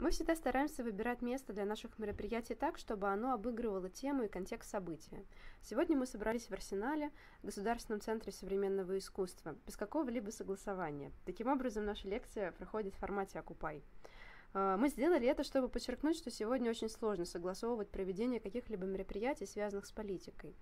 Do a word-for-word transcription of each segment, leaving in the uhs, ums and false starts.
Мы всегда стараемся выбирать место для наших мероприятий так, чтобы оно обыгрывало тему и контекст события. Сегодня мы собрались в Арсенале, Государственном центре современного искусства, без какого-либо согласования. Таким образом, наша лекция проходит в формате «Окупай». Мы сделали это, чтобы подчеркнуть, что сегодня очень сложно согласовывать проведение каких-либо мероприятий, связанных с политикой.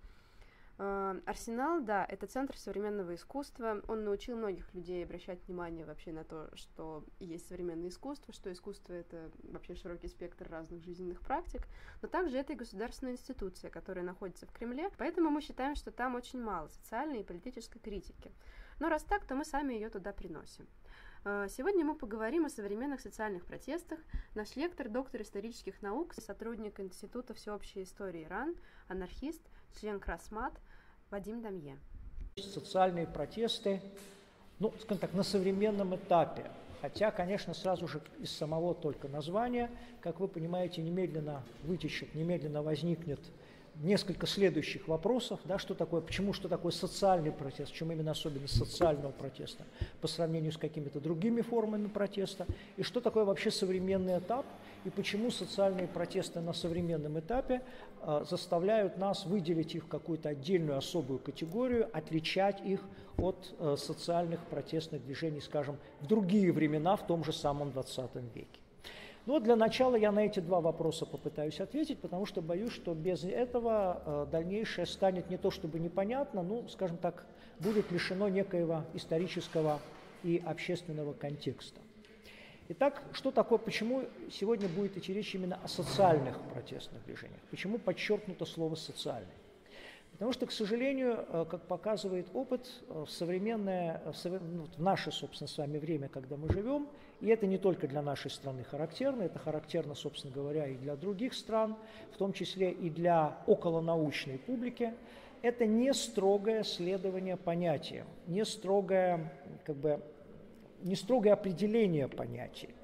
Арсенал, да, это центр современного искусства. Он научил многих людей обращать внимание вообще на то, что есть современное искусство, что искусство — это вообще широкий спектр разных жизненных практик, но также это и государственная институция, которая находится в Кремле, поэтому мы считаем, что там очень мало социальной и политической критики. Но раз так, то мы сами ее туда приносим. Сегодня мы поговорим о современных социальных протестах. Наш лектор, доктор исторических наук, сотрудник Института всеобщей истории РАН, анархист, член Красмат Вадим Дамье. Социальные протесты, ну, скажем так, на современном этапе. Хотя, конечно, сразу же из самого только названия, как вы понимаете, немедленно вытечет, немедленно возникнет несколько следующих вопросов, да, что такое, почему, что такое социальный протест, в чем именно особенность социального протеста по сравнению с какими-то другими формами протеста, и что такое вообще современный этап, и почему социальные протесты на современном этапе э, заставляют нас выделить их в какую-то отдельную особую категорию, отличать их от э, социальных протестных движений, скажем, в другие времена, в том же самом двадцатом веке. Ну, для начала я на эти два вопроса попытаюсь ответить, потому что боюсь, что без этого э, дальнейшее станет не то чтобы непонятно, ну, скажем так, будет лишено некоего исторического и общественного контекста. Итак, что такое, почему сегодня будет идти речь именно о социальных протестных движениях? Почему подчеркнуто слово «социальный»? Потому что, к сожалению, как показывает опыт, в современное, в наше, собственно, с вами время, когда мы живем, и это не только для нашей страны характерно, это характерно, собственно говоря, и для других стран, в том числе и для околонаучной публики, это не строгое следование понятиям, не строгое, как бы, не строгое определение понятий.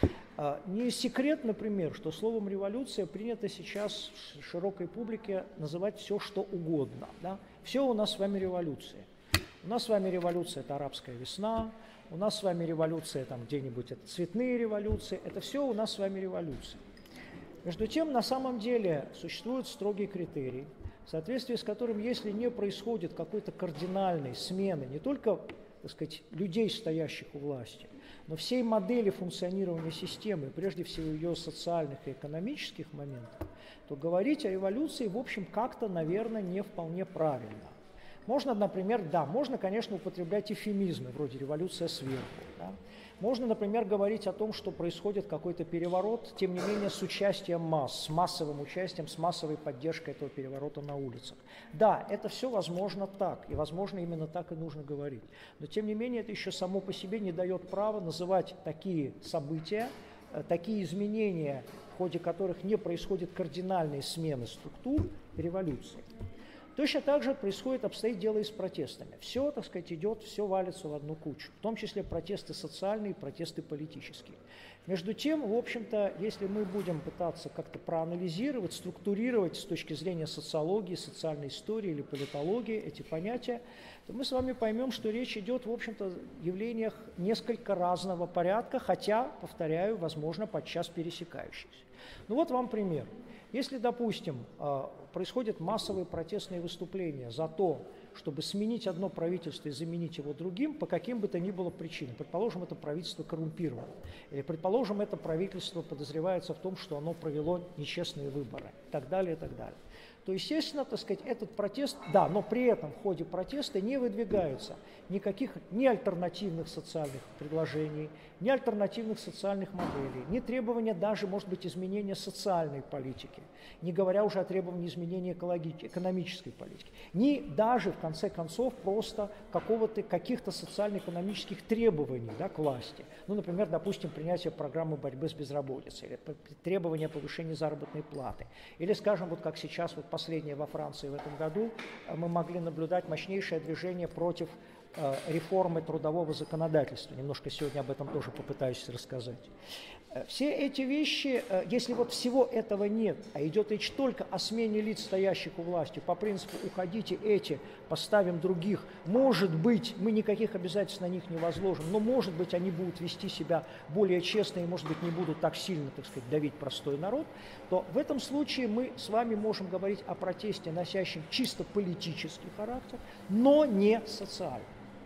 Не секрет, например, что словом «революция» принято сейчас в широкой публике называть все, что угодно. Да? Все у нас с вами революция. У нас с вами революция – это арабская весна, у нас с вами революция там где-нибудь – это цветные революции, это все у нас с вами революция. Между тем, на самом деле существует строгий критерий, в соответствии с которым, если не происходит какой-то кардинальной смены не только, так сказать, людей, стоящих у власти, но всей модели функционирования системы, прежде всего ее социальных и экономических моментов, то говорить о революции, в общем, как-то, наверное, не вполне правильно. Можно, например, да, можно, конечно, употреблять эвфемизмы, вроде «революция сверху». Да? Можно, например, говорить о том, что происходит какой-то переворот, тем не менее, с участием масс, с массовым участием, с массовой поддержкой этого переворота на улицах. Да, это все возможно так, и, возможно, именно так и нужно говорить. Но, тем не менее, это еще само по себе не дает права называть такие события, такие изменения, в ходе которых не происходит кардинальной смены структур, революцией. Точно так же происходит, обстоит дело и с протестами. Все, так сказать, идет, все валится в одну кучу, в том числе протесты социальные, протесты политические. Между тем, в общем-то, если мы будем пытаться как-то проанализировать, структурировать с точки зрения социологии, социальной истории или политологии эти понятия, то мы с вами поймем, что речь идет, в общем-то, о явлениях несколько разного порядка, хотя, повторяю, возможно, подчас пересекающихся. Ну вот вам пример. Если, допустим, происходят массовые протестные выступления за то, чтобы сменить одно правительство и заменить его другим, по каким бы то ни было причинам. Предположим, это правительство коррумпировано. Или, предположим, это правительство подозревается в том, что оно провело нечестные выборы. И так далее, и так далее. То, естественно, так сказать, этот протест, да, но при этом в ходе протеста не выдвигаются никаких ни альтернативных социальных предложений, ни альтернативных социальных моделей, ни требования даже, может быть, изменения социальной политики, не говоря уже о требовании изменения экономической политики, ни даже, в конце концов, просто какого-то, каких-то социально-экономических требований, да, к власти. Ну, например, допустим, принятие программы борьбы с безработицей, или требования повышения заработной платы, или, скажем, вот как сейчас, вот последнее во Франции в этом году, мы могли наблюдать мощнейшее движение против э, реформы трудового законодательства. Немножко сегодня об этом тоже попытаюсь рассказать. Все эти вещи, если вот всего этого нет, а идет речь только о смене лиц, стоящих у власти, по принципу «уходите эти, поставим других», может быть, мы никаких обязательств на них не возложим, но, может быть, они будут вести себя более честно и, может быть, не будут так сильно, так сказать, давить простой народ, то в этом случае мы с вами можем говорить о протесте, носящем чисто политический характер, но не социальный.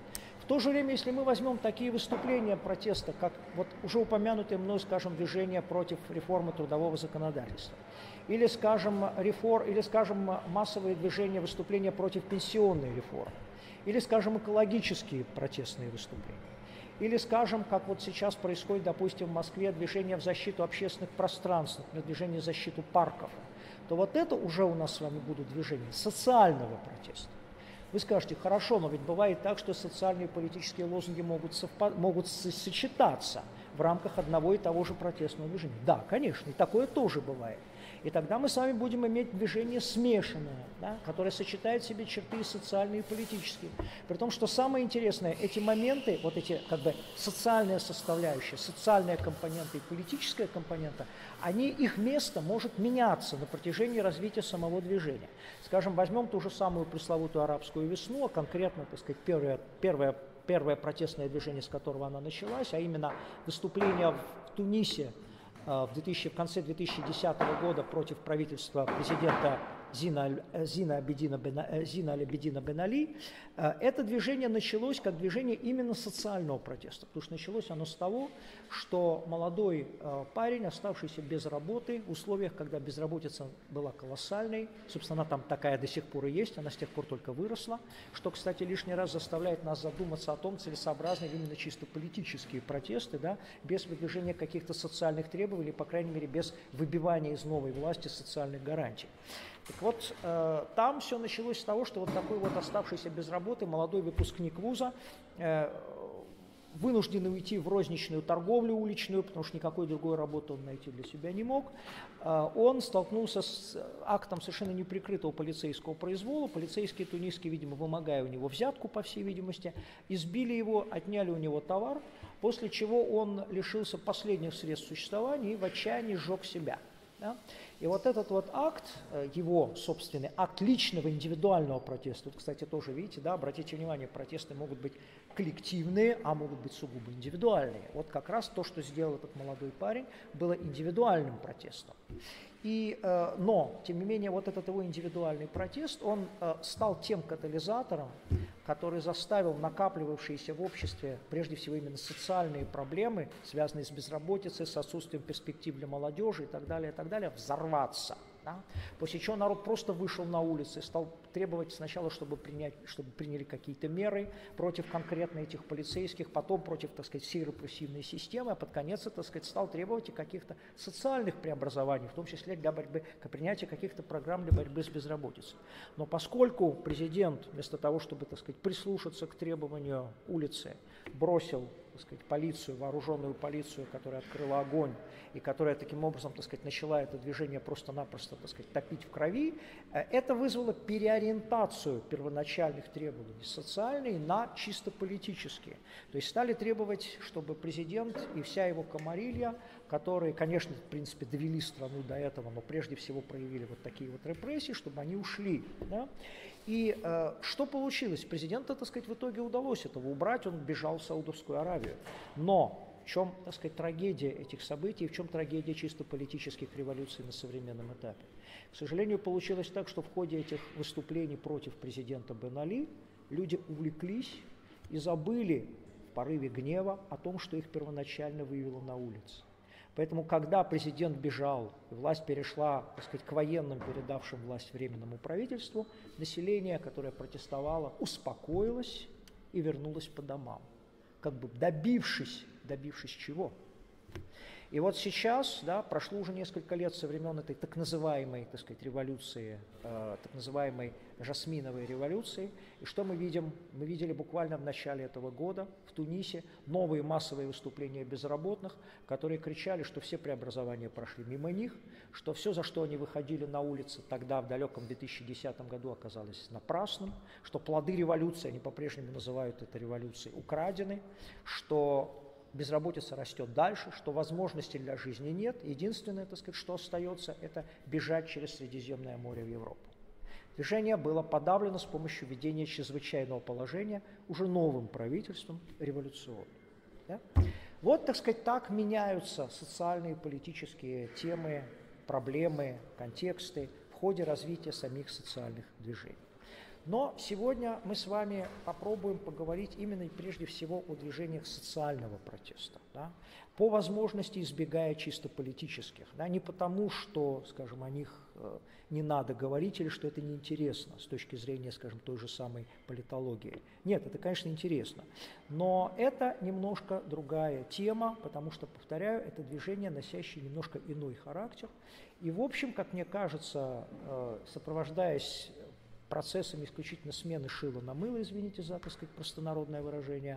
В то же время, если мы возьмем такие выступления протеста, как вот уже упомянутое мной, скажем, движение против реформы трудового законодательства, или, скажем, реформ, или, скажем, массовые движения, выступления против пенсионной реформы, или, скажем, экологические протестные выступления, или, скажем, как вот сейчас происходит, допустим, в Москве, движение в защиту общественных пространств, движение в защиту парков, то вот это уже у нас с вами будут движения социального протеста. Вы скажете, хорошо, но ведь бывает так, что социальные и политические лозунги могут, совпад... могут сочетаться в рамках одного и того же протестного движения. Да, конечно, и такое тоже бывает. И тогда мы с вами будем иметь движение смешанное, да, которое сочетает в себе черты социальные и политические. При том, что самое интересное, эти моменты, вот эти как бы социальная составляющая, социальная компонента и политическая компонента, они, их место может меняться на протяжении развития самого движения. Скажем, возьмем ту же самую пресловутую арабскую весну, а конкретно, так сказать, первое, первое, первое протестное движение, с которого она началась, а именно выступление в Тунисе в, двухтысячном, в конце две тысячи десятого года против правительства президента Зина, Зина, Абедина, Зина Аль-Абедина Бен Али, это движение началось как движение именно социального протеста, потому что началось оно с того, что молодой парень, оставшийся без работы, в условиях, когда безработица была колоссальной, собственно, она там такая до сих пор и есть, она с тех пор только выросла, что, кстати, лишний раз заставляет нас задуматься о том, целесообразны ли именно чисто политические протесты, да, без выдвижения каких-то социальных требований, или, по крайней мере, без выбивания из новой власти социальных гарантий. Так вот, э, там все началось с того, что вот такой вот оставшийся без работы молодой выпускник вуза, э, вынужденный уйти в розничную торговлю уличную, потому что никакой другой работы он найти для себя не мог, э, он столкнулся с актом совершенно неприкрытого полицейского произвола. Полицейские тунисские, видимо, вымогая у него взятку, по всей видимости, избили его, отняли у него товар, после чего он лишился последних средств существования и в отчаянии сжег себя. Да? И вот этот вот акт, его собственный акт личного индивидуального протеста, тут, кстати, тоже, видите, да, обратите внимание, протесты могут быть коллективные, а могут быть сугубо индивидуальные. Вот как раз то, что сделал этот молодой парень, было индивидуальным протестом. И, э, но, тем не менее, вот этот его индивидуальный протест, он э, стал тем катализатором, который заставил накапливавшиеся в обществе, прежде всего именно социальные проблемы, связанные с безработицей, с отсутствием перспектив для молодежи и так далее, и так далее, взорваться. Да? После чего народ просто вышел на улицы и стал требовать сначала, чтобы, принять, чтобы приняли какие-то меры против конкретно этих полицейских, потом против, так сказать, всей репрессивной системы, а под конец, так сказать, стал требовать и каких-то социальных преобразований, в том числе для борьбы, принятия каких-то программ для борьбы с безработицей. Но поскольку президент, вместо того, чтобы, так сказать, прислушаться к требованию улицы, бросил, так сказать, полицию, вооруженную полицию, которая открыла огонь и которая таким образом, так сказать, начала это движение просто-напросто, так сказать, топить в крови, это вызвало переориентацию первоначальных требований социальной на чисто политические. То есть стали требовать, чтобы президент и вся его камарилья, которые, конечно, в принципе, довели страну до этого, но прежде всего проявили вот такие вот репрессии, чтобы они ушли. Да? И э, что получилось? Президенту, так сказать, в итоге удалось этого убрать, он бежал в Саудовскую Аравию. Но в чем, так сказать, трагедия этих событий, в чем трагедия чисто политических революций на современном этапе? К сожалению, получилось так, что в ходе этих выступлений против президента Бен Али люди увлеклись и забыли в порыве гнева о том, что их первоначально вывело на улицы. Поэтому, когда президент бежал, и власть перешла, так сказать, к военным, передавшим власть временному правительству, население, которое протестовало, успокоилось и вернулось по домам, как бы добившись, добившись чего? И вот сейчас, да, прошло уже несколько лет со времен этой так называемой, так сказать, революции, э, так называемой жасминовой революции. И что мы видим? Мы видели буквально в начале этого года в Тунисе новые массовые выступления безработных, которые кричали, что все преобразования прошли мимо них, что все, за что они выходили на улицы тогда, в далеком две тысячи десятом году, оказалось напрасным, что плоды революции, они по-прежнему называют это революцией, украдены, что безработица растет дальше, что возможностей для жизни нет. Единственное, так сказать, что остается, это бежать через Средиземное море в Европу. Движение было подавлено с помощью введения чрезвычайного положения уже новым правительством революционным. Да? Вот, так сказать, так меняются социальные и политические темы, проблемы, контексты в ходе развития самих социальных движений. Но сегодня мы с вами попробуем поговорить именно и прежде всего о движениях социального протеста, да, по возможности избегая чисто политических, да, не потому, что, скажем, о них э, не надо говорить или что это неинтересно с точки зрения, скажем, той же самой политологии. Нет, это, конечно, интересно, но это немножко другая тема, потому что, повторяю, это движение, носящее немножко иной характер, и, в общем, как мне кажется, э, сопровождаясь процессами исключительно смены шила на мыло, извините за, так сказать, простонародное выражение,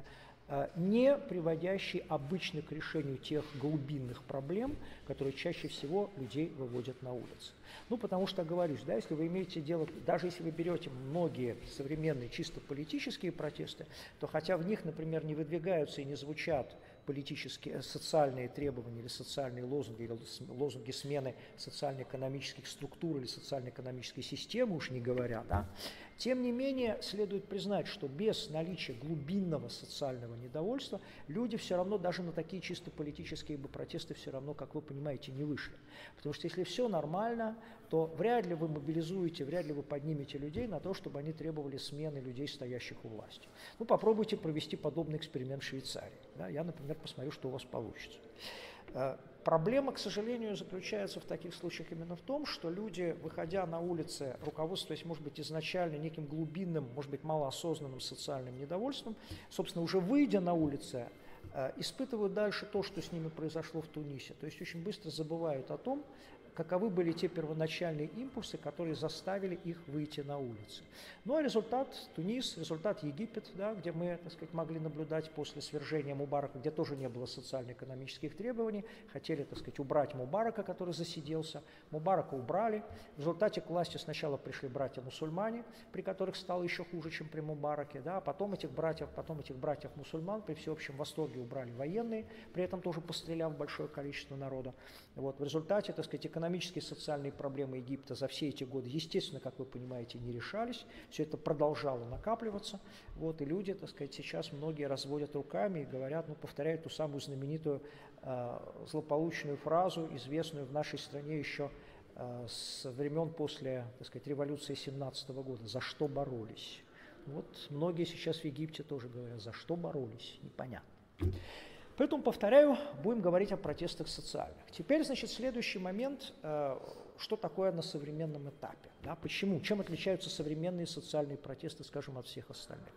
не приводящий обычно к решению тех глубинных проблем, которые чаще всего людей выводят на улицы. Ну, потому что, говорю, да, если вы имеете дело, даже если вы берете многие современные чисто политические протесты, то хотя в них, например, не выдвигаются и не звучат политические, социальные требования или социальные лозунги, или лозунги смены социально-экономических структур или социально-экономической системы, уж не говоря, да, тем не менее, следует признать, что без наличия глубинного социального недовольства люди все равно даже на такие чисто политические бы протесты все равно, как вы понимаете, не вышли. Потому что если все нормально, то вряд ли вы мобилизуете, вряд ли вы поднимете людей на то, чтобы они требовали смены людей, стоящих у власти. Ну, попробуйте провести подобный эксперимент в Швейцарии. Да? Я, например, посмотрю, что у вас получится. Проблема, к сожалению, заключается в таких случаях именно в том, что люди, выходя на улицы, руководствуясь, может быть, изначально неким глубинным, может быть, малоосознанным социальным недовольством, собственно, уже выйдя на улицы, испытывают дальше то, что с ними произошло в Тунисе. То есть очень быстро забывают о том, каковы были те первоначальные импульсы, которые заставили их выйти на улицы. Ну а результат Тунис, результат Египет, да, где мы, так сказать, могли наблюдать после свержения Мубарака, где тоже не было социально-экономических требований, хотели, так сказать, убрать Мубарака, который засиделся, Мубарака убрали, в результате к власти сначала пришли братья-мусульмане, при которых стало еще хуже, чем при Мубараке, да, а потом этих братьев, потом этих братьев-мусульман при всеобщем восторге убрали военные, при этом тоже постреляв большое количество народа. Вот, в результате, так сказать, экономические и социальные проблемы Египта за все эти годы, естественно, как вы понимаете, не решались. Все это продолжало накапливаться. Вот, и люди, так сказать, сейчас многие разводят руками и говорят, ну, повторяют ту самую знаменитую э, злополучную фразу, известную в нашей стране еще э, с времен после, так сказать, революции семнадцатого года. За что боролись? Вот многие сейчас в Египте тоже говорят, за что боролись, непонятно. Поэтому, повторяю, будем говорить о протестах социальных. Теперь, значит, следующий момент, э, что такое на современном этапе. Да, почему, чем отличаются современные социальные протесты, скажем, от всех остальных.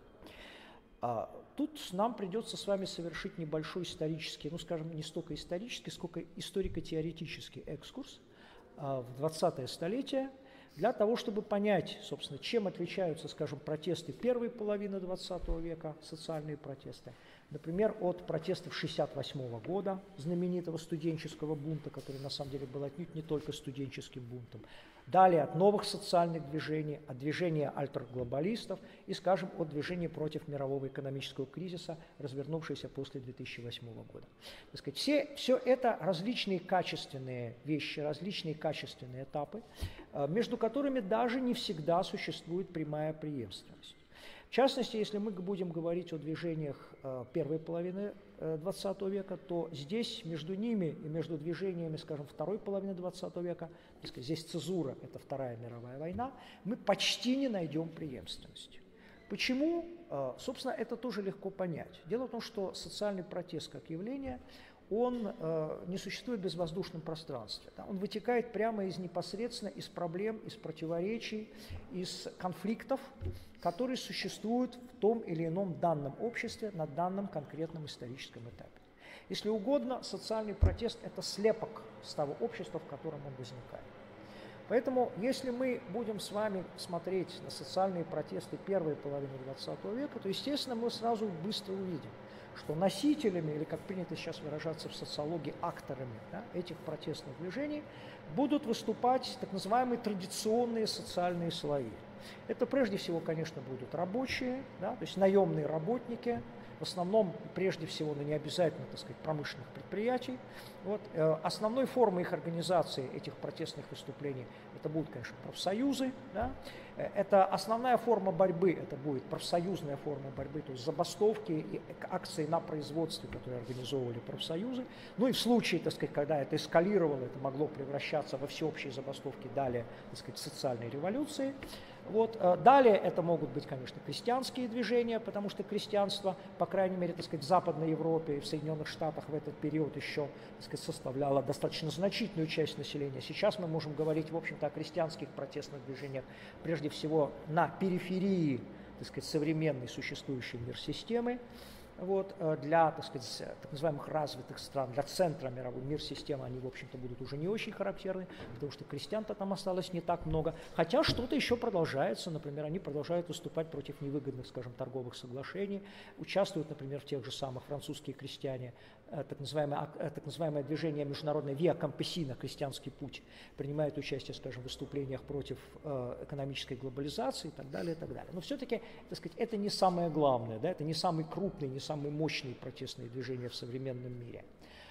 А, тут нам придется с вами совершить небольшой исторический, ну, скажем, не столько исторический, сколько историко-теоретический экскурс а, в двадцатое столетие, для того, чтобы понять, собственно, чем отличаются, скажем, протесты первой половины двадцатого века, социальные протесты, например, от протестов шестьдесят восьмого года, знаменитого студенческого бунта, который на самом деле был отнюдь не только студенческим бунтом, далее от новых социальных движений, от движения альтерглобалистов и, скажем, от движения против мирового экономического кризиса, развернувшегося после две тысячи восьмого года. Так сказать, все, все это различные качественные вещи, различные качественные этапы, между которыми даже не всегда существует прямая преемственность. В частности, если мы будем говорить о движениях первой половины двадцатого века, то здесь между ними и между движениями, скажем, второй половины двадцатого века, здесь цезура, это Вторая мировая война, мы почти не найдем преемственности. Почему? Собственно, это тоже легко понять. Дело в том, что социальный протест как явление, он э, не существует в безвоздушном пространстве. Да? Он вытекает прямо из непосредственно из проблем, из противоречий, из конфликтов, которые существуют в том или ином данном обществе на данном конкретном историческом этапе. Если угодно, социальный протест – это слепок с того общества, в котором он возникает. Поэтому, если мы будем с вами смотреть на социальные протесты первой половины двадцатого века, то, естественно, мы сразу быстро увидим, что носителями, или, как принято сейчас выражаться в социологии, акторами, да, этих протестных движений будут выступать так называемые традиционные социальные слои. Это прежде всего, конечно, будут рабочие, да, то есть наемные работники, в основном, прежде всего, на необязательно, так сказать, промышленных предприятий. Вот. Основной формой их организации, этих протестных выступлений, это будут, конечно, профсоюзы. Да? Это основная форма борьбы, это будет профсоюзная форма борьбы, то есть забастовки и акции на производстве, которые организовывали профсоюзы. Ну и в случае, так сказать, когда это эскалировало, это могло превращаться во всеобщие забастовки, далее, так сказать, социальной революции. Вот. Далее это могут быть, конечно, крестьянские движения, потому что крестьянство, по крайней мере, так сказать, в Западной Европе и в Соединенных Штатах в этот период еще, так сказать, составляло достаточно значительную часть населения. Сейчас мы можем говорить, в общем-то, о крестьянских протестных движениях, прежде всего на периферии, так сказать, современной существующей мир-системы. Вот, для, так сказать, так называемых развитых стран, для центра мировой мир-системы они, в общем-то, будут уже не очень характерны, потому что крестьян-то там осталось не так много. Хотя что-то еще продолжается, например, они продолжают выступать против невыгодных, скажем, торговых соглашений, участвуют, например, в тех же самых французские крестьяне, так называемое, так называемое движение международное Via Campesina, крестьянский путь, принимает участие, скажем, в выступлениях против экономической глобализации и так далее, и так далее. Но все-таки, так сказать, это не самое главное, да, это не самый крупный, не самые мощные протестные движения в современном мире.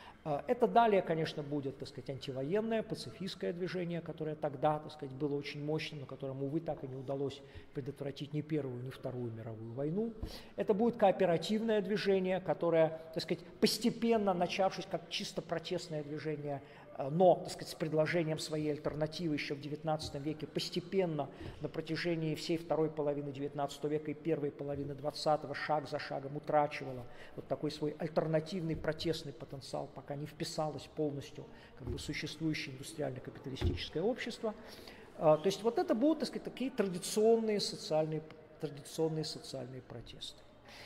Это далее, конечно, будет, так сказать, антивоенное, пацифистское движение, которое тогда, так сказать, было очень мощным, но которому, увы, так и не удалось предотвратить ни Первую, ни Вторую мировую войну. Это будет кооперативное движение, которое, так сказать, постепенно, начавшись как чисто протестное движение, но, так сказать, с предложением своей альтернативы еще в девятнадцатом веке, постепенно на протяжении всей второй половины девятнадцатого века и первой половины двадцатого шаг за шагом утрачивало вот такой свой альтернативный протестный потенциал, пока не вписалось полностью как бы существующее индустриально-капиталистическое общество. То есть вот это будут, так сказать, такие традиционные социальные, традиционные социальные протесты.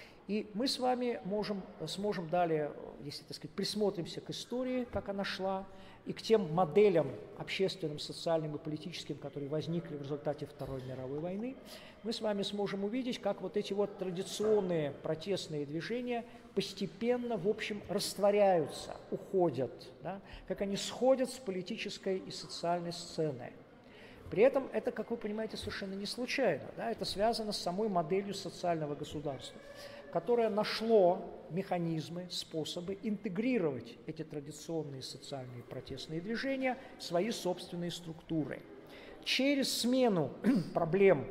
И мы с вами можем, сможем далее, если, так сказать, присмотримся к истории, как она шла, и к тем моделям общественным, социальным и политическим, которые возникли в результате Второй мировой войны, мы с вами сможем увидеть, как вот эти вот традиционные протестные движения постепенно, в общем, растворяются, уходят, да, как они сходят с политической и социальной сцены. При этом это, как вы понимаете, совершенно не случайно. Да, это связано с самой моделью социального государства, которое нашло механизмы, способы интегрировать эти традиционные социальные протестные движения в свои собственные структуры. Через смену проблем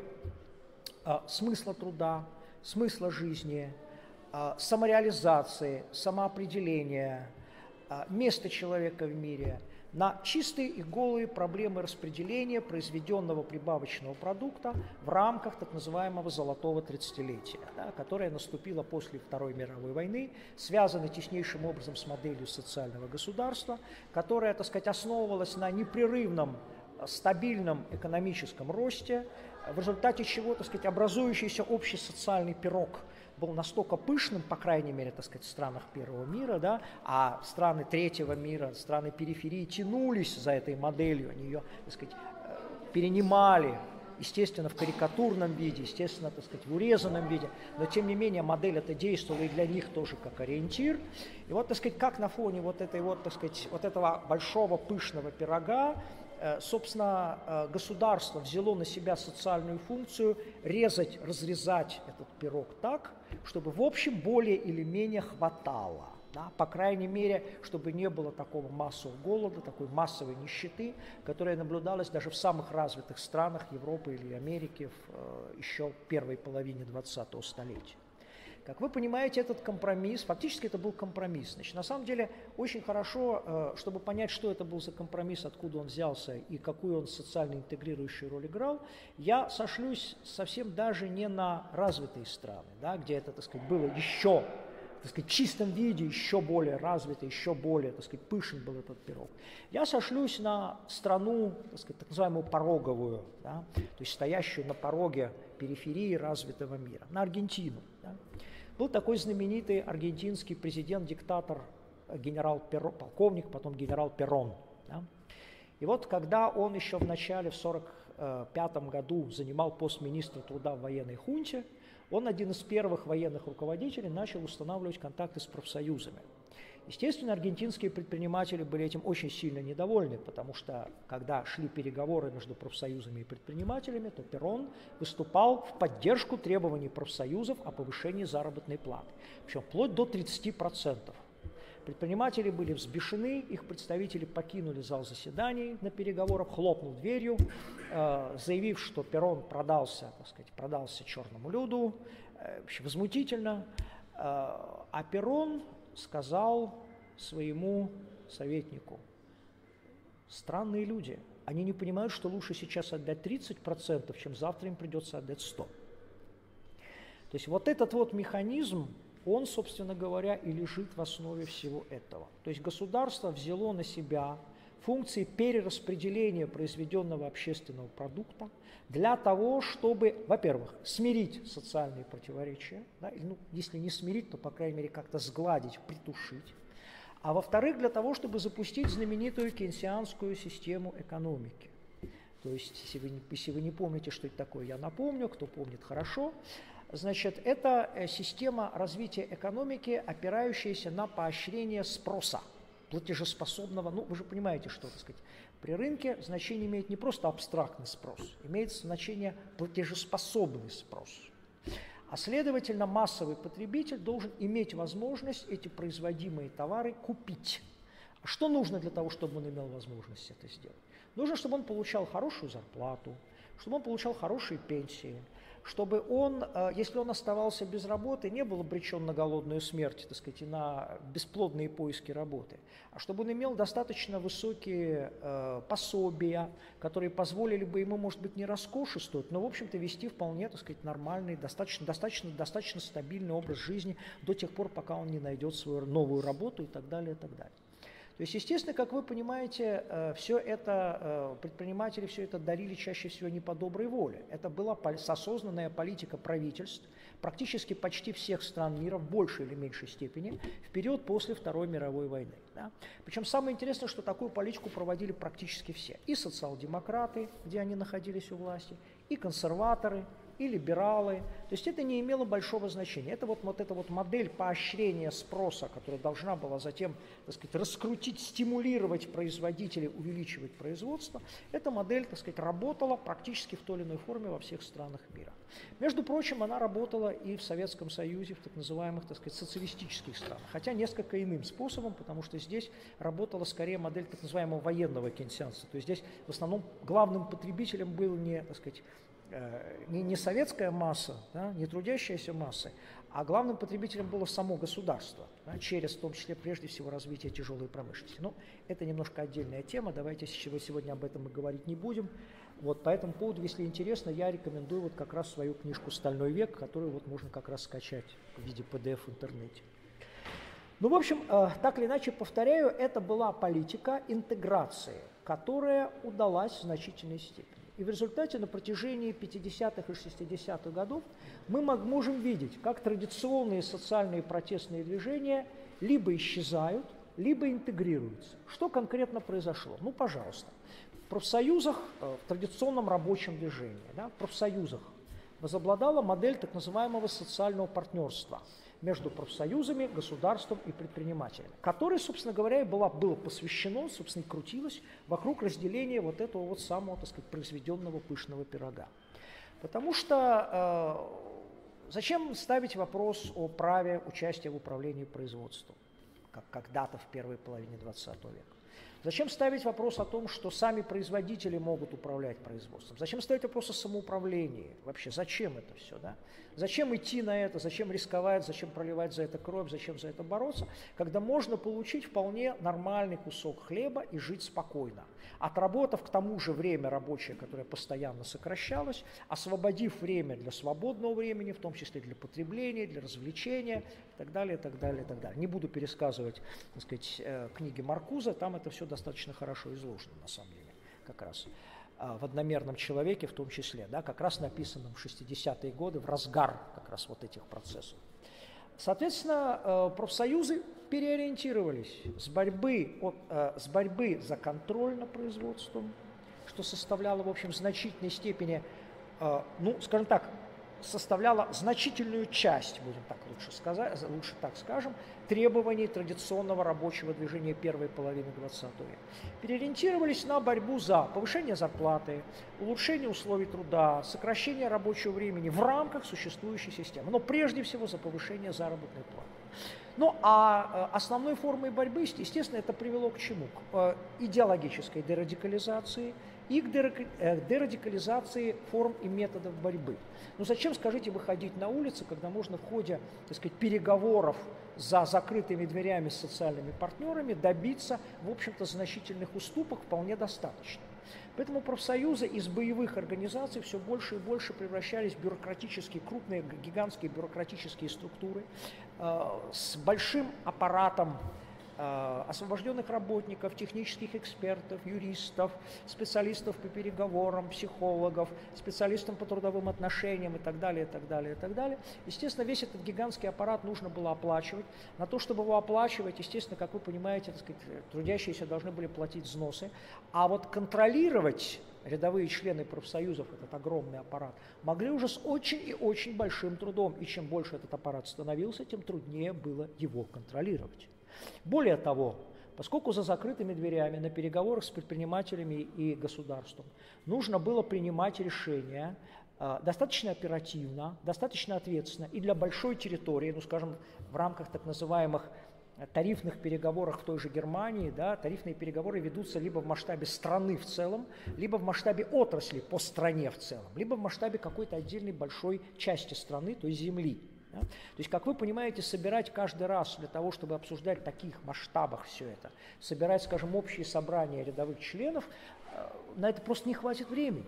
а, смысла труда, смысла жизни, а, самореализации, самоопределения, а, места человека в мире – на чистые и голые проблемы распределения произведенного прибавочного продукта в рамках так называемого золотого тридцатилетия, да, которое наступило после Второй мировой войны, связано теснейшим образом с моделью социального государства, которая, так сказать, основывалась на непрерывном стабильном экономическом росте, в результате чего, так сказать, образующийся общий социальный пирог был настолько пышным, по крайней мере, так сказать, в странах первого мира, да, а страны третьего мира, страны периферии тянулись за этой моделью, они ее, так сказать, перенимали, естественно, в карикатурном виде, естественно, так сказать, в урезанном виде, но, тем не менее, модель эта действовала и для них тоже как ориентир. И вот, так сказать, как на фоне вот этой вот, так сказать, вот этого большого пышного пирога, собственно, государство взяло на себя социальную функцию резать, разрезать этот пирог так, чтобы, в общем, более или менее хватало. Да, по крайней мере, чтобы не было такого массового голода, такой массовой нищеты, которая наблюдалась даже в самых развитых странах Европы или Америки в э, еще первой половине двадцатого столетия. Как вы понимаете, этот компромисс, фактически это был компромисс. Значит, на самом деле очень хорошо, чтобы понять, что это был за компромисс, откуда он взялся и какую он социально интегрирующую роль играл, я сошлюсь совсем даже не на развитые страны, да, где это, так сказать, было еще, так сказать, в чистом виде, еще более развито, еще более, так сказать, пышен был этот пирог. Я сошлюсь на страну, так сказать, так называемую пороговую, да, то есть стоящую на пороге периферии развитого мира, на Аргентину. Да. Был такой знаменитый аргентинский президент-диктатор, генерал Перрон, полковник, потом генерал Перрон. Да. И вот когда он еще в начале, в сорок пятом году занимал пост министра труда в военной хунте, он один из первых военных руководителей начал устанавливать контакты с профсоюзами. Естественно, аргентинские предприниматели были этим очень сильно недовольны, потому что, когда шли переговоры между профсоюзами и предпринимателями, то Перрон выступал в поддержку требований профсоюзов о повышении заработной платы, причем вплоть до тридцати процентов. Предприниматели были взбешены, их представители покинули зал заседаний на переговорах, хлопнул дверью, э, заявив, что Перрон продался, так сказать, продался черному люду, э, вообще возмутительно. Э, а Перрон сказал своему советнику: странные люди, они не понимают, что лучше сейчас отдать тридцать процентов, чем завтра им придется отдать сто процентов. То есть вот этот вот механизм, он, собственно говоря, и лежит в основе всего этого. То есть государство взяло на себя функции перераспределения произведенного общественного продукта для того, чтобы, во-первых, смирить социальные противоречия, да, ну, если не смирить, то, по крайней мере, как-то сгладить, притушить, а во-вторых, для того, чтобы запустить знаменитую кейнсианскую систему экономики. То есть, если вы, если вы не помните, что это такое, я напомню, кто помнит, хорошо. Значит, это система развития экономики, опирающаяся на поощрение спроса, платежеспособного. Ну, вы же понимаете, что, так сказать, при рынке значение имеет не просто абстрактный спрос, имеет значение платежеспособный спрос. А следовательно, массовый потребитель должен иметь возможность эти производимые товары купить. А что нужно для того, чтобы он имел возможность это сделать? Нужно, чтобы он получал хорошую зарплату, чтобы он получал хорошие пенсии, чтобы он, если он оставался без работы, не был обречен на голодную смерть, так сказать, и на бесплодные поиски работы, а чтобы он имел достаточно высокие э, пособия, которые позволили бы ему, может быть, не роскошествовать, но, в общем-то, вести вполне, так сказать, нормальный, достаточно, достаточно, достаточно стабильный образ жизни до тех пор, пока он не найдет свою новую работу и так далее, и так далее. То есть, естественно, как вы понимаете, все это, предприниматели все это дарили чаще всего не по доброй воле. Это была осознанная политика правительств практически почти всех стран мира в большей или меньшей степени в период после Второй мировой войны. Да? Причем самое интересное, что такую политику проводили практически все. И социал-демократы, где они находились у власти, и консерваторы, и либералы. То есть это не имело большого значения. Это вот, вот эта вот модель поощрения спроса, которая должна была затем, так сказать, раскрутить, стимулировать производителей, увеличивать производство, эта модель, так сказать, работала практически в той или иной форме во всех странах мира. Между прочим, она работала и в Советском Союзе, в так называемых, так сказать, социалистических странах, хотя несколько иным способом, потому что здесь работала скорее модель так называемого военного кейнсианства. То есть здесь в основном главным потребителем был не, так сказать, Не, не советская масса, да, не трудящаяся масса, а главным потребителем было само государство, да, через, в том числе, прежде всего, развитие тяжелой промышленности. Но это немножко отдельная тема, давайте сегодня об этом мы говорить не будем. Вот по этому поводу, если интересно, я рекомендую вот как раз свою книжку «Стальной век», которую вот можно как раз скачать в виде пи ди эф в интернете. Ну, в общем, так или иначе, повторяю, это была политика интеграции, которая удалась в значительной степени. И в результате на протяжении пятидесятых и шестидесятых годов мы можем видеть, как традиционные социальные протестные движения либо исчезают, либо интегрируются. Что конкретно произошло? Ну, пожалуйста. В профсоюзах, в традиционном рабочем движении, да, в профсоюзах возобладала модель так называемого социального партнерства между профсоюзами, государством и предпринимателями, которое, собственно говоря, было, было посвящено, собственно, и крутилось вокруг разделения вот этого вот самого, так сказать, произведенного пышного пирога. Потому что э, зачем ставить вопрос о праве участия в управлении производством, как когда-то в первой половине двадцатого века? Зачем ставить вопрос о том, что сами производители могут управлять производством? Зачем ставить вопрос о самоуправлении? Вообще, зачем это все? Да? Зачем идти на это? Зачем рисковать? Зачем проливать за это кровь? Зачем за это бороться? Когда можно получить вполне нормальный кусок хлеба и жить спокойно, отработав к тому же время рабочее, которое постоянно сокращалось, освободив время для свободного времени, в том числе для потребления, для развлечения и так далее, и так далее, и так далее. Не буду пересказывать, так сказать, книги Маркуза, там это все достаточно хорошо изложено, на самом деле, как раз в «Одномерном человеке» в том числе, да, как раз написанном в шестидесятые годы, в разгар как раз вот этих процессов. Соответственно, профсоюзы переориентировались с борьбы, от, с борьбы за контроль над производством, что составляло, в общем, в значительной степени, ну, скажем так, составляла значительную часть, будем так лучше сказать, лучше так скажем, требований традиционного рабочего движения первой половины двадцатого века. Переориентировались на борьбу за повышение зарплаты, улучшение условий труда, сокращение рабочего времени в рамках существующей системы, но прежде всего за повышение заработной платы. Ну а основной формой борьбы, естественно, это привело к чему? К идеологической дерадикализации и к дерадикализации форм и методов борьбы. Ну зачем, скажите, выходить на улицы, когда можно в ходе, так сказать, переговоров за закрытыми дверями с социальными партнерами добиться, в общем-то, значительных уступок вполне достаточно. Поэтому профсоюзы из боевых организаций все больше и больше превращались в бюрократические, крупные, гигантские бюрократические структуры э, с большим аппаратом э, освобожденных работников, технических экспертов, юристов, специалистов по переговорам, психологов, специалистов по трудовым отношениям и так далее, и так далее, и так далее. Естественно, весь этот гигантский аппарат нужно было оплачивать. На то, чтобы его оплачивать, естественно, как вы понимаете, так сказать, трудящиеся должны были платить взносы. А вот контролировать рядовые члены профсоюзов, этот огромный аппарат, могли уже с очень и очень большим трудом. И чем больше этот аппарат становился, тем труднее было его контролировать. Более того, поскольку за закрытыми дверями на переговорах с предпринимателями и государством нужно было принимать решения э, достаточно оперативно, достаточно ответственно и для большой территории, ну, скажем, в рамках так называемых тарифных переговорах в той же Германии, да, тарифные переговоры ведутся либо в масштабе страны в целом, либо в масштабе отрасли по стране в целом, либо в масштабе какой-то отдельной большой части страны, то есть земли. Да. То есть, как вы понимаете, собирать каждый раз для того, чтобы обсуждать в таких масштабах все это, собирать, скажем, общие собрания рядовых членов, на это просто не хватит времени.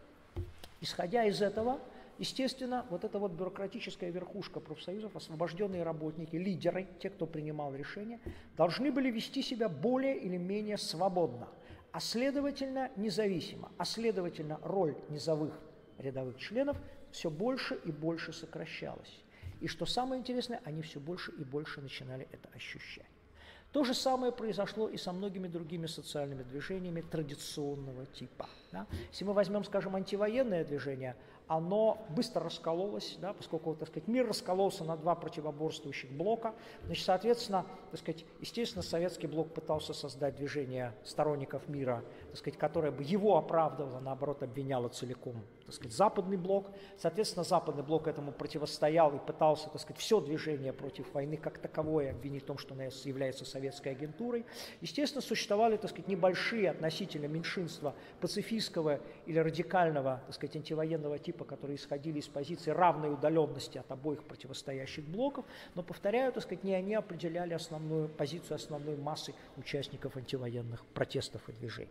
Исходя из этого, естественно, вот эта вот бюрократическая верхушка профсоюзов, освобожденные работники, лидеры, те, кто принимал решения, должны были вести себя более или менее свободно, а следовательно независимо, а следовательно роль низовых рядовых членов все больше и больше сокращалась. И что самое интересное, они все больше и больше начинали это ощущать. То же самое произошло и со многими другими социальными движениями традиционного типа. Да? Если мы возьмем, скажем, антивоенное движение, оно быстро раскололось, да, поскольку, так сказать, мир раскололся на два противоборствующих блока. Значит, соответственно, так сказать, естественно, советский блок пытался создать движение сторонников мира, так сказать, которое бы его оправдывало, наоборот, обвиняло целиком, так сказать, западный блок. Соответственно, западный блок этому противостоял и пытался, так сказать, все движение против войны как таковое обвинить в том, что оно является советской агентурой. Естественно, существовали, так сказать, небольшие относительно меньшинства пацифистского или радикального, так сказать, антивоенного типа, которые исходили из позиции равной удаленности от обоих противостоящих блоков, но, повторяю, так сказать, не они определяли основную позицию основной массы участников антивоенных протестов и движений.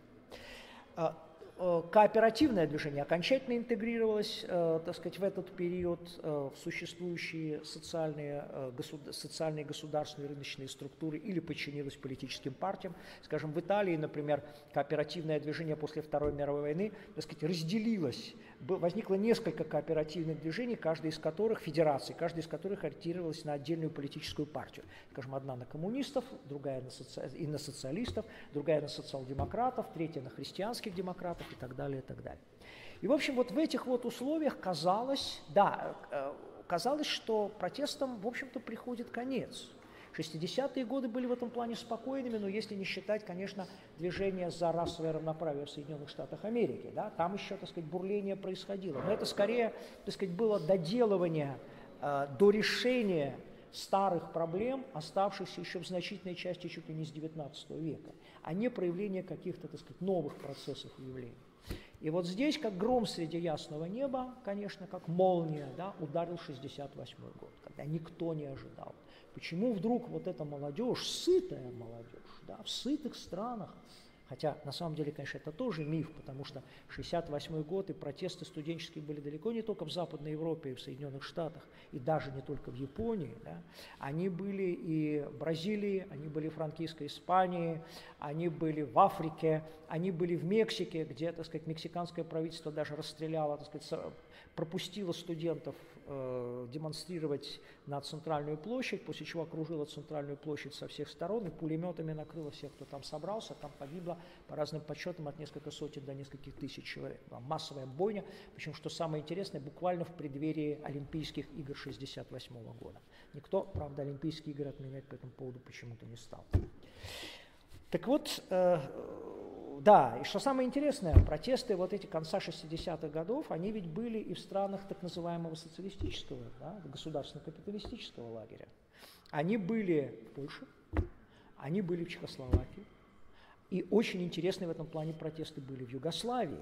Кооперативное движение окончательно интегрировалось, так сказать, в этот период в существующие социальные, социальные государственные рыночные структуры или подчинилось политическим партиям. Скажем, в Италии, например, кооперативное движение после Второй мировой войны, так сказать, разделилось. Возникло несколько кооперативных движений, каждая из которых, федераций, каждая из которых ориентировалась на отдельную политическую партию. Скажем, одна на коммунистов, другая на, соци... и на социалистов, другая на социал-демократов, третья на христианских демократов и так далее, и так далее. И, в общем, вот в этих вот условиях казалось, да, казалось, что протестам, в общем-то, приходит конец. шестидесятые годы были в этом плане спокойными, но если не считать, конечно, движение за расовое равноправие в Соединенных Штатах Америки. Да, там еще, так сказать, бурление происходило. Но это скорее, так сказать, было доделывание э, до решения старых проблем, оставшихся еще в значительной части чуть ли не с девятнадцатого века, а не проявление каких-то, так сказать, новых процессов и явлений. И вот здесь, как гром среди ясного неба, конечно, как молния, да, ударил шестьдесят восьмой год, когда никто не ожидал. Почему вдруг вот эта молодежь, сытая молодежь, да, в сытых странах, хотя на самом деле, конечно, это тоже миф, потому что шестьдесят восьмой год и протесты студенческие были далеко не только в Западной Европе и в Соединенных Штатах, и даже не только в Японии, да, они были и в Бразилии, они были в франкистской Испании, они были в Африке, они были в Мексике, где, так сказать, мексиканское правительство даже расстреляло, так сказать, пропустило студентов э, демонстрировать на центральную площадь, после чего окружила центральную площадь со всех сторон и пулеметами накрыла всех, кто там собрался. Там погибло по разным подсчетам от нескольких сотен до нескольких тысяч человек. Была массовая бойня, причем, что самое интересное, буквально в преддверии Олимпийских игр шестьдесят восьмого года. Никто, правда, Олимпийские игры отменять по этому поводу почему-то не стал. Так вот, э, да, и что самое интересное, протесты вот эти конца шестидесятых годов, они ведь были и в странах так называемого социалистического, да, государственно-капиталистического лагеря. Они были в Польше, они были в Чехословакии, и очень интересные в этом плане протесты были в Югославии,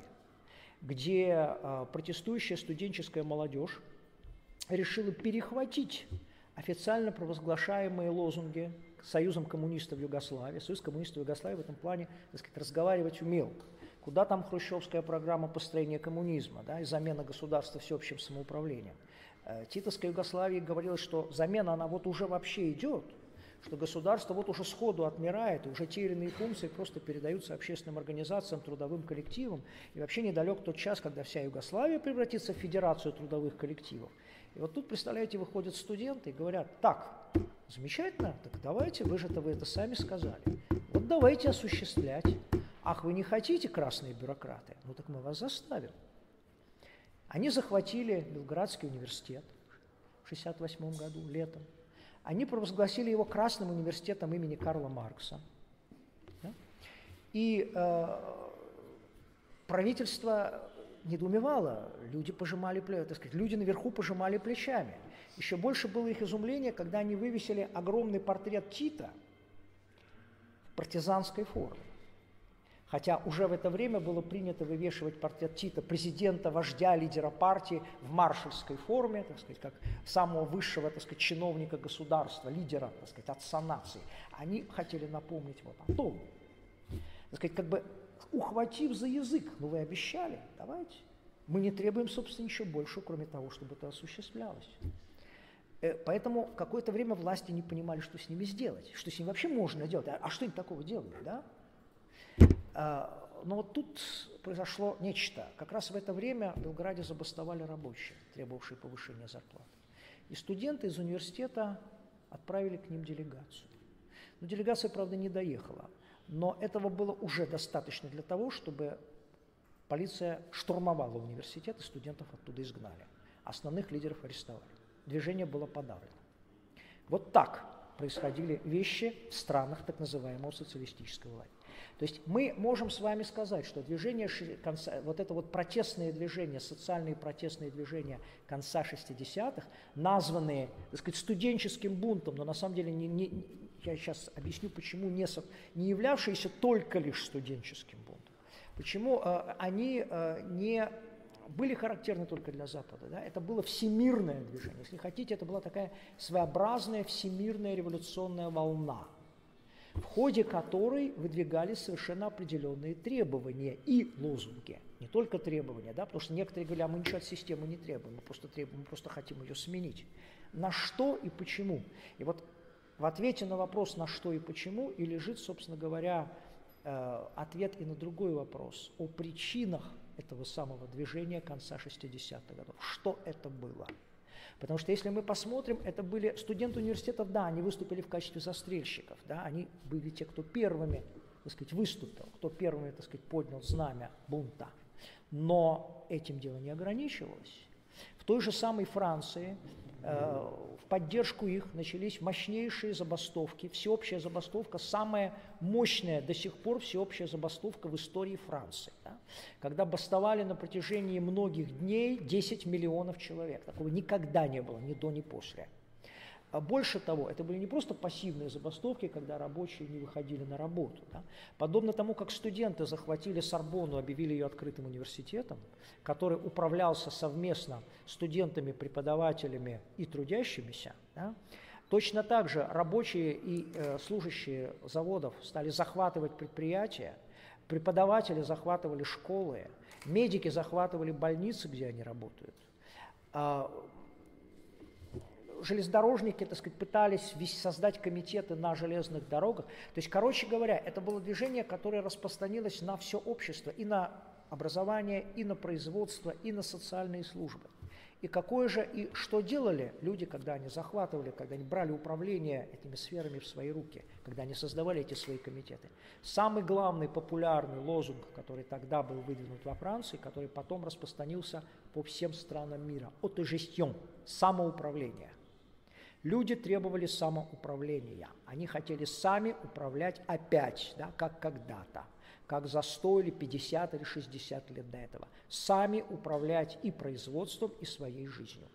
где э, протестующая студенческая молодежь решила перехватить официально провозглашаемые лозунги Союзом коммунистов Югославии. Союз коммунистов Югославии в этом плане, так сказать, разговаривать умел. Куда там хрущевская программа построения коммунизма, да, и замена государства всеобщим самоуправлением. Титовская Югославия говорила, что замена, она вот уже вообще идет, что государство вот уже сходу отмирает, и уже те или иные функции просто передаются общественным организациям, трудовым коллективам. И вообще недалек тот час, когда вся Югославия превратится в федерацию трудовых коллективов. И вот тут, представляете, выходят студенты и говорят: так, замечательно, так давайте, вы же-то вы это сами сказали, вот давайте осуществлять. Ах, вы не хотите, красные бюрократы? Ну так мы вас заставим. Они захватили Белградский университет в шестьдесят восьмом году, летом. Они провозгласили его Красным университетом имени Карла Маркса. Да? И э, правительство недоумевало, люди пожимали, так сказать, люди наверху пожимали плечами. Еще больше было их изумление, когда они вывесили огромный портрет Тита в партизанской форме. Хотя уже в это время было принято вывешивать портрет Тита, президента, вождя, лидера партии, в маршальской форме, так сказать, как самого высшего, так сказать, чиновника государства, лидера, так сказать, отца нации. Они хотели напомнить вот о том, так сказать, как бы ухватив за язык: ну вы обещали, давайте. Мы не требуем, собственно, ничего больше, кроме того, чтобы это осуществлялось. Поэтому какое-то время власти не понимали, что с ними сделать, что с ними вообще можно делать, а что им такого делать, да? Но вот тут произошло нечто. Как раз в это время в Белграде забастовали рабочие, требовавшие повышения зарплат. И студенты из университета отправили к ним делегацию. Но делегация, правда, не доехала. Но этого было уже достаточно для того, чтобы полиция штурмовала университет, и студентов оттуда изгнали. Основных лидеров арестовали. Движение было подавлено. Вот так происходили вещи в странах так называемого социалистического лагеря. То есть мы можем с вами сказать, что движение, вот это вот протестные движения, социальные протестные движения конца шестидесятых, названные, так сказать, студенческим бунтом, но на самом деле, не, не, я сейчас объясню, почему, не, не являвшиеся только лишь студенческим бунтом. Почему э, они э, не были характерны только для Запада. Да? Это было всемирное движение. Если хотите, это была такая своеобразная всемирная революционная волна, в ходе которой выдвигались совершенно определенные требования и лозунги. Не только требования, да, потому что некоторые говорят: а мы ничего от системы не требуем, мы просто требуем, мы просто хотим ее сменить. На что и почему? И вот в ответе на вопрос «на что и почему» и лежит, собственно говоря, э, ответ и на другой вопрос о причинах этого самого движения конца шестидесятых годов. Что это было? Потому что если мы посмотрим, это были студенты университетов, да, они выступили в качестве застрельщиков, да, они были те, кто первыми, так сказать, выступил, кто первыми, так сказать, поднял знамя бунта. Но этим дело не ограничивалось. В той же самой Франции э, в поддержку их начались мощнейшие забастовки, всеобщая забастовка, самая мощная до сих пор всеобщая забастовка в истории Франции, да, когда бастовали на протяжении многих дней десять миллионов человек. Такого никогда не было, ни до, ни после. А больше того, это были не просто пассивные забастовки, когда рабочие не выходили на работу. Да? Подобно тому, как студенты захватили Сорбонну, объявили ее открытым университетом, который управлялся совместно студентами, преподавателями и трудящимися, да? Точно так же рабочие и э, служащие заводов стали захватывать предприятия, преподаватели захватывали школы, медики захватывали больницы, где они работают. А, железнодорожники, так сказать, пытались создать комитеты на железных дорогах. То есть, короче говоря, это было движение, которое распространилось на все общество, и на образование, и на производство, и на социальные службы. И какое же, и что делали люди, когда они захватывали, когда они брали управление этими сферами в свои руки, когда они создавали эти свои комитеты. Самый главный популярный лозунг, который тогда был выдвинут во Франции, который потом распространился по всем странам мира – «autogestion» – самоуправление. Люди требовали самоуправления, они хотели сами управлять опять, да, как когда-то, как за сто или пятьдесят или шестьдесят лет до этого, сами управлять и производством, и своей жизнью.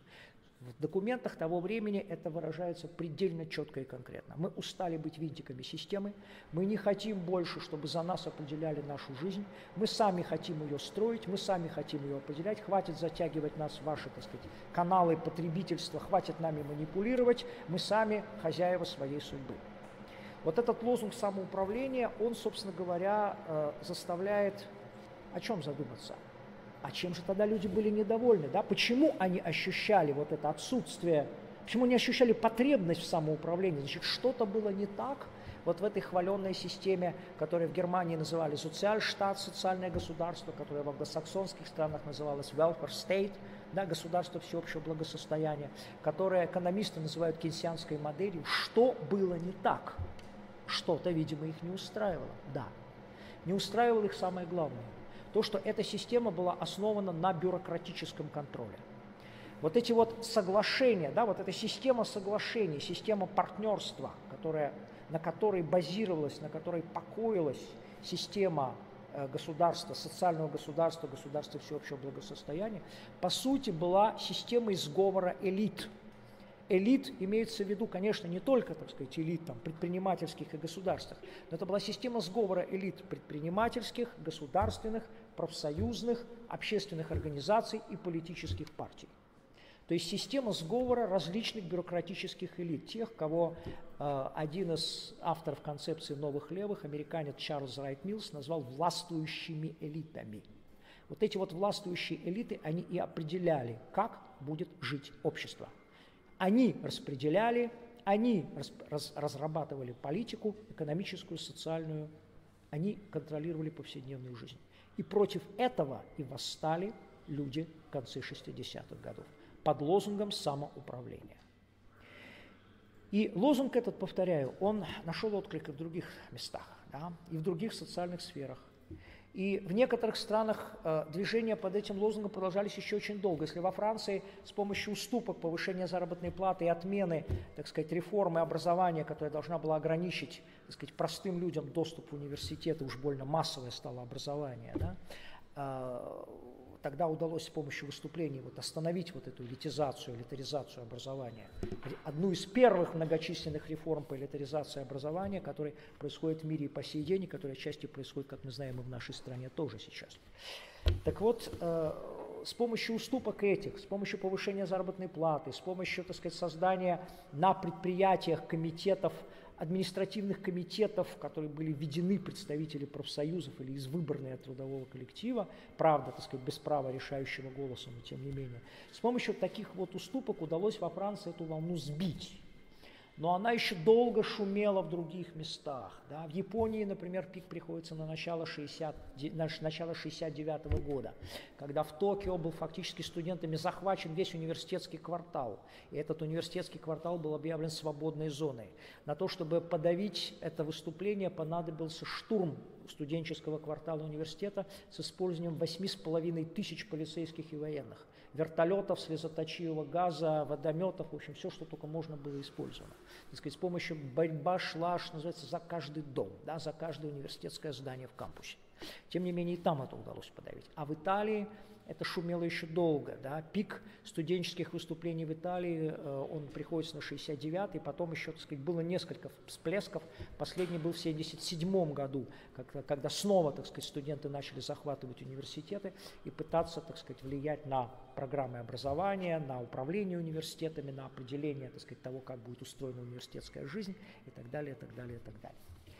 В документах того времени это выражается предельно четко и конкретно. Мы устали быть винтиками системы, мы не хотим больше, чтобы за нас определяли нашу жизнь, мы сами хотим ее строить, мы сами хотим ее определять, хватит затягивать нас в ваши, так сказать, каналы потребительства, хватит нами манипулировать, мы сами хозяева своей судьбы. Вот этот лозунг самоуправления, он, собственно говоря, заставляет о чем задуматься. А чем же тогда люди были недовольны? Да? Почему они ощущали вот это отсутствие, почему они ощущали потребность в самоуправлении? Значит, что-то было не так вот в этой хваленной системе, которую в Германии называли социальштат, социальное государство, которое в англосаксонских странах называлось welfare state, да, государство всеобщего благосостояния, которое экономисты называют кейнсианской моделью. Что было не так? Что-то, видимо, их не устраивало. Да, не устраивало их самое главное. То, что эта система была основана на бюрократическом контроле. Вот эти вот соглашения, да, вот эта система соглашений, система партнерства, которая, на которой базировалась, на которой покоилась система э, государства, социального государства, государства всеобщего благосостояния, по сути была системой сговора элит. Элит имеется в виду, конечно, не только, так сказать, элит там, предпринимательских и государственных, но это была система сговора элит предпринимательских, государственных, профсоюзных, общественных организаций и политических партий. То есть система сговора различных бюрократических элит, тех, кого э, один из авторов концепции новых левых, американец Чарльз Райт Миллс, назвал властвующими элитами. Вот эти вот властвующие элиты, они и определяли, как будет жить общество. Они распределяли, они раз, раз, разрабатывали политику, экономическую, социальную, они контролировали повседневную жизнь. И против этого и восстали люди в конце шестидесятых годов под лозунгом самоуправления. И лозунг этот, повторяю, он нашел отклик и в других местах, да, и в других социальных сферах. И в некоторых странах э, движения под этим лозунгом продолжались еще очень долго. Если во Франции с помощью уступок, повышения заработной платы и отмены, так сказать, реформы образования, которая должна была ограничить, так сказать, простым людям доступ в университеты, уж больно массовое стало образование, да, э, тогда удалось с помощью выступлений вот остановить вот эту элитизацию, элитаризацию образования. Одну из первых многочисленных реформ по элитаризации образования, которая происходит в мире и по сей день, и которая отчасти происходит, как мы знаем, и в нашей стране тоже сейчас. Так вот, э, с помощью уступок этих, с помощью повышения заработной платы, с помощью, так сказать, создания на предприятиях комитетов, административных комитетов, в которые были введены представители профсоюзов или из выборные от трудового коллектива, правда, так сказать, без права решающего голоса, но тем не менее. С помощью таких вот уступок удалось во Франции эту волну сбить. Но она еще долго шумела в других местах. Да? В Японии, например, пик приходится на начало, шестьдесят, на начало шестьдесят девятого года, когда в Токио был фактически студентами захвачен весь университетский квартал. И этот университетский квартал был объявлен свободной зоной. На то, чтобы подавить это выступление, понадобился штурм студенческого квартала университета с использованием восьми с половиной тысяч полицейских и военных. Вертолетов, слезоточивого газа, водометов, в общем, все, что только можно было использовано. Так сказать, с помощью борьба шла, что называется, за каждый дом, да, за каждое университетское здание в кампусе. Тем не менее, и там это удалось подавить. А в Италии это шумело еще долго. Да. Пик студенческих выступлений в Италии, э, он приходится на шестьдесят девятый, потом еще, так сказать, было несколько всплесков. Последний был в семьдесят седьмом году, когда, когда снова, так сказать, студенты начали захватывать университеты и пытаться, так сказать, влиять на программы образования, на управление университетами, на определение, так сказать, того, как будет устроена университетская жизнь и так далее, и так далее, и так далее.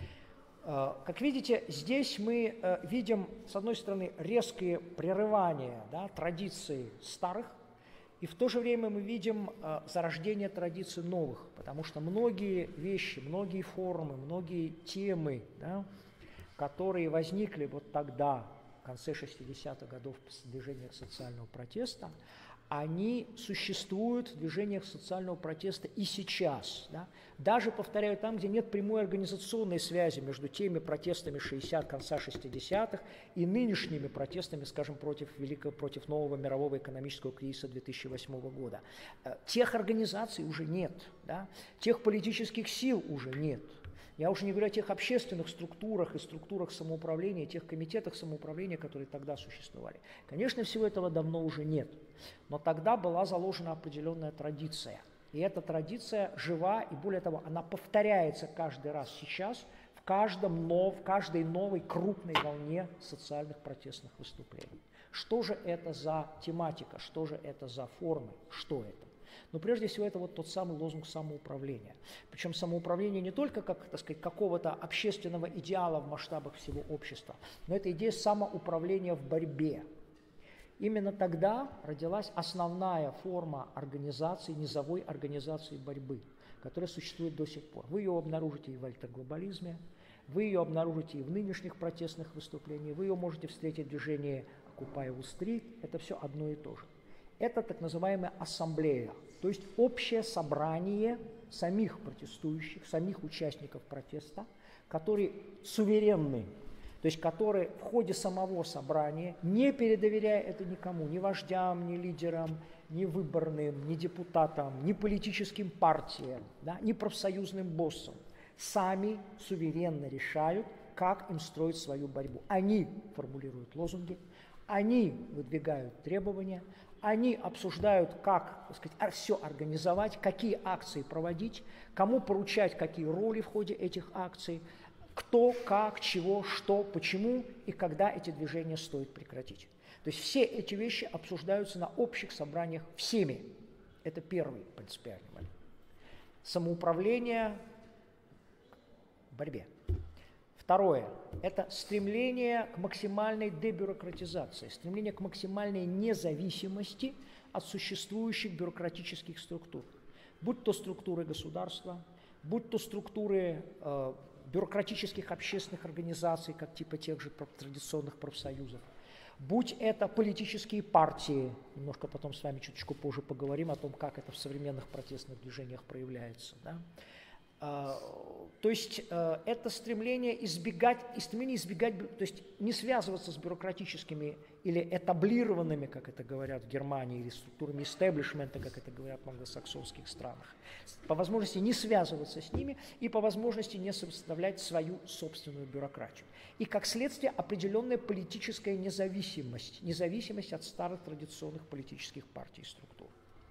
Как видите, здесь мы видим, с одной стороны, резкие прерывания, да, традиций старых, и в то же время мы видим зарождение традиций новых, потому что многие вещи, многие формы, многие темы, да, которые возникли вот тогда, в конце шестидесятых годов, в движениях социального протеста, они существуют в движениях социального протеста и сейчас. Да? Даже, повторяю, там, где нет прямой организационной связи между теми протестами шестидесятых, конца шестидесятых и нынешними протестами, скажем, против, великого, против нового мирового экономического кризиса две тысячи восьмого года. Тех организаций уже нет, да? Тех политических сил уже нет. Я уже не говорю о тех общественных структурах и структурах самоуправления, тех комитетах самоуправления, которые тогда существовали. Конечно, всего этого давно уже нет, но тогда была заложена определенная традиция. И эта традиция жива, и более того, она повторяется каждый раз сейчас в, каждом нов, в каждой новой крупной волне социальных протестных выступлений. Что же это за тематика, что же это за формы, что это? Но прежде всего это вот тот самый лозунг самоуправления. Причем самоуправление не только как, так сказать, какого-то общественного идеала в масштабах всего общества, но это идея самоуправления в борьбе. Именно тогда родилась основная форма организации, низовой организации борьбы, которая существует до сих пор. Вы ее обнаружите и в альтерглобализме, вы ее обнаружите и в нынешних протестных выступлениях, вы ее можете встретить в движении Occupy Wall Street, это все одно и то же. Это так называемая ассамблея, то есть общее собрание самих протестующих, самих участников протеста, которые суверенны, то есть которые в ходе самого собрания, не передоверяя это никому, ни вождям, ни лидерам, ни выборным, ни депутатам, ни политическим партиям, да, ни профсоюзным боссам, сами суверенно решают, как им строить свою борьбу. Они формулируют лозунги, они выдвигают требования, они обсуждают, как, так сказать, все организовать, какие акции проводить, кому поручать какие роли в ходе этих акций, кто, как, чего, что, почему и когда эти движения стоит прекратить. То есть все эти вещи обсуждаются на общих собраниях всеми. Это первый принципиальный момент. Самоуправление в борьбе. Второе – это стремление к максимальной дебюрократизации, стремление к максимальной независимости от существующих бюрократических структур, будь то структуры государства, будь то структуры э, бюрократических общественных организаций, как типа тех же традиционных профсоюзов, будь это политические партии, немножко потом с вами чуточку позже поговорим о том, как это в современных протестных движениях проявляется, да? То есть это стремление избегать, стремление избегать, то есть не связываться с бюрократическими или этаблированными, как это говорят в Германии, или структурами истеблишмента, как это говорят в англосаксонских странах. По возможности не связываться с ними и по возможности не составлять свою собственную бюрократию. И как следствие определенная политическая независимость, независимость от старых традиционных политических партий и структур.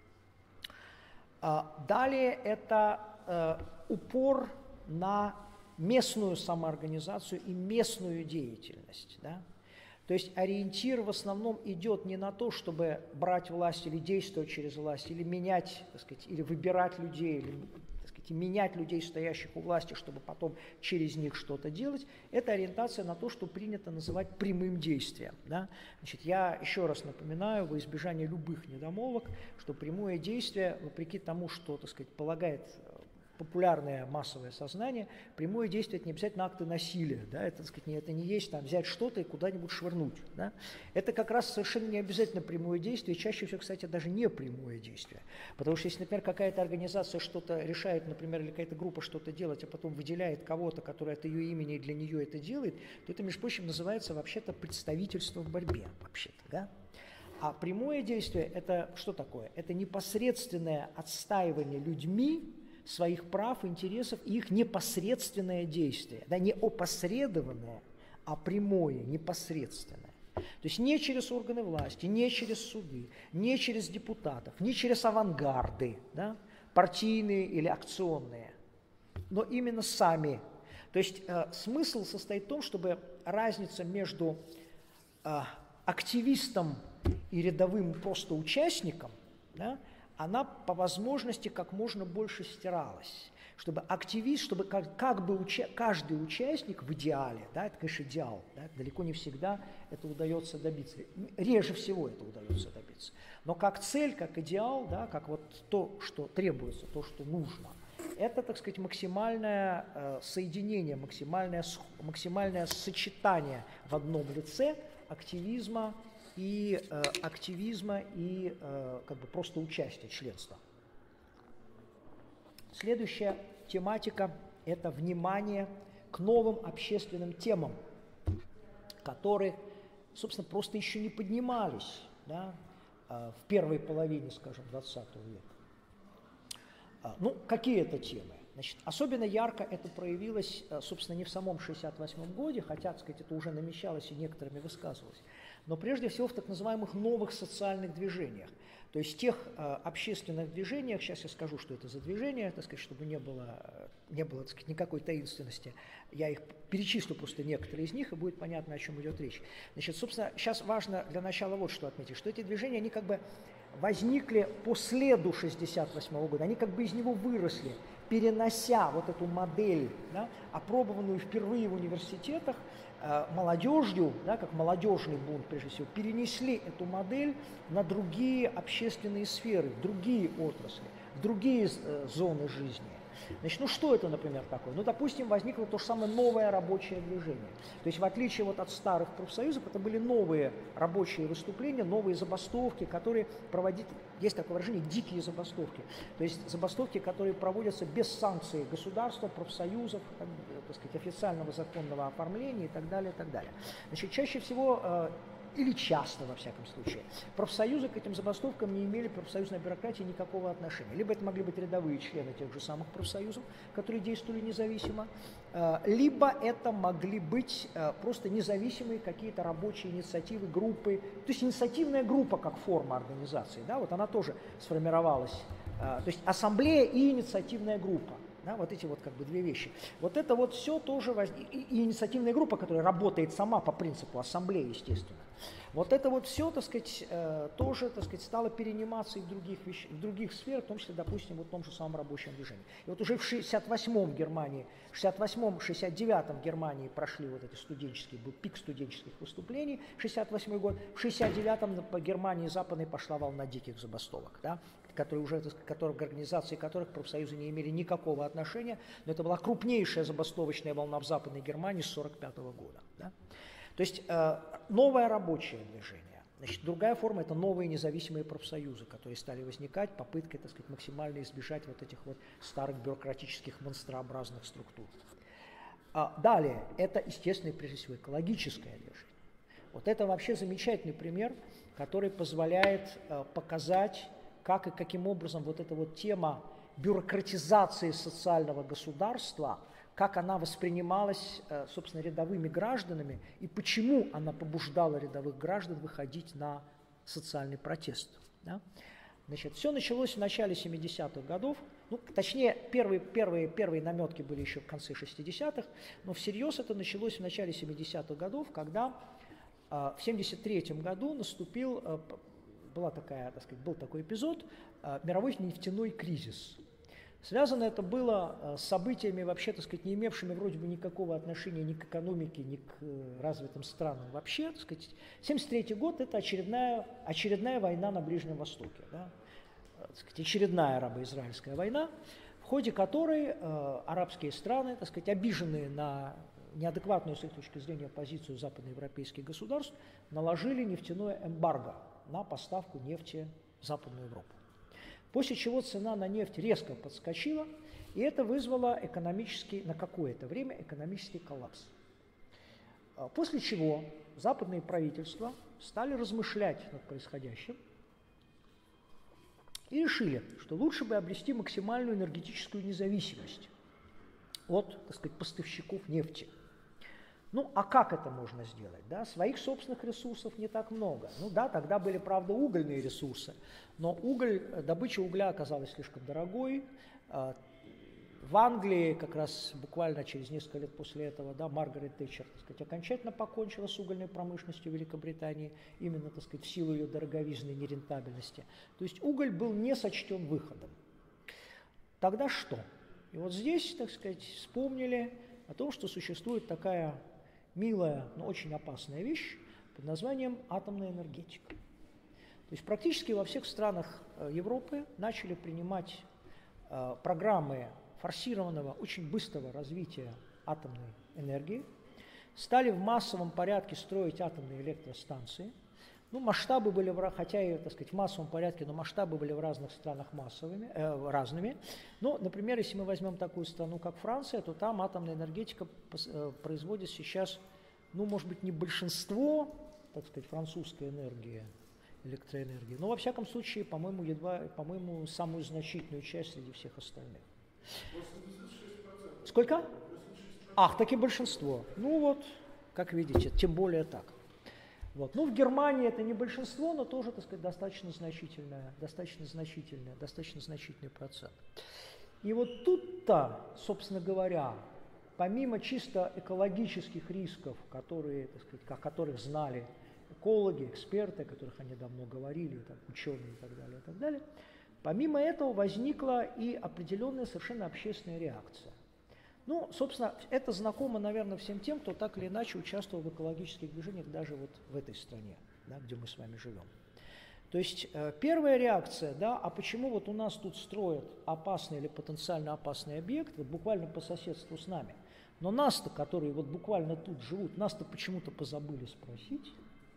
Далее это упор на местную самоорганизацию и местную деятельность. Да? То есть ориентир в основном идет не на то, чтобы брать власть или действовать через власть, или менять, так сказать, или выбирать людей, или, так сказать, менять людей, стоящих у власти, чтобы потом через них что-то делать. Это ориентация на то, что принято называть прямым действием. Да? Значит, я еще раз напоминаю, во избежание любых недомолвок, что прямое действие, вопреки тому, что, так сказать, полагает популярное массовое сознание, прямое действие – это не обязательно акты насилия, да? это, так сказать, не, это не есть там, взять что-то и куда-нибудь швырнуть. Да? Это как раз совершенно не обязательно прямое действие, чаще всего, кстати, даже не прямое действие. Потому что если, например, какая-то организация что-то решает, например, или какая-то группа что-то делать, а потом выделяет кого-то, который от ее имени и для нее это делает, то это, между прочим, называется вообще-то представительство в борьбе. Вообще-то, да? А прямое действие – это что такое? Это непосредственное отстаивание людьми своих прав, интересов и их непосредственное действие. Да, не опосредованное, а прямое, непосредственное. То есть не через органы власти, не через суды, не через депутатов, не через авангарды, да, партийные или акционные, но именно сами. То есть э, смысл состоит в том, чтобы разница между э, активистом и рядовым просто участником, да, она по возможности как можно больше стиралась, чтобы активист, чтобы как, как бы уча, каждый участник в идеале, да, это, конечно, идеал, да, далеко не всегда это удается добиться, реже всего это удается добиться, но как цель, как идеал, да, как вот то, что требуется, то, что нужно, это, так сказать, максимальное э, соединение, максимальное, максимальное сочетание в одном лице активизма и э, активизма, и э, как бы просто участия, членства. Следующая тематика – это внимание к новым общественным темам, которые, собственно, просто еще не поднимались, да, э, в первой половине, скажем, двадцатого века. А, ну, какие это темы? Значит, особенно ярко это проявилось, собственно, не в самом шестьдесят восьмом году, хотя, так сказать, это уже намечалось и некоторыми высказывалось, но прежде всего в так называемых новых социальных движениях. То есть тех э, общественных движениях, сейчас я скажу, что это за движения, так сказать, чтобы не было, не было, так сказать, никакой таинственности, я их перечислю просто некоторые из них, и будет понятно, о чем идет речь. Значит, собственно, сейчас важно для начала вот что отметить, что эти движения, они как бы возникли по следу шестьдесят восьмого года, они как бы из него выросли, перенося вот эту модель, да, опробованную впервые в университетах, э, молодежью, да, как молодежный бунт, прежде всего, перенесли эту модель на другие общественные сферы, в другие отрасли, в другие э, зоны жизни. Значит, ну что это, например, такое? Ну, допустим, возникло то же самое новое рабочее движение. То есть, в отличие вот от старых профсоюзов, это были новые рабочие выступления, новые забастовки, которые проводить, есть такое выражение, дикие забастовки. То есть забастовки, которые проводятся без санкций государства, профсоюзов, так, так сказать, официального законного оформления и так далее, и так далее. Значит, чаще всего э, или часто, во всяком случае, профсоюзы к этим забастовкам не имели, профсоюзной бюрократии, никакого отношения. Либо это могли быть рядовые члены тех же самых профсоюзов, которые действовали независимо, либо это могли быть просто независимые какие-то рабочие инициативы, группы. То есть инициативная группа как форма организации, да, вот она тоже сформировалась. То есть ассамблея и инициативная группа. Да, вот эти вот как бы две вещи. Вот это вот все тоже воз... и, и инициативная группа, которая работает сама по принципу ассамблеи, естественно. Вот это вот все, так сказать, э, тоже, так сказать, стало перениматься и в других, вещ... в других сферах, в том числе, допустим, вот в том же самом рабочем движении. И вот уже в шестьдесят восьмом Германии, в шестьдесят восьмом — шестьдесят девятом Германии прошли вот эти студенческие, был пик студенческих выступлений, шестьдесят восьмой год, в шестьдесят девятом по Германии западной пошла волна диких забастовок, да, которые уже, которых, к организации которых профсоюзы не имели никакого отношения, но это была крупнейшая забастовочная волна в Западной Германии с сорок пятого года. Да? То есть э, новое рабочее движение. Значит, другая форма – это новые независимые профсоюзы, которые стали возникать попыткой, так сказать, максимально избежать вот этих вот старых бюрократических монстрообразных структур. А далее, это, естественно, прежде всего экологическое движение. Вот это вообще замечательный пример, который позволяет э, показать, как и каким образом вот эта вот тема бюрократизации социального государства, как она воспринималась, собственно, рядовыми гражданами и почему она побуждала рядовых граждан выходить на социальный протест. Да? Значит, все началось в начале семидесятых годов, ну, точнее, первые, первые, первые наметки были еще в конце шестидесятых, но всерьез это началось в начале семидесятых годов, когда э, в семьдесят третьем году наступил э, Была такая, так сказать, был такой эпизод, э, мировой нефтяной кризис. Связано это было э, с событиями, вообще, так сказать, не имевшими вроде бы никакого отношения ни к экономике, ни к э, развитым странам вообще. Так сказать. семьдесят третий год – это очередная, очередная война на Ближнем Востоке, да? Так сказать, очередная арабо-израильская война, в ходе которой э, арабские страны, так сказать, обиженные на неадекватную с их точки зрения позицию западноевропейских государств, наложили нефтяное эмбарго на поставку нефти в Западную Европу. После чего цена на нефть резко подскочила, и это вызвало экономический, на какое-то время экономический коллапс. После чего западные правительства стали размышлять над происходящим и решили, что лучше бы обрести максимальную энергетическую независимость от, так сказать, поставщиков нефти. Ну, а как это можно сделать? Да? Своих собственных ресурсов не так много. Ну да, тогда были, правда, угольные ресурсы, но уголь, добыча угля оказалась слишком дорогой. В Англии как раз буквально через несколько лет после этого, да, Маргарет Тэтчер, так сказать, окончательно покончила с угольной промышленностью Великобритании, именно, так сказать, в силу ее дороговизны и нерентабельности. То есть уголь был не сочтен выходом. Тогда что? И вот здесь, так сказать, вспомнили о том, что существует такая милая, но очень опасная вещь под названием атомная энергетика. То есть практически во всех странах Европы начали принимать э, программы форсированного, очень быстрого развития атомной энергии, стали в массовом порядке строить атомные электростанции, Ну, масштабы были, в, хотя и, так сказать, в массовом порядке, но масштабы были в разных странах массовыми, э, разными. Ну, например, если мы возьмем такую страну, как Франция, то там атомная энергетика э, производит сейчас, ну, может быть, не большинство, так сказать, французской энергии, электроэнергии, но, во всяком случае, по-моему, едва, по-моему, самую значительную часть среди всех остальных. Сколько? Ах, таки большинство. Ну вот, как видите, тем более так. Вот. Ну, в Германии это не большинство, но тоже, так сказать, достаточно значительное, достаточно значительное, достаточно значительный процент. И вот тут-то, собственно говоря, помимо чисто экологических рисков, которые, так сказать, о которых знали экологи, эксперты, о которых они давно говорили, так, ученые и так далее, и так далее, помимо этого возникла и определенная совершенно общественная реакция. Ну, собственно, это знакомо, наверное, всем тем, кто так или иначе участвовал в экологических движениях даже вот в этой стране, да, где мы с вами живем. То есть э, первая реакция, да, а почему вот у нас тут строят опасный или потенциально опасный объект, вот буквально по соседству с нами, но нас-то, которые вот буквально тут живут, нас-то почему-то позабыли спросить,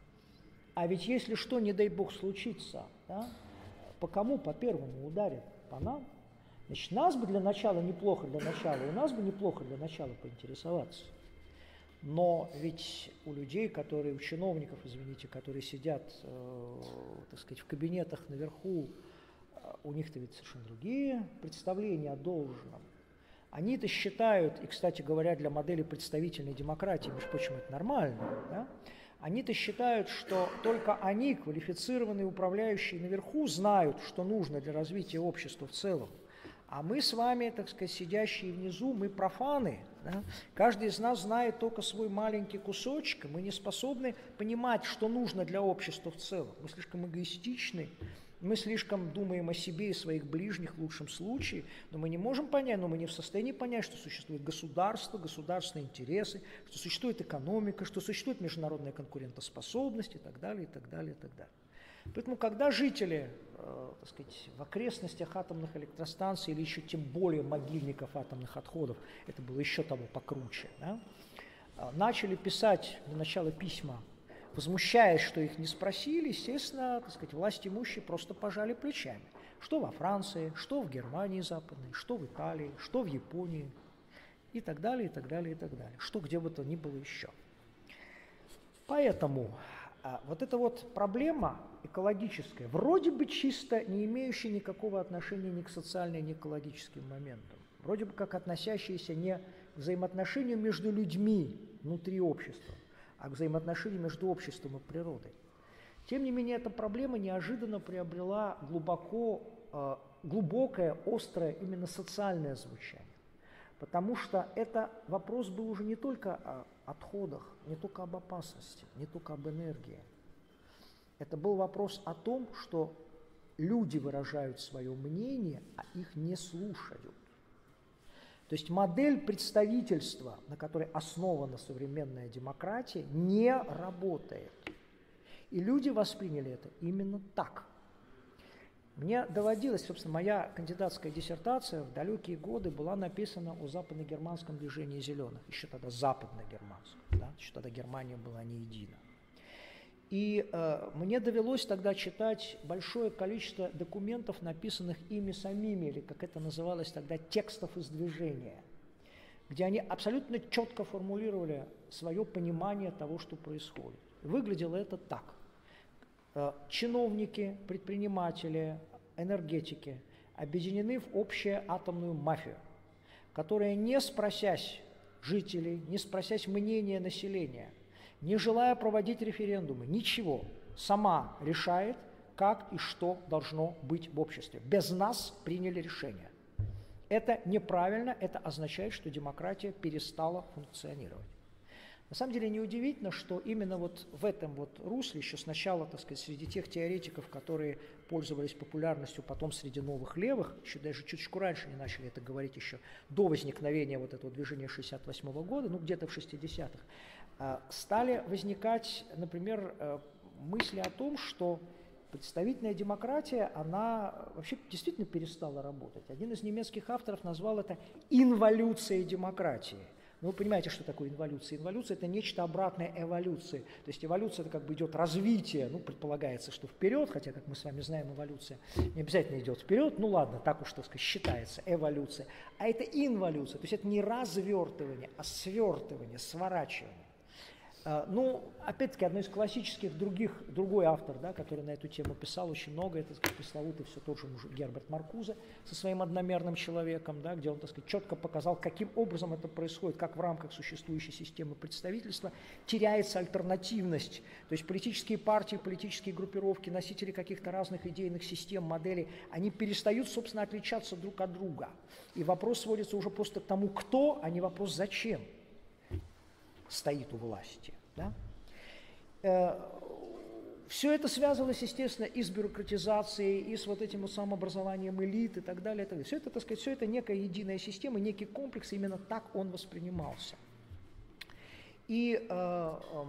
а ведь если что, не дай бог, случится, да, по кому по первому ударит? По нам? Значит, нас бы для начала неплохо для начала, у нас бы неплохо для начала поинтересоваться. Но ведь у людей, которые, у чиновников, извините, которые сидят, э, так сказать, в кабинетах наверху, э, у них-то ведь совершенно другие представления о должном. Они-то считают, и, кстати говоря, для модели представительной демократии, между прочим, это нормально, да? Они-то считают, что только они, квалифицированные управляющие наверху, знают, что нужно для развития общества в целом. А мы с вами, так сказать, сидящие внизу, мы профаны. Да? Каждый из нас знает только свой маленький кусочек, и мы не способны понимать, что нужно для общества в целом. Мы слишком эгоистичны, мы слишком думаем о себе и своих ближних в лучшем случае, но мы не можем понять, но мы не в состоянии понять, что существует государство, государственные интересы, что существует экономика, что существует международная конкурентоспособность и так далее, и так далее, и так далее. Поэтому, когда жители, э, так сказать, в окрестностях атомных электростанций или еще тем более могильников атомных отходов, это было еще того покруче, да, начали писать для начала письма, возмущаясь, что их не спросили, естественно, так сказать, власть имущие просто пожали плечами. Что во Франции, что в Германии западной, что в Италии, что в Японии и так далее, и так далее, и так далее. Что где бы то ни было еще. Поэтому а, вот эта вот проблема экологическая, вроде бы чисто не имеющая никакого отношения ни к социальным, ни к экологическим моментам, вроде бы как относящаяся не к взаимоотношению между людьми внутри общества, а к взаимоотношению между обществом и природой. Тем не менее, эта проблема неожиданно приобрела глубоко, э, глубокое, острое именно социальное звучание. Потому что это вопрос был уже не только о отходах, не только об опасности, не только об энергии. Это был вопрос о том, что люди выражают свое мнение, а их не слушают. То есть модель представительства, на которой основана современная демократия, не работает. И люди восприняли это именно так. Мне доводилось, собственно, моя кандидатская диссертация в далекие годы была написана о западно-германском движении зеленых, еще тогда западно-германском, да? Еще тогда Германия была не едина. И э, мне довелось тогда читать большое количество документов, написанных ими самими, или, как это называлось тогда, текстов из движения, где они абсолютно четко формулировали свое понимание того, что происходит. Выглядело это так. Э, чиновники, предприниматели, энергетики объединены в общую атомную мафию, которая, не спросясь жителей, не спросясь мнения населения, не желая проводить референдумы, ничего, сама решает, как и что должно быть в обществе. Без нас приняли решение. Это неправильно, это означает, что демократия перестала функционировать. На самом деле неудивительно, что именно вот в этом вот русле, еще сначала, так сказать, среди тех теоретиков, которые пользовались популярностью, потом среди новых левых, еще даже чуточку раньше не начали это говорить, еще до возникновения вот этого движения шестьдесят восьмого года, ну где-то в шестидесятых, стали возникать, например, мысли о том, что представительная демократия, она вообще действительно перестала работать. Один из немецких авторов назвал это инволюцией демократии. Но вы понимаете, что такое инволюция? Инволюция – это нечто обратное эволюции. То есть эволюция – это как бы идет развитие, ну, предполагается, что вперед, хотя, как мы с вами знаем, эволюция не обязательно идет вперед, ну ладно, так уж, так сказать, считается, эволюция. А это инволюция, то есть это не развертывание, а свертывание, сворачивание. Ну, опять-таки, одно из классических других, другой автор, да, который на эту тему писал очень много, это, так сказать, пресловутый все тот же Герберт Маркузе со своим одномерным человеком, да, где он, так сказать, четко показал, каким образом это происходит, как в рамках существующей системы представительства теряется альтернативность. То есть политические партии, политические группировки, носители каких-то разных идейных систем, моделей, они перестают, собственно, отличаться друг от друга. И вопрос сводится уже просто к тому, кто, а не вопрос зачем стоит у власти. Да? Э, все это связывалось, естественно, и с бюрократизацией, и с вот этим вот самообразованием элит и так далее. И так далее. Все это, так сказать, все это некая единая система, некий комплекс, и именно так он воспринимался. И, э, э,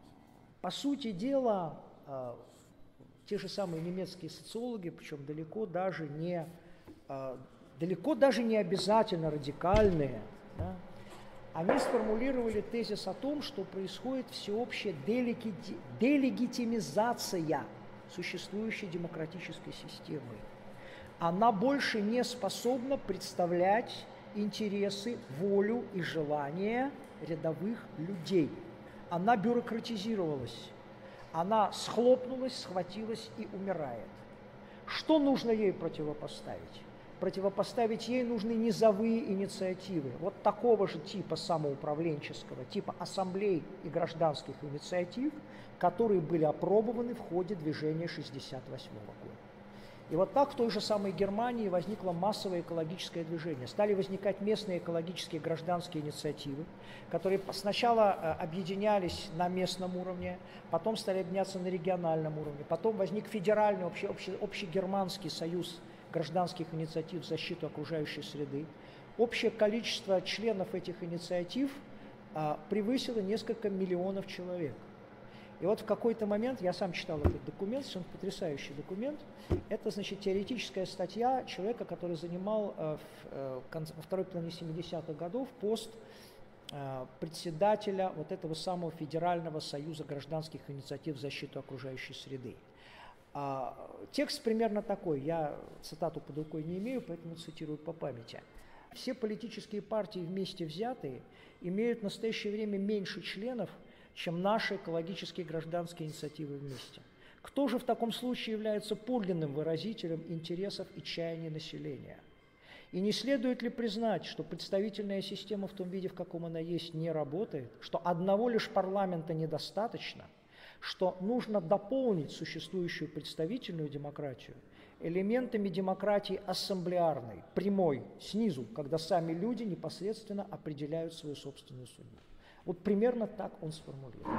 по сути дела, э, те же самые немецкие социологи, причем далеко даже не, э, далеко даже не обязательно радикальные, да, они сформулировали тезис о том, что происходит всеобщая делегити... делегитимизация существующей демократической системы. Она больше не способна представлять интересы, волю и желания рядовых людей. Она бюрократизировалась, она схлопнулась, схватилась и умирает. Что нужно ей противопоставить? Противопоставить ей нужны низовые инициативы, вот такого же типа самоуправленческого, типа ассамблей и гражданских инициатив, которые были опробованы в ходе движения шестьдесят восьмого года. И вот так в той же самой Германии возникло массовое экологическое движение. Стали возникать местные экологические гражданские инициативы, которые сначала объединялись на местном уровне, потом стали объединяться на региональном уровне, потом возник федеральный общий, общий, общегерманский союз гражданских инициатив в защиту окружающей среды. Общее количество членов этих инициатив а, превысило несколько миллионов человек. И вот в какой-то момент, я сам читал этот документ, совершенно потрясающий документ, это, значит, теоретическая статья человека, который занимал э, в, э, во второй половине семидесятых годов пост э, председателя вот этого самого Федерального союза гражданских инициатив в защиту окружающей среды. А, текст примерно такой, я цитату под рукой не имею, поэтому цитирую по памяти. Все политические партии вместе взятые имеют в настоящее время меньше членов, чем наши экологические гражданские инициативы вместе. Кто же в таком случае является подлинным выразителем интересов и чаяний населения? И не следует ли признать, что представительная система в том виде, в каком она есть, не работает, что одного лишь парламента недостаточно, что нужно дополнить существующую представительную демократию элементами демократии ассамблеарной, прямой, снизу, когда сами люди непосредственно определяют свою собственную судьбу. Вот примерно так он сформулировал.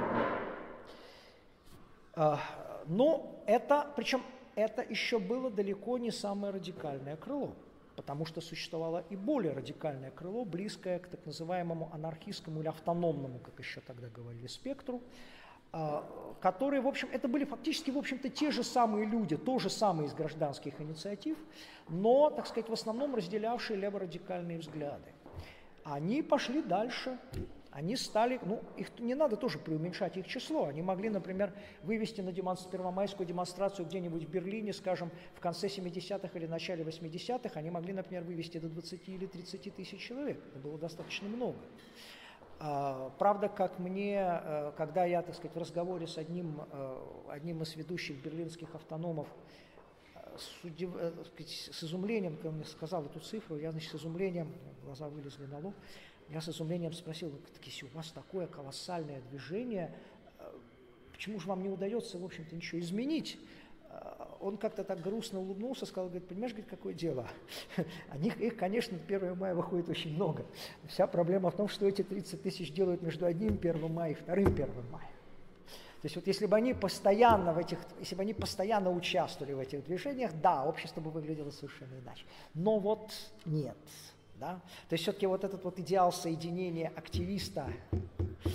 Но это, причем это еще было далеко не самое радикальное крыло, потому что существовало и более радикальное крыло, близкое к так называемому анархистскому или автономному, как еще тогда говорили, спектру, которые, в общем, это были фактически, в общем-то, те же самые люди, то же самое из гражданских инициатив, но, так сказать, в основном разделявшие леворадикальные взгляды. Они пошли дальше, они стали, ну, их не надо тоже преуменьшать их число, они могли, например, вывести на демонстр... первомайскую демонстрацию где-нибудь в Берлине, скажем, в конце семидесятых или начале восьмидесятых, они могли, например, вывести до двадцати или тридцати тысяч человек, это было достаточно много. Правда, как мне, когда я, так сказать, в разговоре с одним, одним из ведущих берлинских автономов с, удив... с изумлением, когда он мне сказал эту цифру, я, значит, с изумлением, глаза вылезли на лоб, я с изумлением спросил, если у вас такое колоссальное движение, почему же вам не удается, в общем-то, ничего изменить? Он как-то так грустно улыбнулся, сказал, говорит, понимаешь, говорит, какое дело? Они, их, конечно, первого мая выходит очень много. Вся проблема в том, что эти тридцать тысяч делают между одним первым мая и вторым первым мая. То есть вот если бы они постоянно в этих, если бы они постоянно участвовали в этих движениях, да, общество бы выглядело совершенно иначе. Но вот нет. Да? То есть все-таки вот этот вот идеал соединения активиста,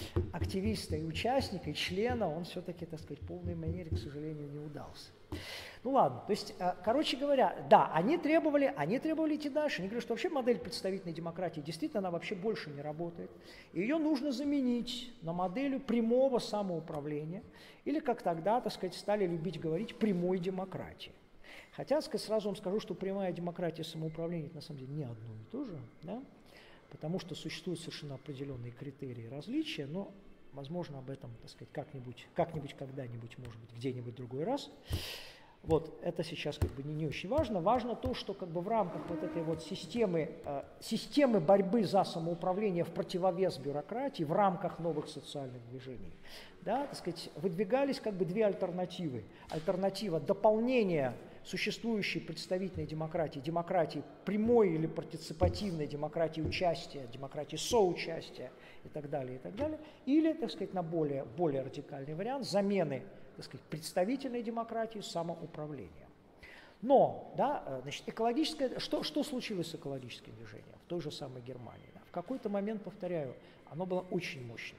активиста и участника, и члена, он все-таки, так сказать, в полной манере, к сожалению, не удался. Ну ладно, то есть, короче говоря, да, они требовали, они требовали идти дальше. Они говорят, что вообще модель представительной демократии действительно, она вообще больше не работает. И ее нужно заменить на модель прямого самоуправления, или, как тогда, так сказать, стали любить говорить, прямой демократии. Хотя, так сказать, сразу вам скажу, что прямая демократия и самоуправление – это на самом деле не одно и то же, да? Потому что существуют совершенно определенные критерии различия, но, возможно, об этом, так сказать, как-нибудь, как-нибудь, когда-нибудь, может быть, где-нибудь в другой раз. Вот, это сейчас как бы не, не очень важно. Важно то, что как бы в рамках вот этой вот системы, э, системы борьбы за самоуправление в противовес бюрократии, в рамках новых социальных движений, да, так сказать, выдвигались как бы две альтернативы. Альтернатива дополнения существующей представительной демократии, демократии прямой или партиципативной, демократии участия, демократии соучастия и так далее, и так далее. Или, так сказать, на более, более радикальный вариант замены, так сказать, представительной демократии самоуправлением. Но, да, значит, экологическое, что, что случилось с экологическим движением в той же самой Германии? Да? В какой-то момент, повторяю, оно было очень мощным.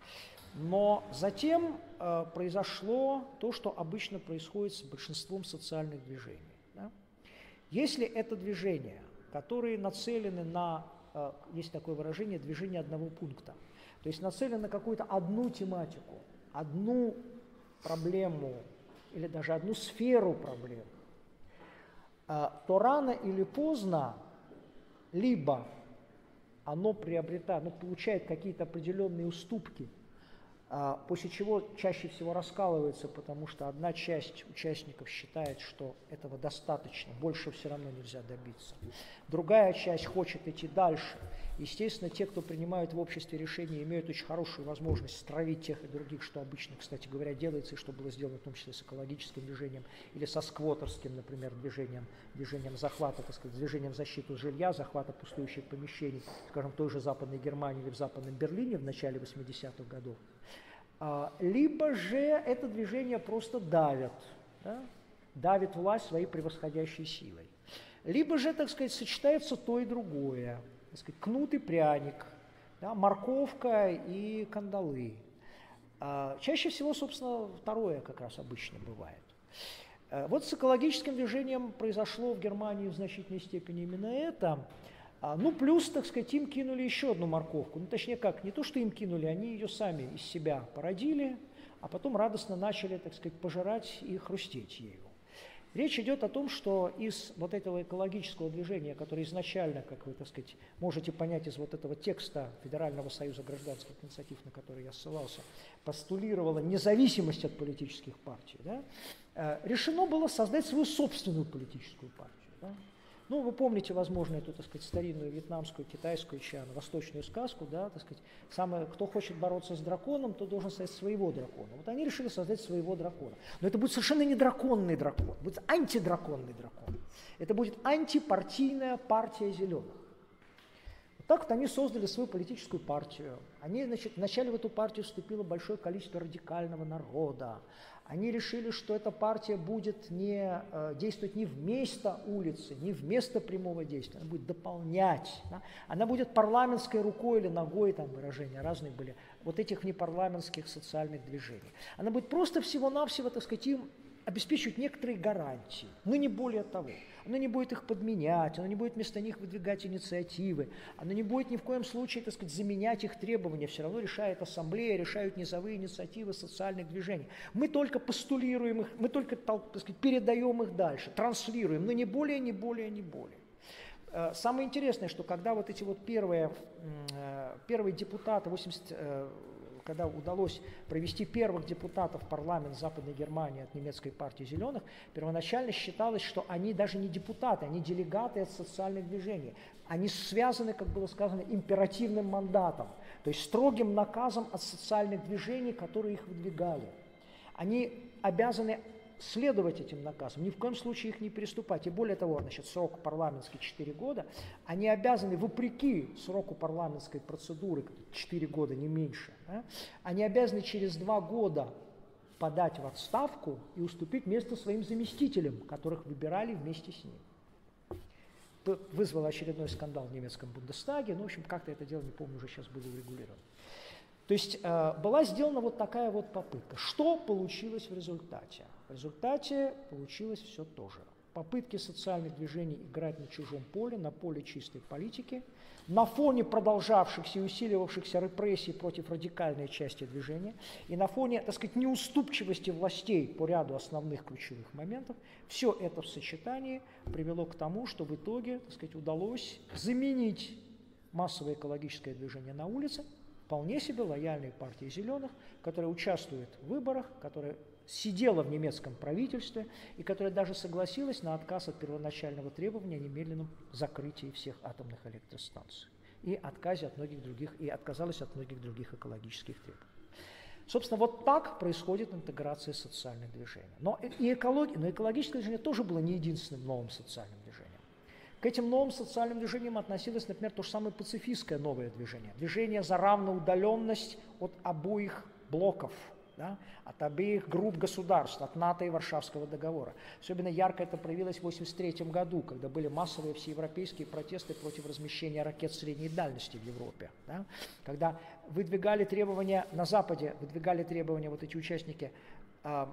Но затем э, произошло то, что обычно происходит с большинством социальных движений. Да? Если это движения, которые нацелены на, э, есть такое выражение, движение одного пункта, то есть нацелены на какую-то одну тематику, одну проблему или даже одну сферу проблем, э, то рано или поздно либо оно приобретает, ну, получает какие-то определенные уступки, после чего чаще всего раскалывается, потому что одна часть участников считает, что этого достаточно, больше все равно нельзя добиться. Другая часть хочет идти дальше. Естественно, те, кто принимают в обществе решения, имеют очень хорошую возможность стравить тех и других, что обычно, кстати говоря, делается, и что было сделано в том числе с экологическим движением или со сквотерским, например, движением, движением захвата, так сказать, движением в защиту жилья, захвата пустующих помещений, скажем, в той же Западной Германии или в Западном Берлине в начале восьмидесятых годов. Либо же это движение просто давит, да? Давит власть своей превосходящей силой. Либо же, так сказать, сочетается то и другое, так сказать, кнут и пряник, да? Морковка и кандалы. Чаще всего, собственно, второе как раз обычно бывает. Вот с экологическим движением произошло в Германии в значительной степени именно это. Ну, плюс, так сказать, им кинули еще одну морковку. Ну, точнее как, не то, что им кинули, они ее сами из себя породили, а потом радостно начали, так сказать, пожирать и хрустеть ею. Речь идет о том, что из вот этого экологического движения, которое изначально, как вы, так сказать, можете понять из вот этого текста Федерального союза гражданских инициатив, на который я ссылался, постулировало независимость от политических партий, да, решено было создать свою собственную политическую партию. Да. Ну, вы помните, возможно, эту, так сказать, старинную вьетнамскую, китайскую, чья, восточную сказку, да, так сказать, самое, кто хочет бороться с драконом, то должен создать своего дракона. Вот они решили создать своего дракона. Но это будет совершенно не драконный дракон, будет антидраконный дракон. Это будет антипартийная партия зеленых. Вот так вот они создали свою политическую партию. Они, значит, вначале в эту партию вступило большое количество радикального народа. Они решили, что эта партия будет не, э, действовать не вместо улицы, не вместо прямого действия, она будет дополнять. Да? Она будет парламентской рукой или ногой, там выражения разные были, вот этих непарламентских социальных движений. Она будет просто всего-навсего, так сказать, им обеспечивать некоторые гарантии, но не более того. Оно не будет их подменять, оно не будет вместо них выдвигать инициативы, оно не будет ни в коем случае, так сказать, заменять их требования. Все равно решает ассамблея, решают низовые инициативы социальных движений. Мы только постулируем их, мы только, так сказать, передаем их дальше, транслируем, но не более, не более, не более. Самое интересное, что когда вот эти вот первые, первые депутаты, восемьдесят когда удалось провести первых депутатов в парламент Западной Германии от немецкой партии зеленых, первоначально считалось, что они даже не депутаты, они делегаты от социальных движений. Они связаны, как было сказано, императивным мандатом, то есть строгим наказом от социальных движений, которые их выдвигали. Они обязаны следовать этим наказам, ни в коем случае их не переступать. И более того, значит, срок парламентский четыре года, они обязаны, вопреки сроку парламентской процедуры, четыре года, не меньше, да, они обязаны через два года подать в отставку и уступить место своим заместителям, которых выбирали вместе с ним. Вызвало очередной скандал в немецком Бундестаге, ну, в общем, как-то это дело, не помню, уже сейчас было урегулировано. То есть э, была сделана вот такая вот попытка. Что получилось в результате? В результате получилось все то же. Попытки социальных движений играть на чужом поле, на поле чистой политики, на фоне продолжавшихся и усиливавшихся репрессий против радикальной части движения и на фоне, так сказать, неуступчивости властей по ряду основных ключевых моментов, все это в сочетании привело к тому, что в итоге, так сказать, удалось заменить массовое экологическое движение на улице вполне себе лояльной партии зеленых, которая участвует в выборах, которая сидела в немецком правительстве и которая даже согласилась на отказ от первоначального требования о немедленном закрытии всех атомных электростанций и отказе от многих других, и отказалась от многих других экологических требований. Собственно, вот так происходит интеграция социальных движений. Но, и экология, но экологическое движение тоже было не единственным новым социальным движением. К этим новым социальным движениям относилось, например, то же самое пацифистское новое движение. Движение за равноудаленность от обоих блоков, да, от обеих групп государств, от НАТО и Варшавского договора. Особенно ярко это проявилось в восемьдесят третьем году, когда были массовые всеевропейские протесты против размещения ракет средней дальности в Европе. Да, когда выдвигали требования на Западе, выдвигали требования вот эти участники э,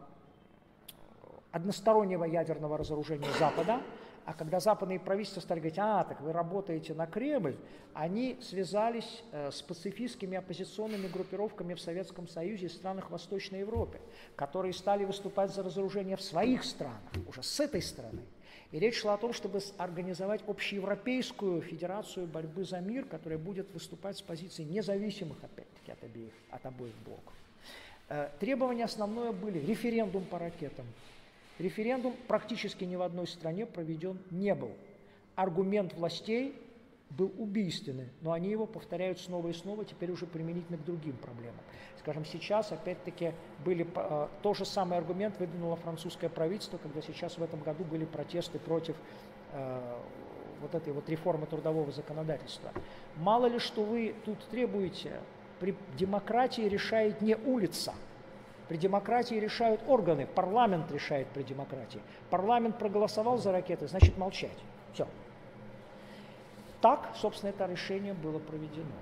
одностороннего ядерного разоружения Запада, а когда западные правительства стали говорить, а, так вы работаете на Кремль, они связались э, с пацифистскими оппозиционными группировками в Советском Союзе и странах Восточной Европы, которые стали выступать за разоружение в своих странах, уже с этой стороны. И речь шла о том, чтобы организовать общеевропейскую федерацию борьбы за мир, которая будет выступать с позиции независимых, опять-таки, от обеих, от обоих блоков. Э, требования основное были референдум по ракетам. Референдум практически ни в одной стране проведен не был. Аргумент властей был убийственный, но они его повторяют снова и снова, теперь уже применительно к другим проблемам. Скажем, сейчас, опять-таки, были, э, то же самый аргумент выдвинуло французское правительство, когда сейчас в этом году были протесты против э, вот этой вот реформы трудового законодательства. Мало ли, что вы тут требуете, при демократии решает не улица. При демократии решают органы, парламент решает при демократии. Парламент проголосовал за ракеты, значит молчать. Все. Так, собственно, это решение было проведено.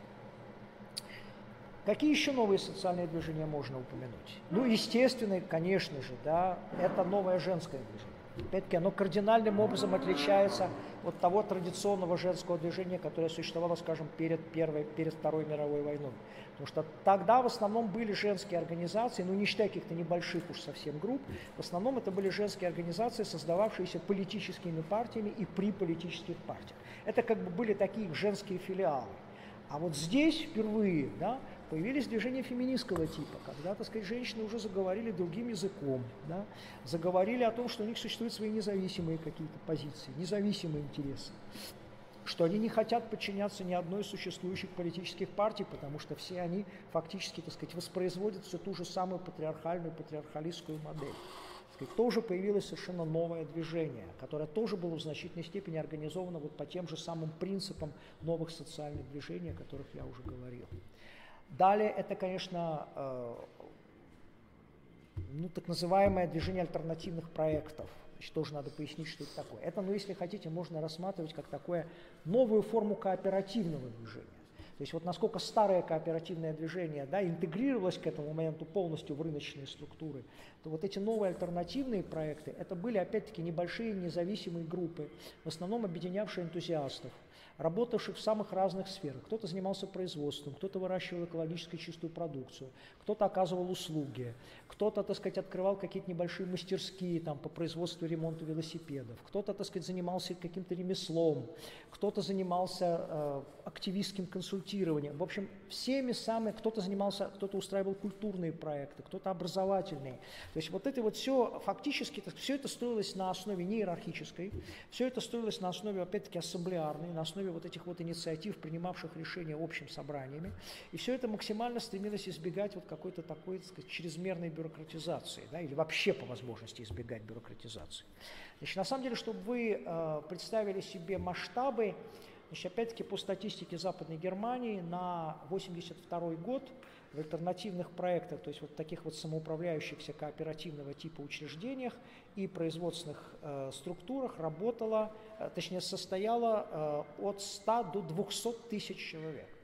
Какие еще новые социальные движения можно упомянуть? Ну, естественно, конечно же, да, это новое женское движение. Опять-таки, оно кардинальным образом отличается от того традиционного женского движения, которое существовало, скажем, перед, первой, перед Второй мировой войной. Потому что тогда в основном были женские организации, ну не считая каких-то небольших уж совсем групп, в основном это были женские организации, создававшиеся политическими партиями и при политических партиях. Это как бы были такие женские филиалы. А вот здесь впервые, да, появились движения феминистского типа, когда, так сказать, женщины уже заговорили другим языком, да, заговорили о том, что у них существуют свои независимые какие-то позиции, независимые интересы, что они не хотят подчиняться ни одной из существующих политических партий, потому что все они фактически, так сказать, воспроизводят всю ту же самую патриархальную, патриархалистскую модель. Тоже появилось совершенно новое движение, которое тоже было в значительной степени организовано вот по тем же самым принципам новых социальных движений, о которых я уже говорил. Далее это, конечно, э, ну, так называемое движение альтернативных проектов. Значит, тоже надо пояснить, что это такое. Это, ну, если хотите, можно рассматривать как такую новую форму кооперативного движения. То есть вот насколько старое кооперативное движение, да, интегрировалось к этому моменту полностью в рыночные структуры, то вот эти новые альтернативные проекты, это были опять-таки небольшие независимые группы, в основном объединявшие энтузиастов, работавших в самых разных сферах. Кто-то занимался производством, кто-то выращивал экологически чистую продукцию, кто-то оказывал услуги, кто-то, так сказать, открывал какие-то небольшие мастерские там, по производству и ремонту велосипедов, кто-то, так сказать, занимался каким-то ремеслом, кто-то занимался э, активистским консультированием. В общем, всеми самыми, кто-то занимался, кто-то устраивал культурные проекты, кто-то образовательные. То есть вот это вот все фактически, все это строилось на основе не иерархической, все это строилось на основе, опять-таки, ассамблеарной, на основе вот этих вот инициатив, принимавших решения общими собраниями. И все это максимально стремилось избегать вот какой-то такой, так сказать, чрезмерной бюрократизации, да, или вообще по возможности избегать бюрократизации. Значит, на самом деле, чтобы вы э, представили себе масштабы, значит, опять-таки по статистике Западной Германии на восемьдесят второй год в альтернативных проектах, то есть вот таких вот самоуправляющихся кооперативного типа учреждениях и производственных э, структурах работало, э, точнее состояло э, от ста до двухсот тысяч человек.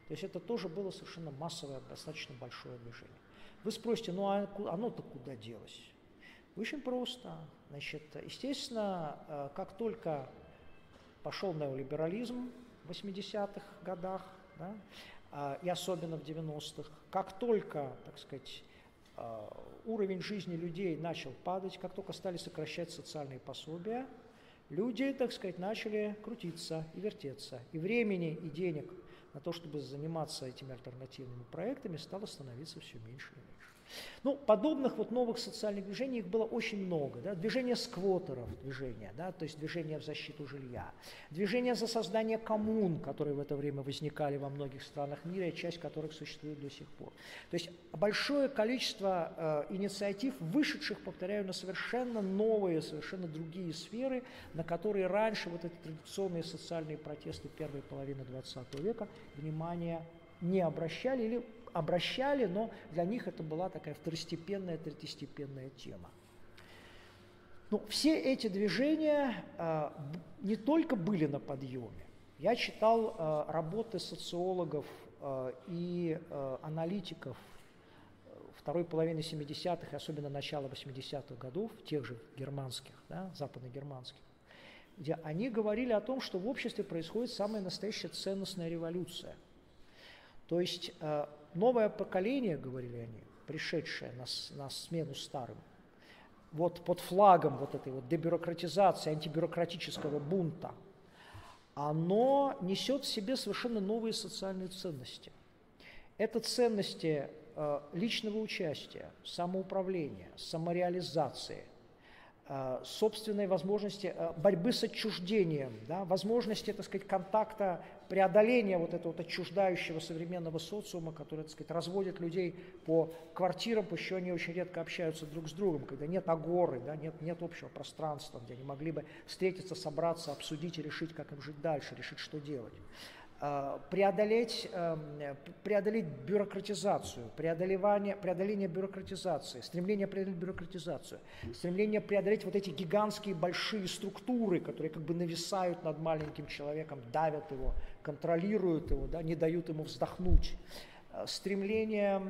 То есть это тоже было совершенно массовое, достаточно большое движение. Вы спросите, ну а оно-то куда делось? Очень просто. Значит, естественно, как только пошел неолиберализм в восьмидесятых годах, да, и особенно в девяностых, как только, так сказать, уровень жизни людей начал падать, как только стали сокращать социальные пособия, люди, так сказать, начали крутиться и вертеться. И времени, и денег на то, чтобы заниматься этими альтернативными проектами, стало становиться все меньше и меньше. Ну, подобных вот новых социальных движений их было очень много. Да? Движение сквотеров, движение, да? То есть движение в защиту жилья, движение за создание коммун, которые в это время возникали во многих странах мира, и часть которых существует до сих пор. То есть большое количество э, инициатив, вышедших, повторяю, на совершенно новые, совершенно другие сферы, на которые раньше вот эти традиционные социальные протесты первой половины двадцатого века внимания не обращали или обращали, но для них это была такая второстепенная, третьестепенная тема. Ну, все эти движения э, не только были на подъеме. Я читал э, работы социологов э, и э, аналитиков второй половины семидесятых и особенно начала восьмидесятых годов, тех же германских, да, западногерманских, где они говорили о том, что в обществе происходит самая настоящая ценностная революция. То есть э, новое поколение, говорили они, пришедшее на, на смену старым, вот под флагом вот этой вот дебюрократизации, антибюрократического бунта, оно несет в себе совершенно новые социальные ценности. Это ценности э, личного участия, самоуправления, самореализации, э, собственной возможности э, борьбы с отчуждением, да, возможности, так сказать, контакта, преодоления вот этого вот отчуждающего современного социума, который, так сказать, разводит людей по квартирам, пусть еще они очень редко общаются друг с другом, когда нет агоры, да, нет, нет общего пространства, где они могли бы встретиться, собраться, обсудить и решить, как им жить дальше, решить, что делать. Преодолеть, преодолеть бюрократизацию, преодолевание, преодоление бюрократизации, стремление преодолеть бюрократизацию, стремление преодолеть вот эти гигантские большие структуры, которые как бы нависают над маленьким человеком, давят его, контролируют его, да, не дают ему вздохнуть, стремление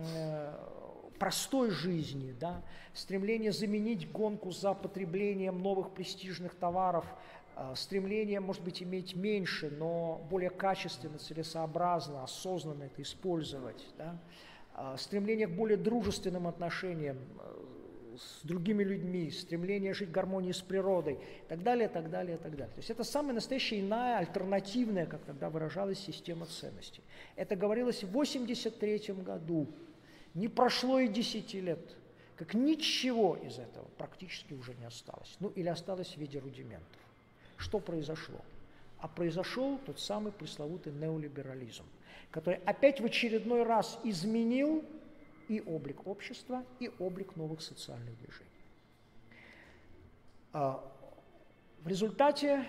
простой жизни, да, стремление заменить гонку за потреблением новых престижных товаров, стремление, может быть, иметь меньше, но более качественно, целесообразно, осознанно это использовать, да? Стремление к более дружественным отношениям с другими людьми, стремление жить в гармонии с природой, и так далее, так далее, так далее. То есть это самая настоящая иная, альтернативная, как тогда выражалась, система ценностей. Это говорилось в восемьдесят третьем году. Не прошло и десяти лет, как ничего из этого практически уже не осталось. Ну или осталось в виде рудиментов. Что произошло? А произошел тот самый пресловутый неолиберализм, который опять в очередной раз изменил и облик общества, и облик новых социальных движений. В результате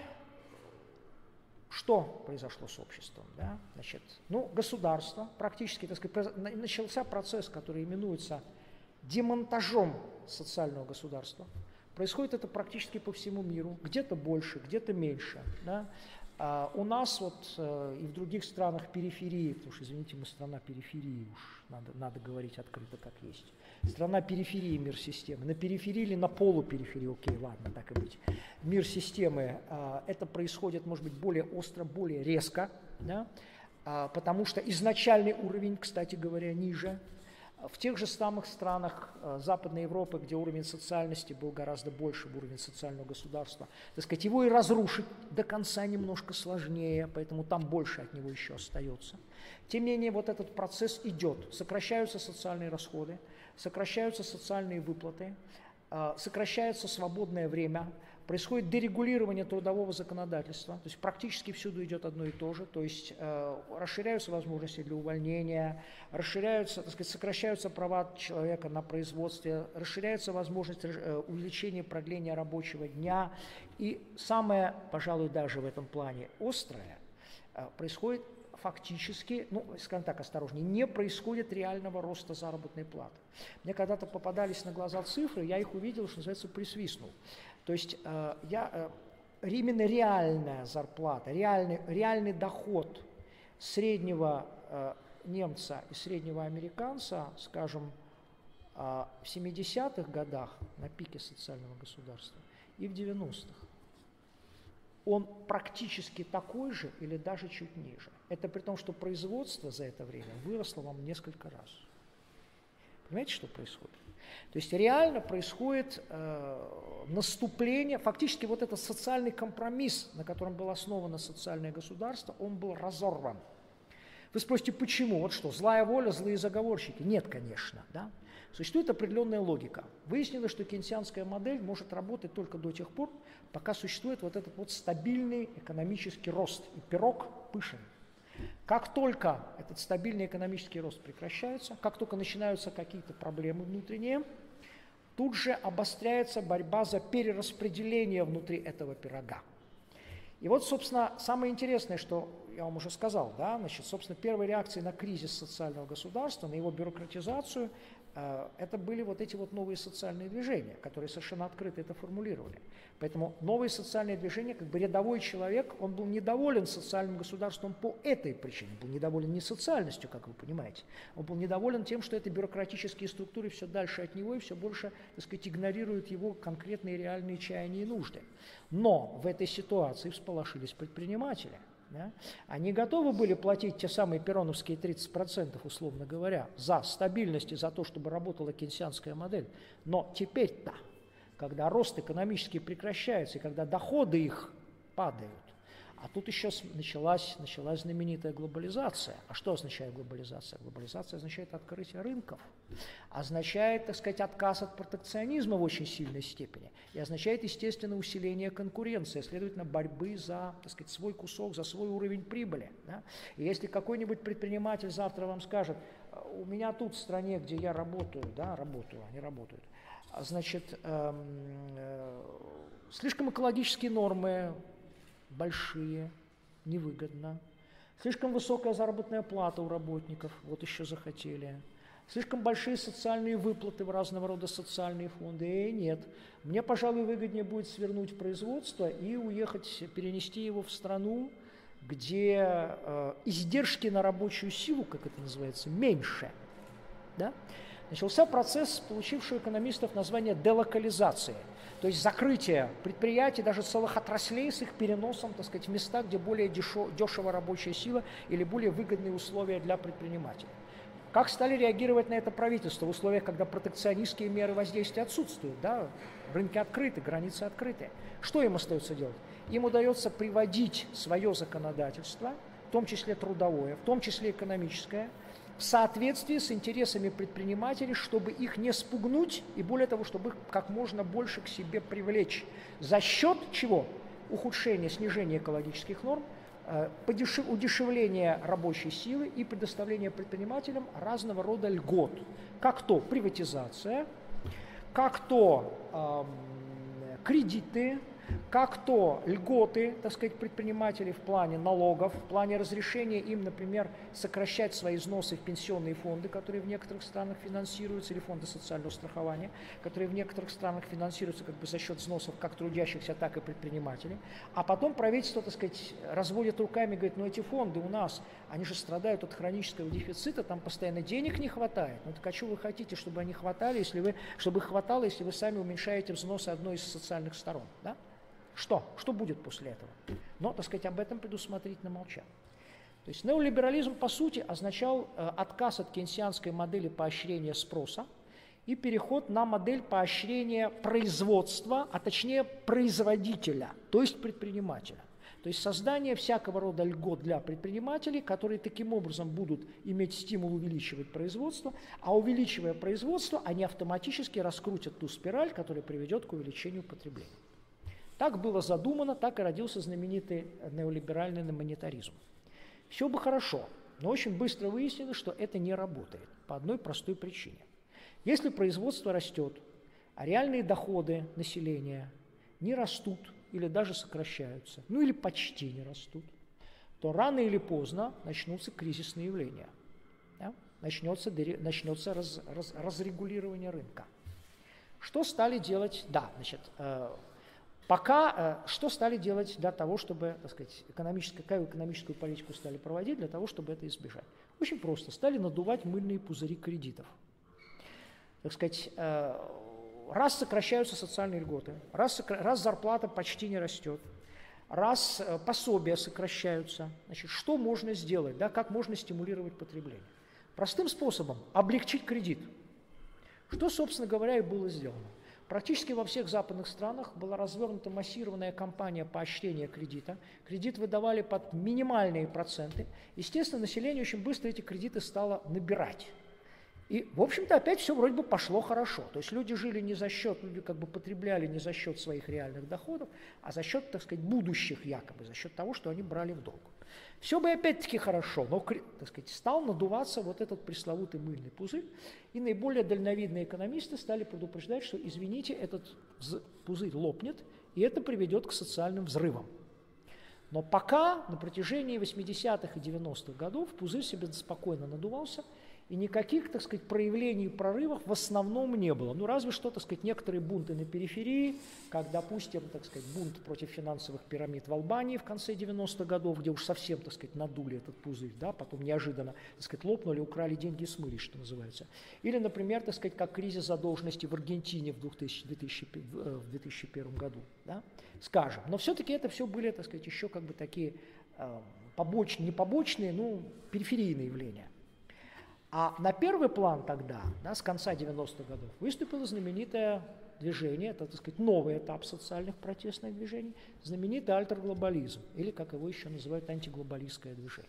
что произошло с обществом? Да? Значит, ну, государство практически, так сказать, начался процесс, который именуется демонтажом социального государства. Происходит это практически по всему миру, где-то больше, где-то меньше. Да? А у нас вот э, и в других странах периферии, потому что, извините, мы страна периферии, уж надо, надо говорить открыто как есть. Страна периферии мир-системы. На периферии или на полупериферии, окей, ладно, так и быть. Мир-системы, э, это происходит, может быть, более остро, более резко, да? э, потому что изначальный уровень, кстати говоря, ниже. В тех же самых странах э, Западной Европы, где уровень социальности был гораздо больше, уровень социального государства, так сказать, его и разрушить до конца немножко сложнее, поэтому там больше от него еще остается. Тем не менее, вот этот процесс идет. Сокращаются социальные расходы, сокращаются социальные выплаты, э, сокращается свободное время, происходит дерегулирование трудового законодательства, то есть практически всюду идет одно и то же, то есть э, расширяются возможности для увольнения, расширяются, так сказать, сокращаются права человека на производстве, расширяются возможности э, увеличения, продления рабочего дня. И самое, пожалуй, даже в этом плане острое, э, происходит фактически, ну, скажем так, осторожнее, не происходит реального роста заработной платы. Мне когда-то попадались на глаза цифры, я их увидел, что называется, присвистнул. То есть э, я, э, именно реальная зарплата, реальный, реальный доход среднего э, немца и среднего американца, скажем, э, в семидесятых годах на пике социального государства и в девяностых. Он практически такой же или даже чуть ниже. Это при том, что производство за это время выросло вам несколько раз. Понимаете, что происходит? То есть реально происходит э, наступление, фактически вот этот социальный компромисс, на котором было основано социальное государство, он был разорван. Вы спросите, почему? Вот что, злая воля, злые заговорщики? Нет, конечно. Да? Существует определенная логика. Выяснилось, что кейнсианская модель может работать только до тех пор, пока существует вот этот вот стабильный экономический рост, и пирог пышен. Как только этот стабильный экономический рост прекращается, как только начинаются какие-то проблемы внутренние, тут же обостряется борьба за перераспределение внутри этого пирога. И вот, собственно, самое интересное, что я вам уже сказал, да, значит, собственно, первой реакцией на кризис социального государства, на его бюрократизацию, э, это были вот эти вот новые социальные движения, которые совершенно открыто это формулировали. Поэтому новые социальные движения, как бы рядовой человек, он был недоволен социальным государством по этой причине. Он был недоволен не социальностью, как вы понимаете. Он был недоволен тем, что эти бюрократические структуры все дальше от него и все больше, так сказать, игнорируют его конкретные реальные чаяния и нужды. Но в этой ситуации всполошились предприниматели. Да? Они готовы были платить те самые пероновские тридцать процентов, условно говоря, за стабильность и за то, чтобы работала кейнсианская модель. Но теперь-то, когда рост экономический прекращается и когда доходы их падают, а тут еще началась, началась знаменитая глобализация. А что означает глобализация? Глобализация означает открытие рынков, означает, так сказать, отказ от протекционизма в очень сильной степени и означает, естественно, усиление конкуренции, следовательно, борьбы за, так сказать, свой кусок, за свой уровень прибыли. Да? И если какой-нибудь предприниматель завтра вам скажет, у меня тут в стране, где я работаю, да, работаю, они работают, значит, эм, э, слишком экологические нормы, большие, невыгодно. Слишком высокая заработная плата у работников, вот еще захотели. Слишком большие социальные выплаты в разного рода социальные фонды. И нет, мне, пожалуй, выгоднее будет свернуть производство и уехать, перенести его в страну, где э, издержки на рабочую силу, как это называется, меньше. Да? Начался процесс, получивший у экономистов название делокализации. То есть закрытие предприятий, даже целых отраслей с их переносом, так сказать, в места, где более дешевая рабочая сила или более выгодные условия для предпринимателей. Как стали реагировать на это правительство в условиях, когда протекционистские меры воздействия отсутствуют, да? Рынки открыты, границы открыты? Что им остается делать? Им удается приводить свое законодательство, в том числе трудовое, в том числе экономическое, в соответствии с интересами предпринимателей, чтобы их не спугнуть и, более того, чтобы их как можно больше к себе привлечь. За счет чего? Ухудшения, снижения экологических норм, удешевления рабочей силы и предоставления предпринимателям разного рода льгот. Как то приватизация, как то э, кредиты, как то льготы, так сказать, предпринимателей в плане налогов, в плане разрешения им, например, сокращать свои взносы в пенсионные фонды, которые в некоторых странах финансируются, или фонды социального страхования, которые в некоторых странах финансируются как бы за счет взносов как трудящихся, так и предпринимателей. А потом правительство, так сказать, разводит руками и говорит, ну эти фонды у нас, они же страдают от хронического дефицита, там постоянно денег не хватает. Ну так а что вы хотите, чтобы они хватали, если вы, чтобы их хватало, если вы сами уменьшаете взносы одной из социальных сторон, да? Что? Что будет после этого? Но, так сказать, об этом предусмотрительно молчат. То есть неолиберализм, по сути, означал э, отказ от кейнсианской модели поощрения спроса и переход на модель поощрения производства, а точнее производителя, то есть предпринимателя. То есть создание всякого рода льгот для предпринимателей, которые таким образом будут иметь стимул увеличивать производство, а увеличивая производство, они автоматически раскрутят ту спираль, которая приведет к увеличению потребления. Так было задумано, так и родился знаменитый неолиберальный монетаризм. Все бы хорошо, но очень быстро выяснилось, что это не работает по одной простой причине. Если производство растет, а реальные доходы населения не растут или даже сокращаются, ну или почти не растут, то рано или поздно начнутся кризисные явления. Да? Начнется, начнется раз, раз, разрегулирование рынка. Что стали делать? Да, значит, э, Пока что стали делать для того, чтобы, так сказать, экономическую, какую экономическую политику стали проводить для того, чтобы это избежать? Очень просто. Стали надувать мыльные пузыри кредитов. Так сказать, раз сокращаются социальные льготы, раз, раз зарплата почти не растет, раз пособия сокращаются, значит, что можно сделать, да, как можно стимулировать потребление? Простым способом – облегчить кредит. Что, собственно говоря, и было сделано. Практически во всех западных странах была развернута массированная кампания поощрения кредита. Кредит выдавали под минимальные проценты. Естественно, население очень быстро эти кредиты стало набирать. И, в общем-то, опять все вроде бы пошло хорошо. То есть люди жили не за счет, люди как бы потребляли не за счет своих реальных доходов, а за счет, так сказать, будущих якобы, за счет того, что они брали в долг. Все бы опять-таки хорошо, но, так сказать, стал надуваться вот этот пресловутый мыльный пузырь, и наиболее дальновидные экономисты стали предупреждать, что, извините, этот пузырь лопнет, и это приведет к социальным взрывам. Но пока на протяжении восьмидесятых и девяностых годов пузырь себе спокойно надувался, и никаких, так сказать, проявлений прорывов в основном не было. Ну, разве что, так сказать, некоторые бунты на периферии, как, допустим, так сказать, бунт против финансовых пирамид в Албании в конце девяностых годов, где уж совсем, так сказать, надули этот пузырь, да, потом неожиданно, так сказать, лопнули, украли деньги и смылись, что называется. Или, например, так сказать, как кризис задолженности в Аргентине в две тысячи первом году, да, скажем. Но все-таки это все были, так сказать, еще как бы такие э, побочные, не побочные, ну, периферийные явления. А на первый план тогда, да, с конца девяностых годов, выступило знаменитое движение, это, так сказать, новый этап социальных протестных движений, знаменитый альтерглобализм, или, как его еще называют, антиглобалистское движение.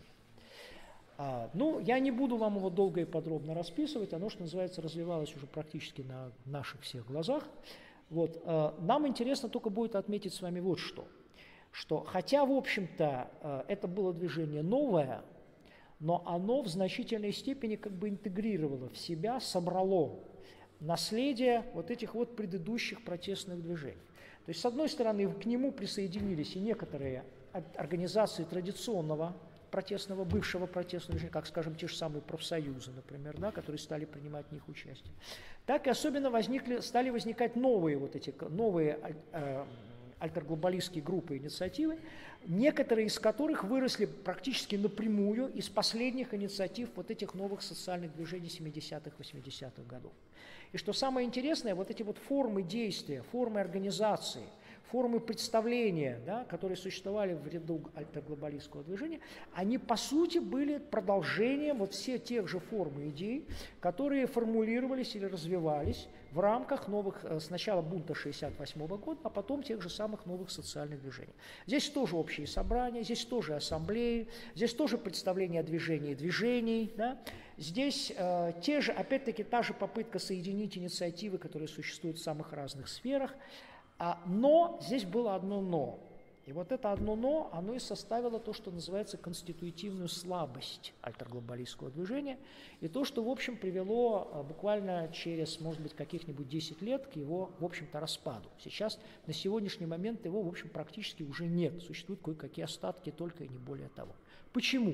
А, ну, я не буду вам его долго и подробно расписывать, оно, что называется, развивалось уже практически на наших всех глазах. Вот, а, нам интересно только будет отметить с вами вот что, что хотя, в общем-то, а, это было движение новое, но оно в значительной степени как бы интегрировало в себя, собрало наследие вот этих вот предыдущих протестных движений. То есть, с одной стороны, к нему присоединились и некоторые организации традиционного протестного, бывшего протестного движения, как, скажем, те же самые профсоюзы, например, да, которые стали принимать в них участие. Так и особенно возникли, стали возникать новые вот эти, новые э, альтерглобалистские группы, инициативы, некоторые из которых выросли практически напрямую из последних инициатив вот этих новых социальных движений семидесятых, восьмидесятых годов. И что самое интересное, вот эти вот формы действия, формы организации, формы представления, да, которые существовали в ряду альтерглобалистского движения, они по сути были продолжением вот всех тех же форм и идей, которые формулировались или развивались в рамках новых, сначала бунта шестьдесят восьмого года, а потом тех же самых новых социальных движений. Здесь тоже общие собрания, здесь тоже ассамблеи, здесь тоже представление о движении движений, да? Здесь э, те же, опять-таки, та же попытка соединить инициативы, которые существуют в самых разных сферах, а, но здесь было одно «но». И вот это одно «но», оно и составило то, что называется конституитивную слабость альтерглобалистского движения, и то, что, в общем, привело а, буквально через, может быть, каких-нибудь десять лет к его, в общем-то, распаду. Сейчас, на сегодняшний момент, его, в общем, практически уже нет. Существуют кое-какие остатки, только и не более того. Почему?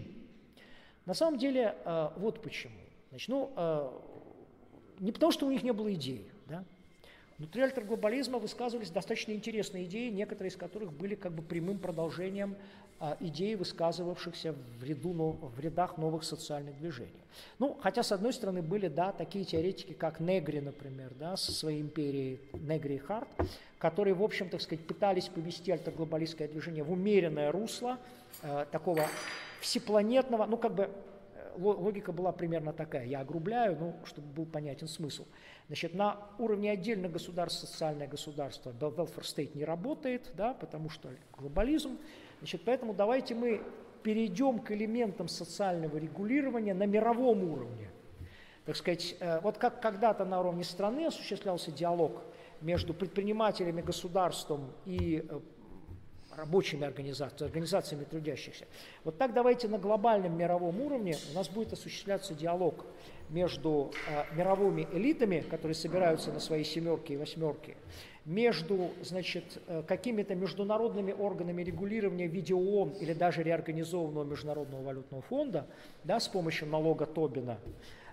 На самом деле, э, вот почему. Значит, ну, э, не потому, что у них не было идей, да? Внутри альтерглобализма высказывались достаточно интересные идеи, некоторые из которых были как бы прямым продолжением а, идей, высказывавшихся в, ряду, в рядах новых социальных движений. Ну, хотя, с одной стороны, были, да, такие теоретики, как Негри, например, да, со своей империей Негри и Харт, которые, в общем, так сказать, пытались повести альтерглобалистское движение в умеренное русло э, такого всепланетного, ну, как бы, логика была примерно такая, я огрубляю, ну, чтобы был понятен смысл. Значит, на уровне отдельных государств, социальное государство, welfare state не работает, да, потому что глобализм. Значит, поэтому давайте мы перейдем к элементам социального регулирования на мировом уровне. Так сказать, вот как когда-то на уровне страны осуществлялся диалог между предпринимателями, государством и рабочими организациями, организациями трудящихся. Вот так давайте на глобальном мировом уровне у нас будет осуществляться диалог между э, мировыми элитами, которые собираются на свои семерки и восьмерки, между, значит, э, какими-то международными органами регулирования в виде ООН или даже реорганизованного Международного валютного фонда, да, с помощью налога Тобина,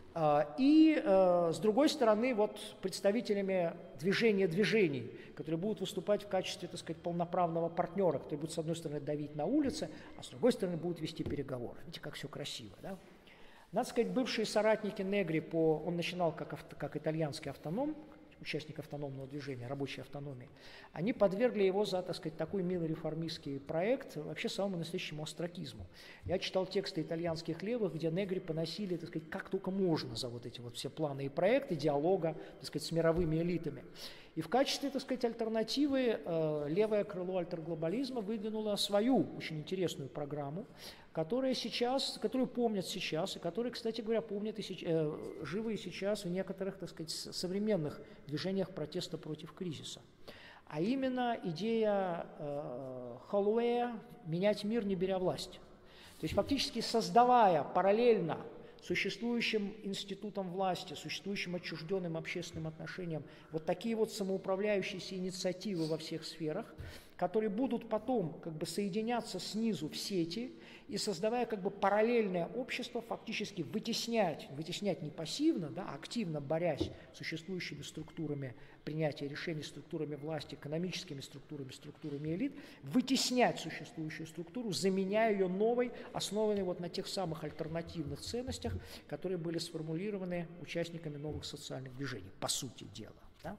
И, с другой стороны, вот представителями движения движений, которые будут выступать в качестве, так сказать, полноправного партнера, которые будут, с одной стороны, давить на улице, а с другой стороны, будут вести переговоры. Видите, как все красиво, да? Надо сказать, бывшие соратники Негри, по, он начинал как, авто, как итальянский автоном, участник автономного движения, рабочей автономии, они подвергли его за, так сказать, такой милый реформистский проект вообще самому настоящему остракизму. Я читал тексты итальянских левых, где Негри поносили, так сказать, как только можно за вот эти вот все планы и проекты диалога, так сказать, с мировыми элитами. И в качестве, так сказать, альтернативы э, левое крыло альтерглобализма выдвинуло свою очень интересную программу, которая сейчас, которую помнят сейчас, и которую, кстати говоря, помнят и сейчас, э, живы и сейчас в некоторых, так сказать, современных движениях протеста против кризиса. А именно идея э, Холлоуэя «менять мир, не беря власть». То есть фактически создавая параллельно существующим институтом власти, существующим отчужденным общественным отношениям, вот такие вот самоуправляющиеся инициативы во всех сферах, которые будут потом как бы соединяться снизу в сети и, создавая как бы параллельное общество, фактически вытеснять, вытеснять не пассивно, да, а активно борясь с существующими структурами принятия решений, структурами власти, экономическими структурами, структурами элит, вытеснять существующую структуру, заменяя ее новой, основанной вот на тех самых альтернативных ценностях, которые были сформулированы участниками новых социальных движений, по сути дела. Да?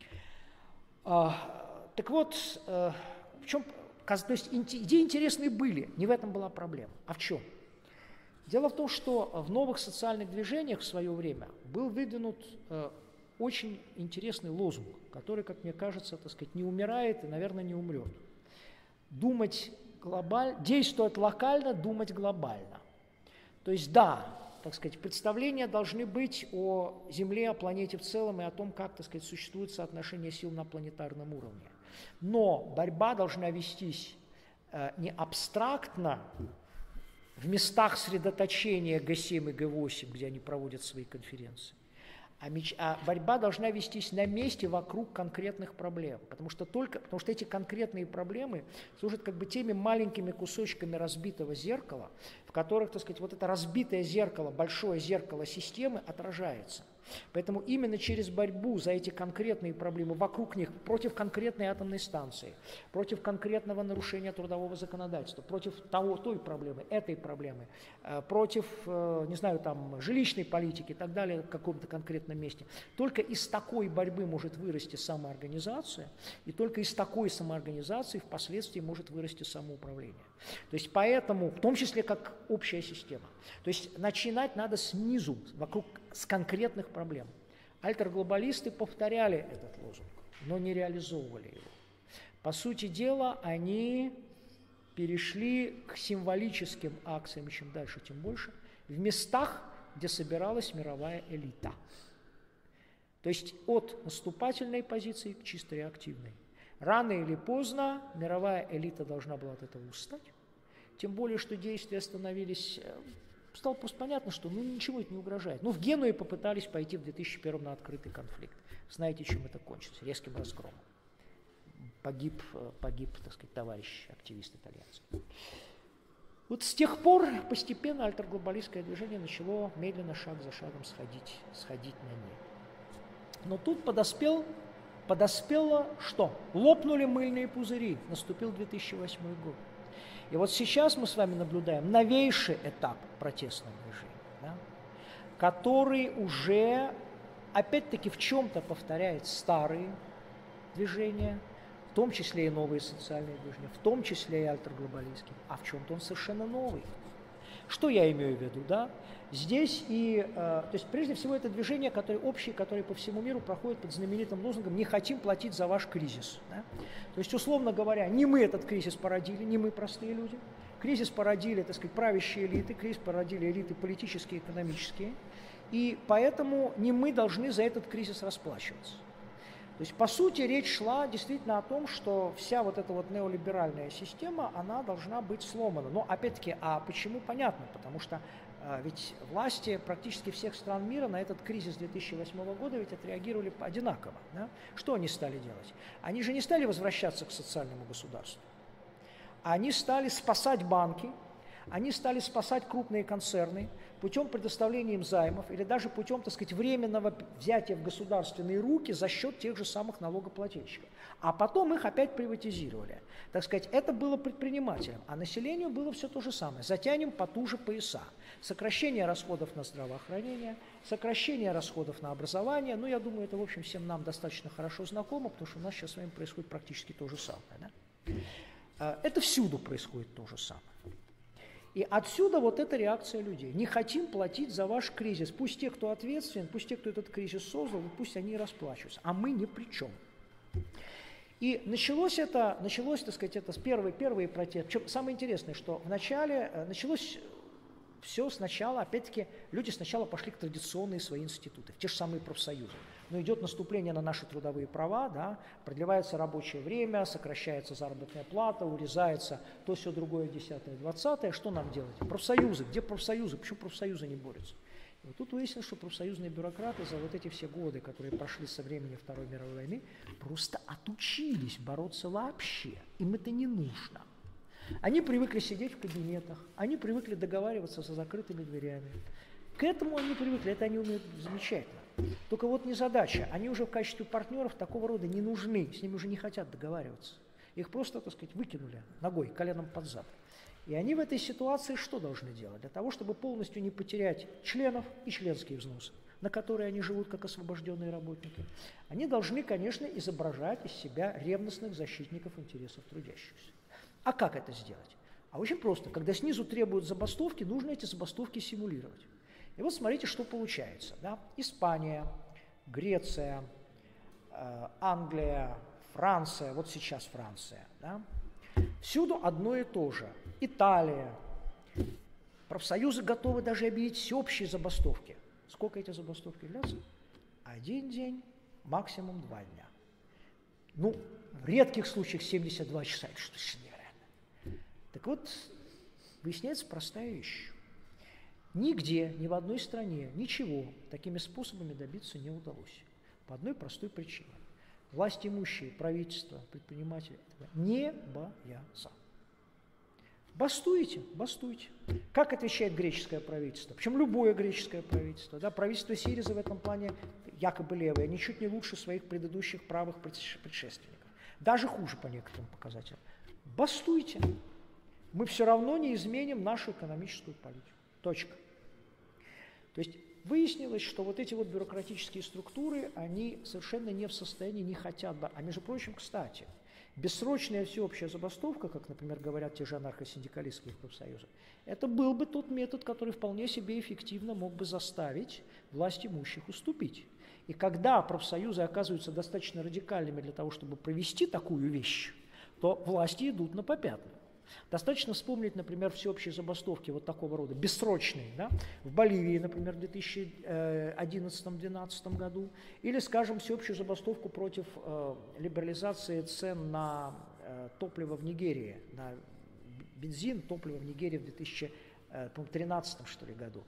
А, так вот, а, в чем, то есть идеи интересные были, не в этом была проблема. А в чем? Дело в том, что в новых социальных движениях в свое время был выдвинут а, очень интересный лозунг, который, как мне кажется, так сказать, не умирает и, наверное, не умрет. Думать глобально, действовать локально, думать глобально. То есть, да, так сказать, представления должны быть о Земле, о планете в целом и о том, как, так сказать, существует соотношение сил на планетарном уровне. Но борьба должна вестись э, не абстрактно в местах средоточения Гэ семь и Гэ восемь, где они проводят свои конференции, А, меч... а борьба должна вестись на месте вокруг конкретных проблем, потому что, только... потому что эти конкретные проблемы служат как бы теми маленькими кусочками разбитого зеркала, в которых, так сказать, вот это разбитое зеркало, большое зеркало системы отражается. Поэтому именно через борьбу за эти конкретные проблемы, вокруг них, против конкретной атомной станции, против конкретного нарушения трудового законодательства, против того, той проблемы, этой проблемы, против, не знаю, там, жилищной политики и так далее в каком-то конкретном месте. Только из такой борьбы может вырасти самоорганизация, и только из такой самоорганизации впоследствии может вырасти самоуправление. То есть поэтому, в том числе как общая система. То есть начинать надо снизу, вокруг с конкретных проблем. Альтерглобалисты повторяли этот лозунг, но не реализовывали его. По сути дела, они перешли к символическим акциям, чем дальше, тем больше, в местах, где собиралась мировая элита. То есть от наступательной позиции к чисто реактивной. Рано или поздно мировая элита должна была от этого устать, тем более, что действия становились... Стало просто понятно, что ну, ничего это не угрожает. Ну, в Генуе попытались пойти в две тысячи первом на открытый конфликт. Знаете, чем это кончилось? Резким разгромом. Погиб, погиб, так сказать, товарищ, активист итальянский. Вот с тех пор постепенно альтерглобалистское движение начало медленно, шаг за шагом сходить, сходить на нет. Но тут подоспел, подоспело что? Лопнули мыльные пузыри. Наступил две тысячи восьмой год. И вот сейчас мы с вами наблюдаем новейший этап протестного движения, да, который уже, опять-таки, в чем-то повторяет старые движения, в том числе и новые социальные движения, в том числе и альтерглобалистские, а в чем-то он совершенно новый. Что я имею в виду, да? Здесь и, э, то есть прежде всего это движение, которое общее, которое по всему миру проходит под знаменитым лозунгом «Не хотим платить за ваш кризис». Да? То есть, условно говоря, не мы этот кризис породили, не мы простые люди. Кризис породили, так сказать, правящие элиты, кризис породили элиты политические, экономические. И поэтому не мы должны за этот кризис расплачиваться. То есть, по сути, речь шла действительно о том, что вся вот эта вот неолиберальная система, она должна быть сломана. Но, опять-таки, а почему? Понятно, потому что а, ведь власти практически всех стран мира на этот кризис две тысячи восьмого года ведь отреагировали одинаково. Да? Что они стали делать? Они же не стали возвращаться к социальному государству. Они стали спасать банки, они стали спасать крупные концерны, путем предоставления им займов или даже путем, так сказать, временного взятия в государственные руки за счет тех же самых налогоплательщиков. А потом их опять приватизировали. Так сказать, это было предпринимателям, а населению было все то же самое. Затянем потуже пояса. Сокращение расходов на здравоохранение, сокращение расходов на образование. Ну, я думаю, это, в общем, всем нам достаточно хорошо знакомо, потому что у нас сейчас с вами происходит практически то же самое. Да? Это всюду происходит то же самое. И отсюда вот эта реакция людей. Не хотим платить за ваш кризис. Пусть те, кто ответственен, пусть те, кто этот кризис создал, пусть они и расплачиваются. А мы ни при чем. И началось это, началось, так сказать, это с первой, первые протесты. Причем самое интересное, что вначале началось все сначала, опять-таки, люди сначала пошли к традиционные свои институты, в те же самые профсоюзы. Но идет наступление на наши трудовые права, да, продлевается рабочее время, сокращается заработная плата, урезается то, все другое, десятое, двадцатое. Что нам делать? Профсоюзы. Где профсоюзы? Почему профсоюзы не борются? И вот тут выяснилось, что профсоюзные бюрократы за вот эти все годы, которые прошли со времени Второй мировой войны, просто отучились бороться вообще. Им это не нужно. Они привыкли сидеть в кабинетах, они привыкли договариваться за закрытыми дверями. К этому они привыкли, это они умеют замечательно. Только вот незадача, они уже в качестве партнеров такого рода не нужны, с ними уже не хотят договариваться. Их просто, так сказать, выкинули ногой, коленом под зад. И они в этой ситуации что должны делать? Для того, чтобы полностью не потерять членов и членские взносы, на которые они живут как освобожденные работники, они должны, конечно, изображать из себя ревностных защитников интересов трудящихся. А как это сделать? А очень просто. Когда снизу требуют забастовки, нужно эти забастовки симулировать. И вот смотрите, что получается. Да? Испания, Греция, э, Англия, Франция, вот сейчас Франция. Да? Всюду одно и то же. Италия. Профсоюзы готовы даже объявить всеобщие забастовки. Сколько эти забастовки длятся? Один день, максимум два дня. Ну, в редких случаях семьдесят два часа. Это что-то невероятно. Так вот, выясняется простая вещь. Нигде, ни в одной стране, ничего такими способами добиться не удалось. По одной простой причине. Власть имущие, правительство, предприниматели этого не боятся. Бастуйте, бастуйте. Как отвечает греческое правительство? Причем любое греческое правительство. Да? Правительство Сириза в этом плане якобы левое, ничуть не лучше своих предыдущих правых предшественников. Даже хуже по некоторым показателям. Бастуйте. Мы все равно не изменим нашу экономическую политику. Точка. То есть выяснилось, что вот эти вот бюрократические структуры, они совершенно не в состоянии, не хотят. А между прочим, кстати, бессрочная всеобщая забастовка, как, например, говорят те же анархосиндикалистские профсоюзы, это был бы тот метод, который вполне себе эффективно мог бы заставить власть имущих уступить. И когда профсоюзы оказываются достаточно радикальными для того, чтобы провести такую вещь, то власти идут на попятную. Достаточно вспомнить, например, всеобщие забастовки вот такого рода, бессрочные, да? В Боливии, например, в две тысячи одиннадцатом-двенадцатом году, или, скажем, всеобщую забастовку против э, либерализации цен на э, топливо в Нигерии, на бензин, топливо в Нигерии в две тысячи тринадцатом, что ли, году.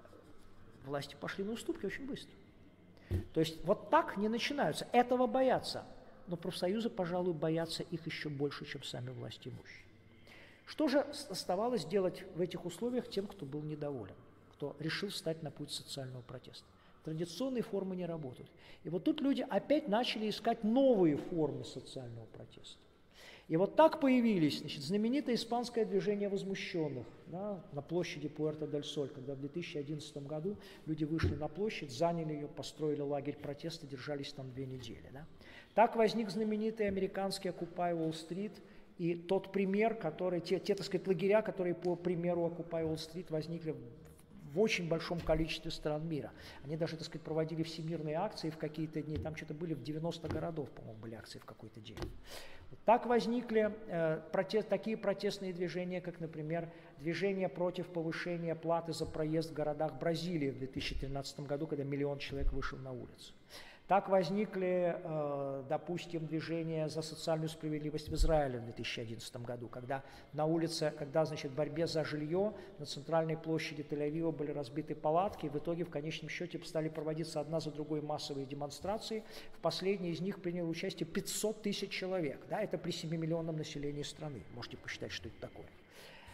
Власти пошли на уступки очень быстро. То есть вот так не начинаются. Этого боятся, но профсоюзы, пожалуй, боятся их еще больше, чем сами власти имущие. Что же оставалось делать в этих условиях тем, кто был недоволен, кто решил встать на путь социального протеста? Традиционные формы не работают. И вот тут люди опять начали искать новые формы социального протеста. И вот так появились, значит, знаменитое испанское движение возмущенных, да, на площади Пуэрто-дель-Соль, когда в две тысячи одиннадцатом году люди вышли на площадь, заняли ее, построили лагерь протеста, держались там две недели. Да. Так возник знаменитый американский Occupy Wall Street. И тот пример, который, те, те, так сказать, лагеря, которые по примеру Occupy Wall Street возникли в, в очень большом количестве стран мира. Они даже, так сказать, проводили всемирные акции в какие-то дни, там что-то были в девяноста городов, по-моему, были акции в какой-то день. Вот так возникли э, протест, такие протестные движения, как, например, движение против повышения платы за проезд в городах Бразилии в две тысячи тринадцатом году, когда миллион человек вышел на улицу. Так возникли, э, допустим, движения за социальную справедливость в Израиле в две тысячи одиннадцатом году, когда на улице, когда, значит, в борьбе за жилье на центральной площади Тель-Авива были разбиты палатки, и в итоге в конечном счете стали проводиться одна за другой массовые демонстрации. В последней из них приняло участие пятьсот тысяч человек. Да, это при семимиллионном населении страны. Можете посчитать, что это такое.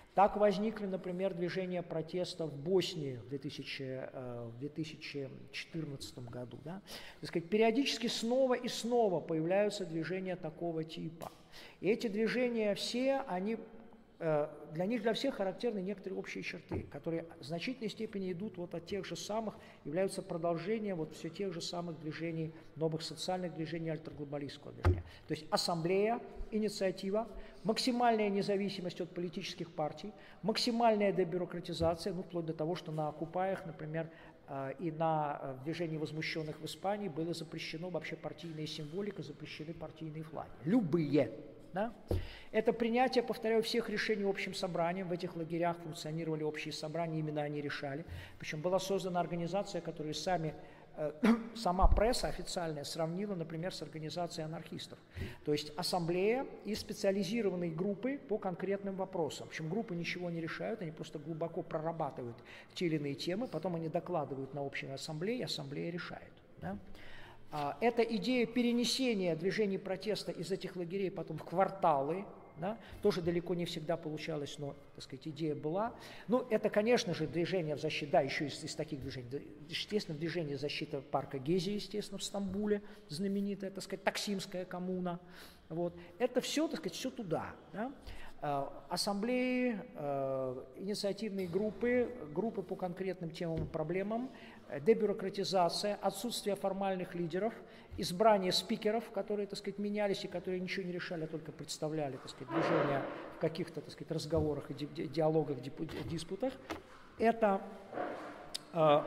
Так возникли, например, движения протеста в Боснии в две тысячи четырнадцатом году. Да? Так сказать, периодически снова и снова появляются движения такого типа. И эти движения все, они, для них для всех характерны некоторые общие черты, которые в значительной степени идут вот от тех же самых, являются продолжением вот все тех же самых движений, новых социальных движений альтерглобалистского движения. То есть ассамблея, инициатива, максимальная независимость от политических партий, максимальная дебюрократизация, ну, вплоть до того, что на оккупаях, например, и на движении возмущенных в Испании было запрещено вообще партийная символика, запрещены партийные флаги. Любые. Да? Это принятие, повторяю, всех решений общим собранием. В этих лагерях функционировали общие собрания, именно они решали. Причем была создана организация, которую сами, э, сама пресса официальная сравнила, например, с организацией анархистов. То есть ассамблея и специализированные группы по конкретным вопросам. Причем группы ничего не решают, они просто глубоко прорабатывают те или иные темы, потом они докладывают на общей ассамблее, и ассамблея решает. Да? Эта идея перенесения движений протеста из этих лагерей потом в кварталы, да, тоже далеко не всегда получалось, но, так сказать, идея была. Ну, это, конечно же, движение в защиту, да, еще из, из таких движений, естественно, движение защиты парка Гези, естественно, в Стамбуле, знаменитая, так сказать, таксимская коммуна. Вот. Это все, так сказать, все туда. Да. Ассамблеи, инициативные группы, группы по конкретным темам и проблемам, дебюрократизация, отсутствие формальных лидеров, избрание спикеров, которые, так сказать, менялись и которые ничего не решали, а только представляли, так сказать, движение в каких-то, так сказать, разговорах и ди- диалогах, диспутах. Это э,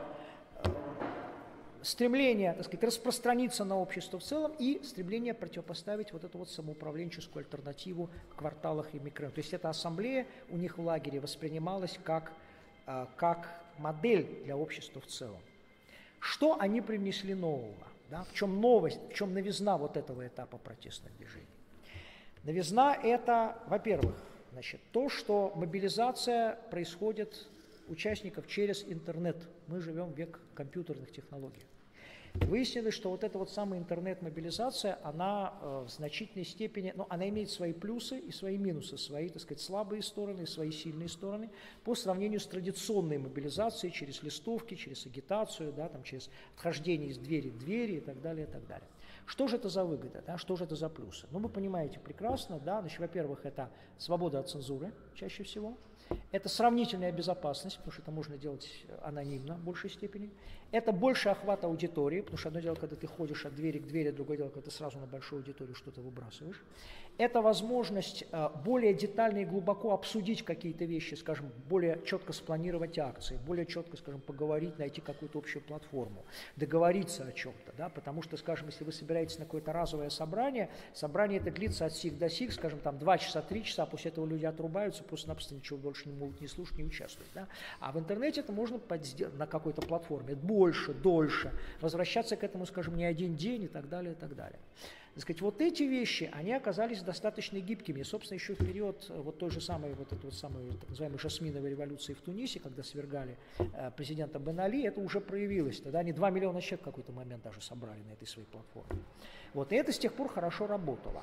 стремление, так сказать, распространиться на общество в целом и стремление противопоставить вот эту вот самоуправленческую альтернативу в кварталах и микрорайонах. То есть эта ассамблея у них в лагере воспринималась как, э, как модель для общества в целом. Что они привнесли нового? Да? В чем новость, в чем новизна вот этого этапа протестных движений? Новизна – это, во-первых, значит, то, что мобилизация происходит участников через интернет. Мы живем в век компьютерных технологий. Выяснилось, что вот эта вот самая интернет-мобилизация, она э, в значительной степени, ну, она имеет свои плюсы и свои минусы, свои, так сказать, слабые стороны и свои сильные стороны по сравнению с традиционной мобилизацией через листовки, через агитацию, да, там, через отхождение из двери к двери и так далее, и так далее. Что же это за выгода, да, что же это за плюсы? Ну, вы понимаете прекрасно, да, значит, во-первых, это свобода от цензуры чаще всего. Это сравнительная безопасность, потому что это можно делать анонимно в большей степени. Это больше охват аудитории, потому что одно дело, когда ты ходишь от двери к двери, другое дело, когда ты сразу на большую аудиторию что-то выбрасываешь. Это возможность более детально и глубоко обсудить какие-то вещи, скажем, более четко спланировать акции, более четко, скажем, поговорить, найти какую-то общую платформу, договориться о чем-то, да, потому что, скажем, если вы собираетесь на какое-то разовое собрание, собрание это длится от сих до сих, скажем, там два часа, три часа, после этого люди отрубаются, просто-напросто ничего больше не могут не слушать, не участвовать, да. А в интернете это можно на какой-то платформе больше, дольше, возвращаться к этому, скажем, не один день и так далее, и так далее. Так сказать, вот эти вещи, они оказались достаточно гибкими. И, собственно, еще в период вот той же самой, вот этой вот самой, так называемой жасминовой революции в Тунисе, когда свергали э, президента Бен Али, это уже проявилось. Тогда они два миллиона человек в какой-то момент даже собрали на этой своей платформе. Вот, и это с тех пор хорошо работало.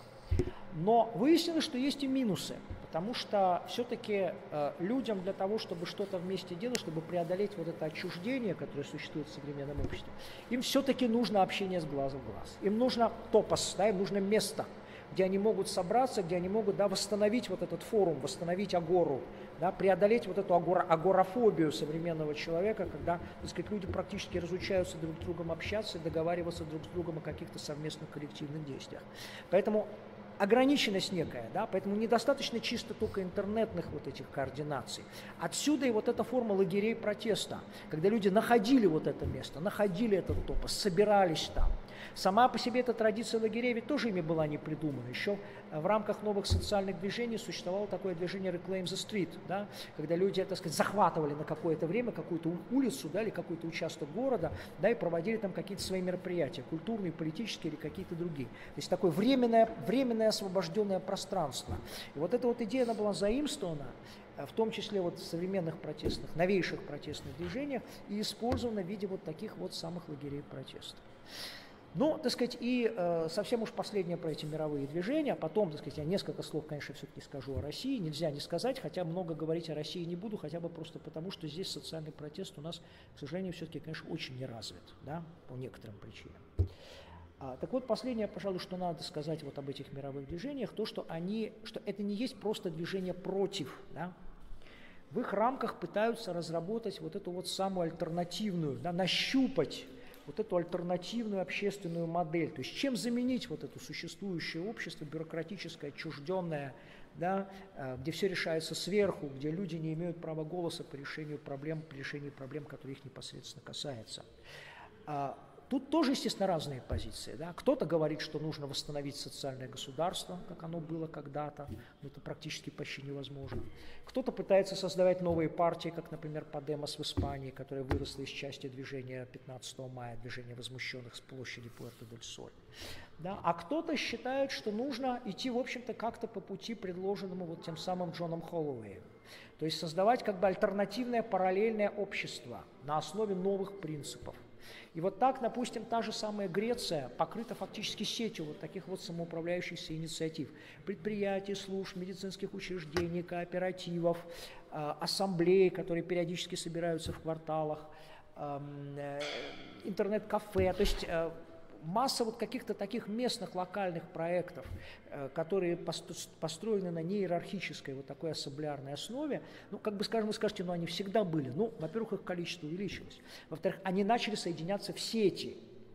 Но выяснилось, что есть и минусы, потому что все-таки э, людям для того, чтобы что-то вместе делать, чтобы преодолеть вот это отчуждение, которое существует в современном обществе, им все-таки нужно общение с глаза в глаз. Им нужно топос, да, им нужно место, где они могут собраться, где они могут, да, восстановить вот этот форум, восстановить агору, да, преодолеть вот эту агора, агорафобию современного человека, когда, так сказать, люди практически разучаются друг с другом общаться и договариваться друг с другом о каких-то совместных коллективных действиях. Поэтому ограниченность некая, да, поэтому недостаточно чисто только интернетных вот этих координаций. Отсюда и вот эта форма лагерей протеста, когда люди находили вот это место, находили этот топос, собирались там. Сама по себе эта традиция лагерей ведь тоже ими была не придумана. Еще в рамках новых социальных движений существовало такое движение Reclaim the Street, да, когда люди, так сказать, захватывали на какое-то время какую-то улицу, да, или какой-то участок города, да, и проводили там какие-то свои мероприятия, культурные, политические или какие-то другие. То есть такое временное, временное освобожденное пространство. И вот эта вот идея, она была заимствована, в том числе вот в современных протестных, новейших протестных движениях, и использована в виде вот таких вот самых лагерей протеста. Но, так сказать, и э, совсем уж последнее про эти мировые движения, потом, так сказать, я несколько слов, конечно, все-таки скажу о России, нельзя не сказать, хотя много говорить о России не буду, хотя бы просто потому, что здесь социальный протест у нас, к сожалению, все-таки, конечно, очень не развит, да, по некоторым причинам. А, так вот, последнее, пожалуй, что надо сказать вот об этих мировых движениях, то, что они, что это не есть просто движение против, да, в их рамках пытаются разработать вот эту вот самую альтернативную, да, нащупать вот эту альтернативную общественную модель, то есть чем заменить вот это существующее общество, бюрократическое, отчужденное, да, где все решается сверху, где люди не имеют права голоса по решению проблем, по решению проблем, которые их непосредственно касаются. Тут тоже, естественно, разные позиции. Да? Кто-то говорит, что нужно восстановить социальное государство, как оно было когда-то, но это практически почти невозможно. Кто-то пытается создавать новые партии, как, например, Подемос в Испании, которая выросла из части движения пятнадцатого мая, движения возмущенных с площади Пуэрто-дель-Соль. Да? А кто-то считает, что нужно идти, в общем-то, как-то по пути, предложенному вот тем самым Джоном Холлоуэем. То есть создавать как бы альтернативное параллельное общество на основе новых принципов. И вот так, допустим, та же самая Греция покрыта фактически сетью вот таких вот самоуправляющихся инициатив. Предприятий, служб, медицинских учреждений, кооперативов, э, ассамблей, которые периодически собираются в кварталах, э, э, интернет-кафе. То есть э, масса вот каких-то таких местных локальных проектов, э, которые построены на неиерархической вот такой ассамблеарной основе. Ну, как бы, скажем, вы скажете, ну, они всегда были. Ну, во-первых, их количество увеличилось. Во-вторых, они начали соединяться в сети,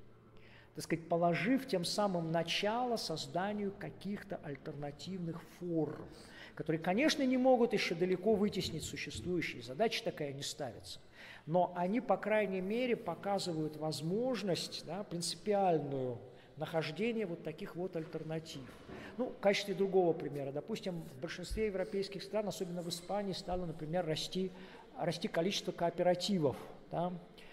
так сказать, положив тем самым начало созданию каких-то альтернативных форм, которые, конечно, не могут еще далеко вытеснить существующие. Задача такая не ставится. Но они, по крайней мере, показывают возможность, да, принципиальную нахождения вот таких вот альтернатив. Ну, в качестве другого примера, допустим, в большинстве европейских стран, особенно в Испании, стало, например, расти, расти количество кооперативов, да,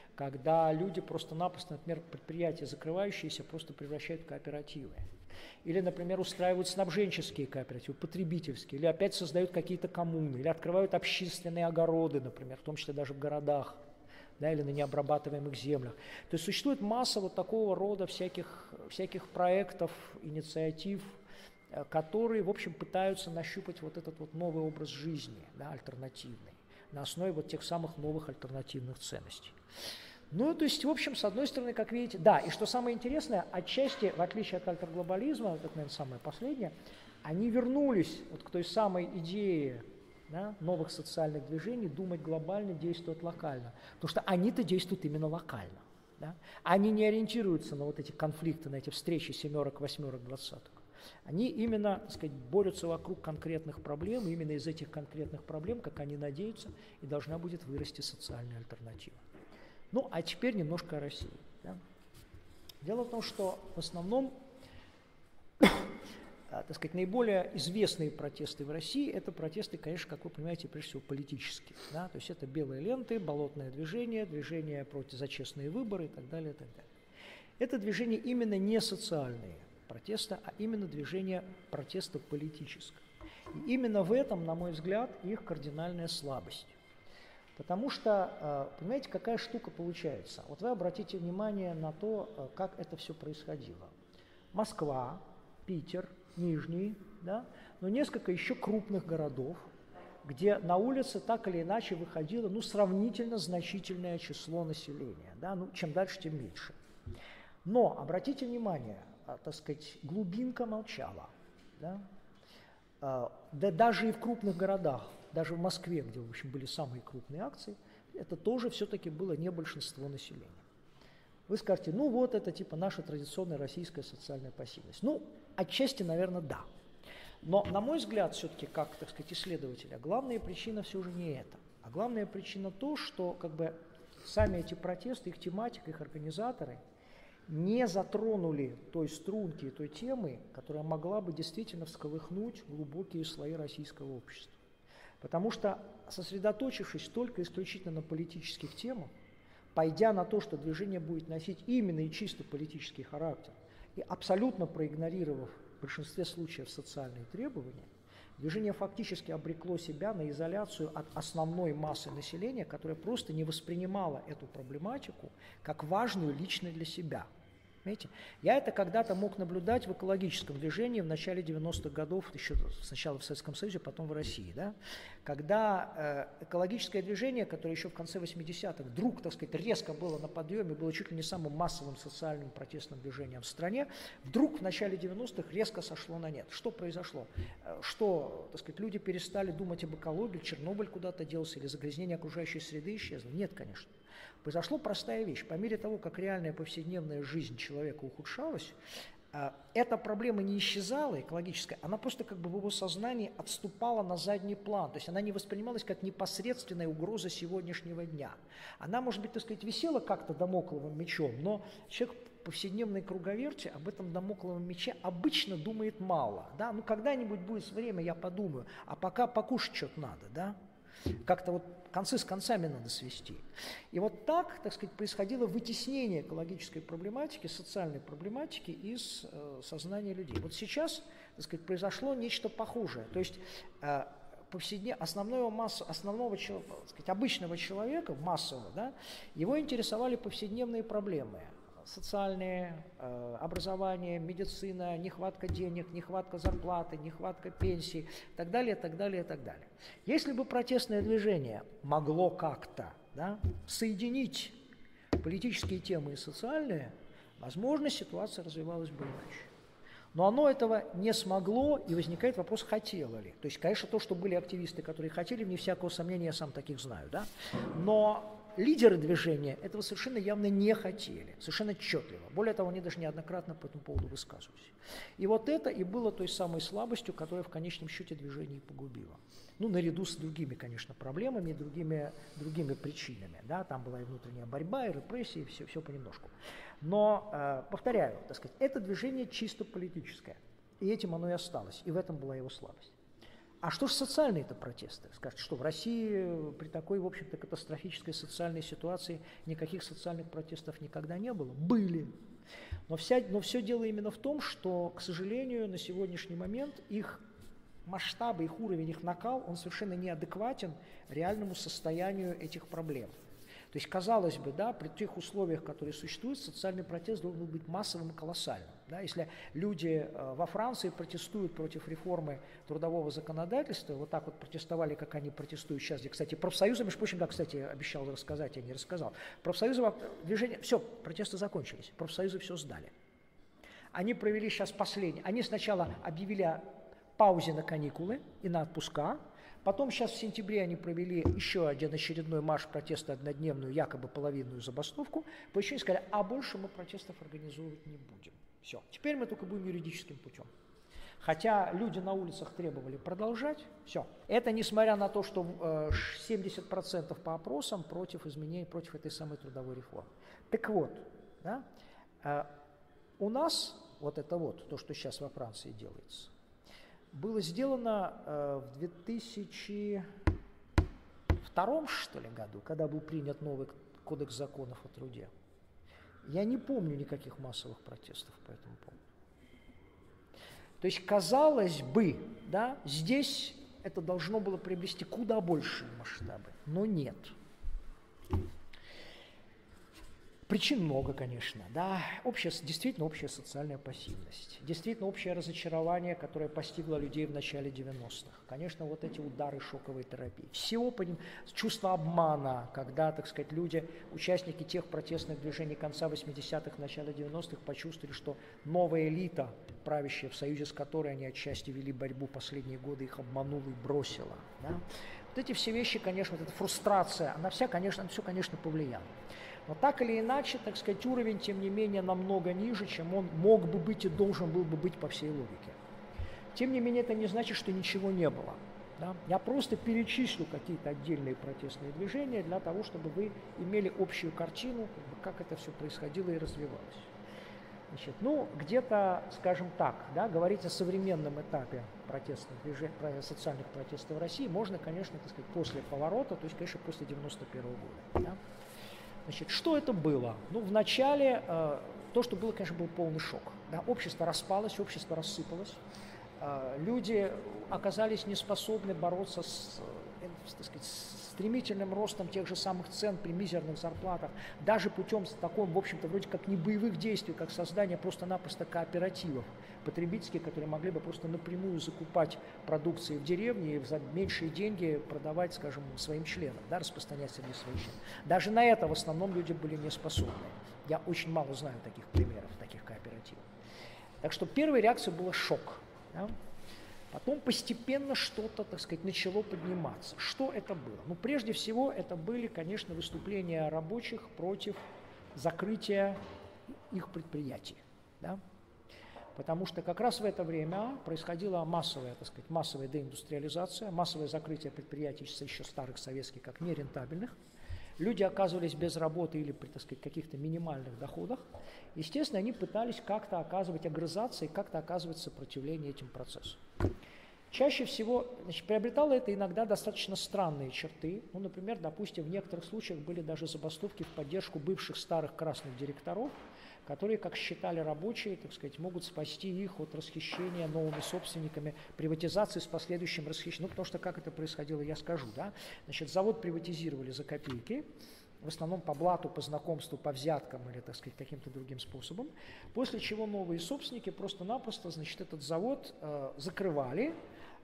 когда люди просто-напросто, например, предприятия закрывающиеся просто превращают в кооперативы. Или, например, устраивают снабженческие кооперативы, потребительские, или опять создают какие-то коммуны, или открывают общественные огороды, например, в том числе даже в городах, да, или на необрабатываемых землях. То есть существует масса вот такого рода всяких, всяких проектов, инициатив, которые, в общем, пытаются нащупать вот этот вот новый образ жизни, да, альтернативный, на основе вот тех самых новых альтернативных ценностей. Ну, то есть, в общем, с одной стороны, как видите, да, и что самое интересное, отчасти, в отличие от альтерглобализма, это, наверное, самое последнее, они вернулись вот к той самой идее, да, новых социальных движений, думать глобально, действовать локально. Потому что они-то действуют именно локально. Да? Они не ориентируются на вот эти конфликты, на эти встречи семерок, восьмерок, двадцаток. Они именно, так сказать, борются вокруг конкретных проблем, и именно из этих конкретных проблем, как они надеются, и должна будет вырасти социальная альтернатива. Ну, а теперь немножко о России. Да? Дело в том, что в основном, так сказать, наиболее известные протесты в России – это протесты, конечно, как вы понимаете, прежде всего политические. Да? То есть это белые ленты, болотное движение, движение против за честные выборы и так далее, и так далее. Это движение именно не социальные протесты, а именно движение протеста политическое. И именно в этом, на мой взгляд, их кардинальная слабость. Потому что, понимаете, какая штука получается? Вот вы обратите внимание на то, как это все происходило. Москва, Питер, Нижний, да, но несколько еще крупных городов, где на улице так или иначе выходило, ну, сравнительно значительное число населения, да, ну, чем дальше, тем меньше. Но, обратите внимание, так сказать, глубинка молчала, да, да даже и в крупных городах, даже в Москве, где, в общем, были самые крупные акции, это тоже все-таки было не большинство населения. Вы скажете, ну вот это типа наша традиционная российская социальная пассивность. Ну, отчасти, наверное, да. Но, на мой взгляд, все-таки, как, так сказать, исследователя, главная причина все же не это. А главная причина то, что как бы сами эти протесты, их тематика, их организаторы не затронули той струнки, той темы, которая могла бы действительно всколыхнуть глубокие слои российского общества. Потому что, сосредоточившись только исключительно на политических темах, пойдя на то, что движение будет носить именно и чисто политический характер, и абсолютно проигнорировав в большинстве случаев социальные требования, движение фактически обрекло себя на изоляцию от основной массы населения, которая просто не воспринимала эту проблематику как важную лично для себя. Понимаете? Я это когда-то мог наблюдать в экологическом движении в начале девяностых годов, еще сначала в Советском Союзе, потом в России. Да? Когда э, экологическое движение, которое еще в конце восьмидесятых вдруг, так сказать, резко было на подъеме, было чуть ли не самым массовым социальным протестным движением в стране, вдруг в начале девяностых резко сошло на нет. Что произошло? Что, так сказать, люди перестали думать об экологии, Чернобыль куда-то делся, или загрязнение окружающей среды исчезло? Нет, конечно. Произошла простая вещь. По мере того, как реальная повседневная жизнь человека ухудшалась, эта проблема не исчезала, экологическая, она просто как бы в его сознании отступала на задний план. То есть она не воспринималась как непосредственная угроза сегодняшнего дня. Она, может быть, так сказать, висела как-то дамокловым мечом, но человек в повседневной круговерти об этом дамокловом мече обычно думает мало. Да? Ну, когда-нибудь будет время, я подумаю, а пока покушать что-то надо, да? Как-то вот концы с концами надо свести. И вот так, так сказать, происходило вытеснение экологической проблематики, социальной проблематики из э, сознания людей. Вот сейчас, так сказать, произошло нечто похожее. То есть э, повседнев... основного, масса... основного так сказать, обычного человека, массового, да, его интересовали повседневные проблемы. Социальные, э, образование, медицина, нехватка денег, нехватка зарплаты, нехватка пенсий, и так далее, так далее, так далее. Если бы протестное движение могло как-то, да, соединить политические темы и социальные, возможно, ситуация развивалась бы иначе. Но оно этого не смогло, и возникает вопрос, хотело ли. То есть, конечно, то, что были активисты, которые хотели, вне всякого сомнения, я сам таких знаю, да, но лидеры движения этого совершенно явно не хотели, совершенно отчетливо. Более того, они даже неоднократно по этому поводу высказывались. И вот это и было той самой слабостью, которая в конечном счете движение и погубила. Ну, наряду с другими, конечно, проблемами и другими, другими причинами. Да? Там была и внутренняя борьба, и репрессии, и все, все понемножку. Но, э, повторяю, так сказать, это движение чисто политическое. И этим оно и осталось. И в этом была его слабость. А что же социальные-то протесты? Скажете, что в России при такой, в общем-то, катастрофической социальной ситуации никаких социальных протестов никогда не было? Были. Но, вся, но все дело именно в том, что, к сожалению, на сегодняшний момент их масштабы, их уровень, их накал, он совершенно неадекватен реальному состоянию этих проблем. То есть, казалось бы, да, при тех условиях, которые существуют, социальный протест должен быть массовым и колоссальным. Да? Если люди э, во Франции протестуют против реформы трудового законодательства, вот так вот протестовали, как они протестуют сейчас, где, кстати, профсоюзы, между прочим, да, кстати, обещал рассказать, я не рассказал, профсоюзы, движение, все, протесты закончились, профсоюзы все сдали. Они провели сейчас последнее, они сначала объявили о паузе на каникулы и на отпуска. Потом сейчас в сентябре они провели еще один очередной марш протеста, однодневную, якобы половинную забастовку. По причине сказали, а больше мы протестов организовывать не будем. Все, теперь мы только будем юридическим путем. Хотя люди на улицах требовали продолжать, все. Это несмотря на то, что э, семьдесят процентов по опросам против изменений, против этой самой трудовой реформы. Так вот, да, э, у нас вот это вот, то, что сейчас во Франции делается, было сделано э, в две тысячи втором, что ли, году, когда был принят новый кодекс законов о труде. Я не помню никаких массовых протестов по этому поводу. То есть, казалось бы, да, здесь это должно было приобрести куда большие масштабы, но нет. Причин много, конечно, да, общая, действительно общая социальная пассивность, действительно общее разочарование, которое постигло людей в начале девяностых, конечно, вот эти удары шоковой терапии, всего по ним, чувство обмана, когда, так сказать, люди, участники тех протестных движений конца восьмидесятых, начала девяностых почувствовали, что новая элита, правящая в союзе, с которой они отчасти вели борьбу последние годы, их обманула и бросила, да? Вот эти все вещи, конечно, вот эта фрустрация, она вся, конечно, все, конечно, повлияла. Но так или иначе, так сказать, уровень, тем не менее, намного ниже, чем он мог бы быть и должен был бы быть по всей логике. Тем не менее, это не значит, что ничего не было. Да? Я просто перечислю какие-то отдельные протестные движения для того, чтобы вы имели общую картину, как это все происходило и развивалось. Значит, ну, где-то, скажем так, да, говорить о современном этапе протестных движений, социальных протестов в России можно, конечно, так сказать, после поворота, то есть, конечно, после девяносто первого года. Да? Значит, что это было? Ну, вначале э, то, что было, конечно, был полный шок. Да? Общество распалось, общество рассыпалось. Э, люди оказались не способны бороться с так сказать, стремительным ростом тех же самых цен при мизерных зарплатах, даже путем таком, в общем-то, вроде как не боевых действий, как создание просто-напросто кооперативов потребительских, которые могли бы просто напрямую закупать продукцию в деревне и за меньшие деньги продавать, скажем, своим членам, да, распространять среди своих членов. Даже на это в основном люди были не способны. Я очень мало знаю таких примеров, таких кооперативов. Так что первой реакцией был шок. Да? Потом постепенно что-то, так сказать, начало подниматься. Что это было? Ну, прежде всего, это были, конечно, выступления рабочих против закрытия их предприятий. Да? Потому что как раз в это время происходила массовая, так сказать, массовая деиндустриализация, массовое закрытие предприятий еще старых советских, как нерентабельных. Люди оказывались без работы или при, так сказать, каких-то минимальных доходах. Естественно, они пытались как-то оказывать, огрызаться и как-то оказывать сопротивление этим процессам. Чаще всего, значит, приобретало это иногда достаточно странные черты. Ну, например, допустим, в некоторых случаях были даже забастовки в поддержку бывших старых красных директоров, которые, как считали рабочие, так сказать, могут спасти их от расхищения новыми собственниками, приватизации с последующим расхищением. Ну, потому что как это происходило, я скажу, да. Значит, завод приватизировали за копейки, в основном по блату, по знакомству, по взяткам или, так сказать, каким-то другим способом, после чего новые собственники просто-напросто, значит, этот завод э, закрывали,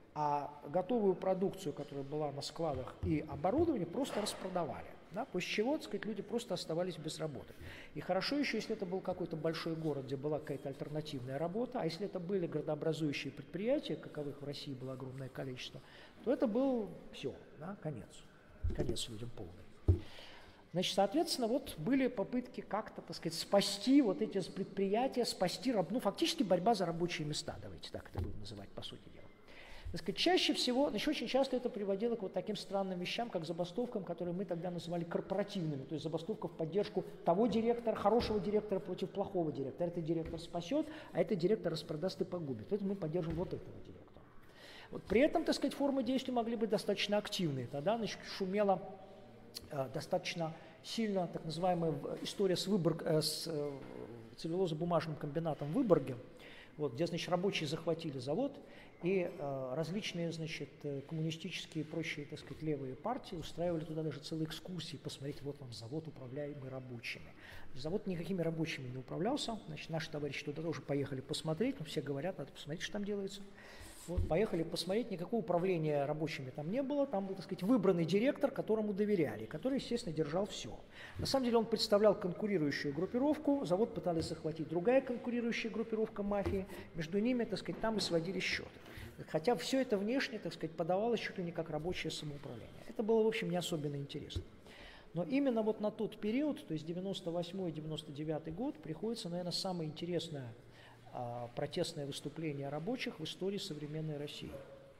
а готовую продукцию, которая была на складах и оборудование, просто распродавали. Да, после чего, так сказать, люди просто оставались без работы. И хорошо еще, если это был какой-то большой город, где была какая-то альтернативная работа, а если это были городообразующие предприятия, каковых в России было огромное количество, то это был все, да, конец, конец людям полный. Значит, соответственно, вот были попытки как-то, так сказать, спасти вот эти предприятия, спасти, ну, фактически борьба за рабочие места, давайте так это будем называть, по сути дела. Так сказать, чаще всего, значит, очень часто это приводило к вот таким странным вещам, как забастовкам, которые мы тогда называли корпоративными, то есть забастовка в поддержку того директора, хорошего директора против плохого директора. Этот директор спасет, а этот директор распродаст и погубит. Поэтому мы поддерживаем вот этого директора. Вот при этом, так сказать, формы действий могли быть достаточно активные. Тогда, значит, шумела э, достаточно сильно так называемая история с, Выборг, э, с э, целлюлозно-бумажным комбинатом в Выборге, вот, где, значит, рабочие захватили завод, и э, различные, значит, коммунистические и прочие, так сказать, левые партии устраивали туда даже целые экскурсии, посмотреть, вот вам завод, управляемый рабочими. Завод никакими рабочими не управлялся, значит, наши товарищи туда тоже поехали посмотреть, ну, все говорят, надо посмотреть, что там делается. Вот, поехали посмотреть, никакого управления рабочими там не было, там был, так сказать, выбранный директор, которому доверяли, который, естественно, держал все. На самом деле он представлял конкурирующую группировку, завод пытались захватить другая конкурирующая группировка мафии, между ними, так сказать, там и сводили счеты. Хотя все это внешне, так сказать, подавалось чуть ли не как рабочее самоуправление. Это было, в общем, не особенно интересно. Но именно вот на тот период, то есть девяносто восьмой — девяносто девятый год, приходится, наверное, самое интересное а, протестное выступление рабочих в истории современной России.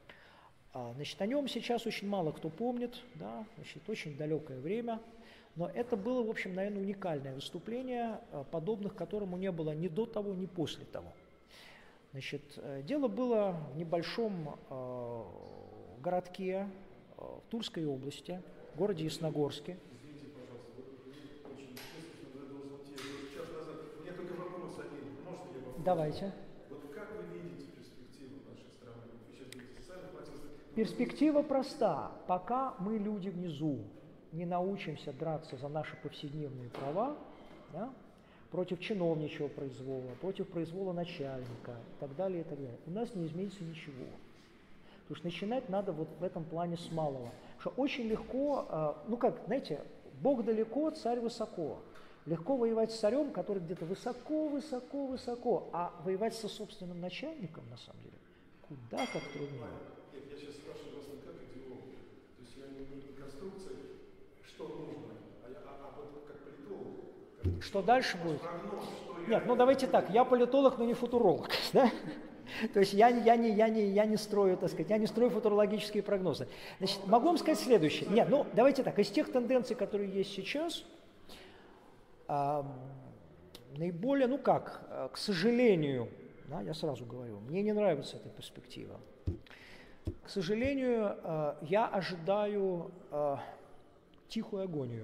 А, значит, о нем сейчас очень мало кто помнит, да, значит, очень далекое время, но это было, в общем, наверное, уникальное выступление, подобных которому не было ни до того, ни после того. Значит, дело было в небольшом э, городке э, в Тульской области, в городе Ясногорске. Извините, пожалуйста, вы очень естественно должен идти. Час назад. У меня только вопрос один. Можно я вопрос? Давайте. Вот как вы видите перспективу нашей страны? Вы сейчас видите социальный процесс. Перспектива проста. Пока мы, люди внизу, не научимся драться за наши повседневные права, да, против чиновничьего произвола, против произвола начальника и так далее, и так далее, у нас не изменится ничего. Потому что начинать надо вот в этом плане с малого. Потому что очень легко, ну как, знаете, Бог далеко, царь высоко. Легко воевать с царем, который где-то высоко, высоко, высоко, а воевать со собственным начальником, на самом деле, куда как труднее. Нет, я сейчас спрашиваю вас не как идеолог, то есть я не конструкция, что нужно, а, я, а, а вот как политолог. Как, что дальше будет? Прогноз, что Нет, ну давайте так, я политолог, но не футуролог, да? То есть я, я, не, я, не, я не строю, так сказать, я не строю футурологические прогнозы. Значит, могу вам сказать следующее. Нет, ну давайте так, из тех тенденций, которые есть сейчас, э, наиболее, ну как, э, к сожалению, да, я сразу говорю, мне не нравится эта перспектива. К сожалению, э, я ожидаю э, тихую агонию.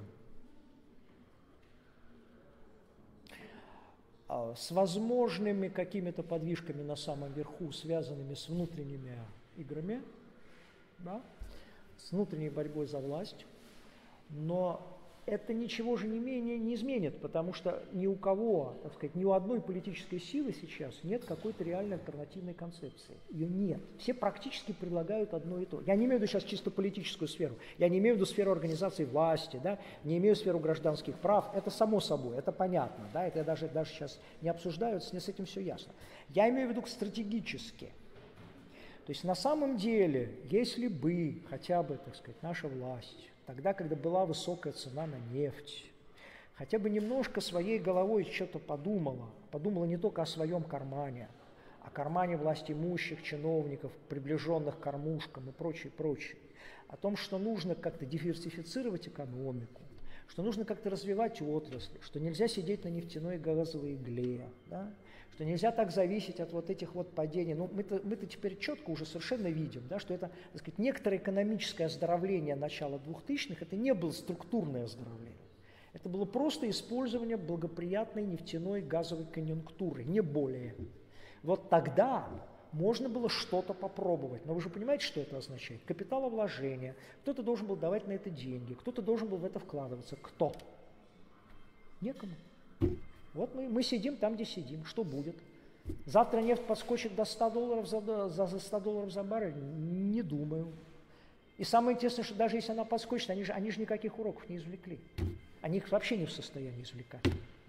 С возможными какими-то подвижками на самом верху, связанными с внутренними играми, да? с внутренней борьбой за власть, но это ничего же не, менее, не изменит, потому что ни у кого, так сказать, ни у одной политической силы сейчас нет какой-то реальной альтернативной концепции. Ее нет. Все практически предлагают одно и то. Я не имею в виду сейчас чисто политическую сферу, я не имею в виду сферу организации власти, да, не имею в виду сферу гражданских прав, это само собой, это понятно, да, это даже, даже сейчас не обсуждаются, мне с этим все ясно. Я имею в виду стратегически. То есть на самом деле, если бы хотя бы, так сказать, наша власть, тогда, когда была высокая цена на нефть, хотя бы немножко своей головой что-то подумала, подумала не только о своем кармане, о кармане властимущих чиновников, приближенных к кормушкам и прочее, прочее, о том, что нужно как-то диверсифицировать экономику, что нужно как-то развивать отрасли, что нельзя сидеть на нефтяной и газовой игле, да? Что нельзя так зависеть от вот этих вот падений. Ну, мы-то, мы-то теперь четко уже совершенно видим, да, что это, так сказать, некоторое экономическое оздоровление начала двухтысячных, это не было структурное оздоровление. Это было просто использование благоприятной нефтяной газовой конъюнктуры, не более. Вот тогда можно было что-то попробовать. Но вы же понимаете, что это означает? Капиталовложение. Кто-то должен был давать на это деньги, кто-то должен был в это вкладываться. Кто? Некому. Вот мы, мы сидим там, где сидим. Что будет? Завтра нефть подскочит до ста долларов за, за, за сто долларов за баррель? Не думаю. И самое интересное, что даже если она подскочит, они же, они же никаких уроков не извлекли. Они их вообще не в состоянии извлекать.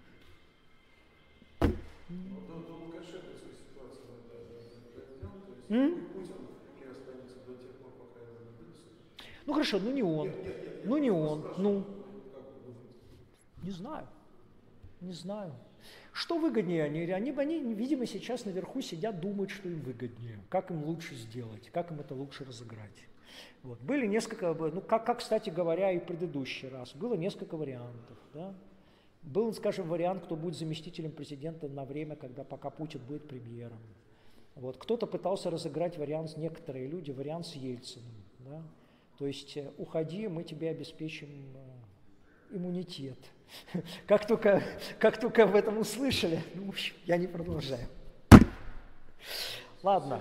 Ну хорошо, ну не он. Ну не он. Ну. Не знаю. Не знаю. Что выгоднее они? Они, они, видимо, сейчас наверху сидят, думают, что им выгоднее, как им лучше сделать, как им это лучше разыграть. Вот. Были несколько, ну, как, как, кстати говоря, и в предыдущий раз, было несколько вариантов. Да? Был, скажем, вариант, кто будет заместителем президента на время, когда пока Путин будет премьером. Вот. Кто-то пытался разыграть вариант, некоторые люди, вариант с Ельциным. Да? То есть уходи, мы тебе обеспечим иммунитет. Как только, как только об этом услышали, ну, в общем, я не продолжаю. Ладно.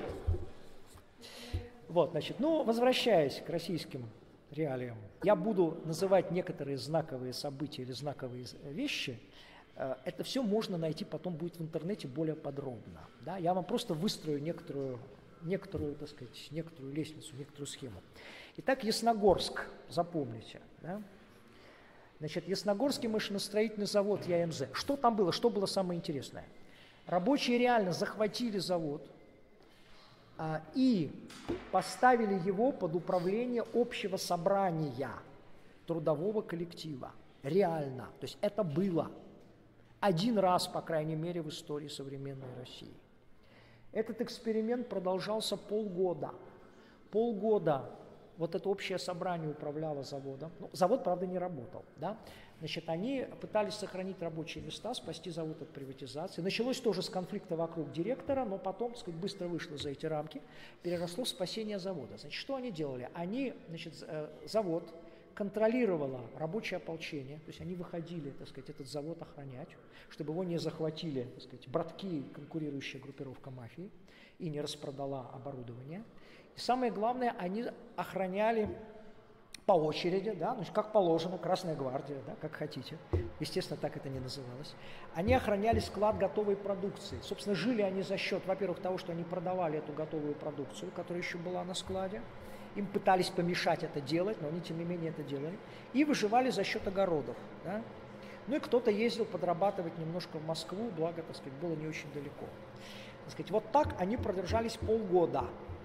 Вот, значит, ну, возвращаясь к российским реалиям, я буду называть некоторые знаковые события или знаковые вещи. Это все можно найти потом будет в интернете более подробно. Да? Я вам просто выстрою некоторую, некоторую, так сказать, некоторую лестницу, некоторую схему. Итак, Ясногорск, запомните, да? Значит, Ясногорский машиностроительный завод ЯМЗ. Что там было? Что было самое интересное? Рабочие реально захватили завод а, и поставили его под управление общего собрания трудового коллектива. Реально. То есть это было один раз, по крайней мере, в истории современной России. Этот эксперимент продолжался полгода. Полгода. Вот это общее собрание управляло заводом. Ну, завод, правда, не работал. Да? Значит, они пытались сохранить рабочие места, спасти завод от приватизации. Началось тоже с конфликта вокруг директора, но потом, так сказать, быстро вышло за эти рамки, переросло в спасение завода. Значит, что они делали? Они, значит, завод контролировало рабочее ополчение, то есть они выходили, так сказать, этот завод охранять, чтобы его не захватили, так сказать, братки, конкурирующая группировка мафии, и не распродала оборудование. И самое главное, они охраняли по очереди, да, ну, как положено, Красная гвардия, да, как хотите, естественно, так это не называлось. Они охраняли склад готовой продукции. Собственно, жили они за счет, во-первых, того, что они продавали эту готовую продукцию, которая еще была на складе. Им пытались помешать это делать, но они, тем не менее, это делали. И выживали за счет огородов. Да? Ну и кто-то ездил подрабатывать немножко в Москву, благо, так сказать, было не очень далеко. Так сказать, вот так они продержались полгода.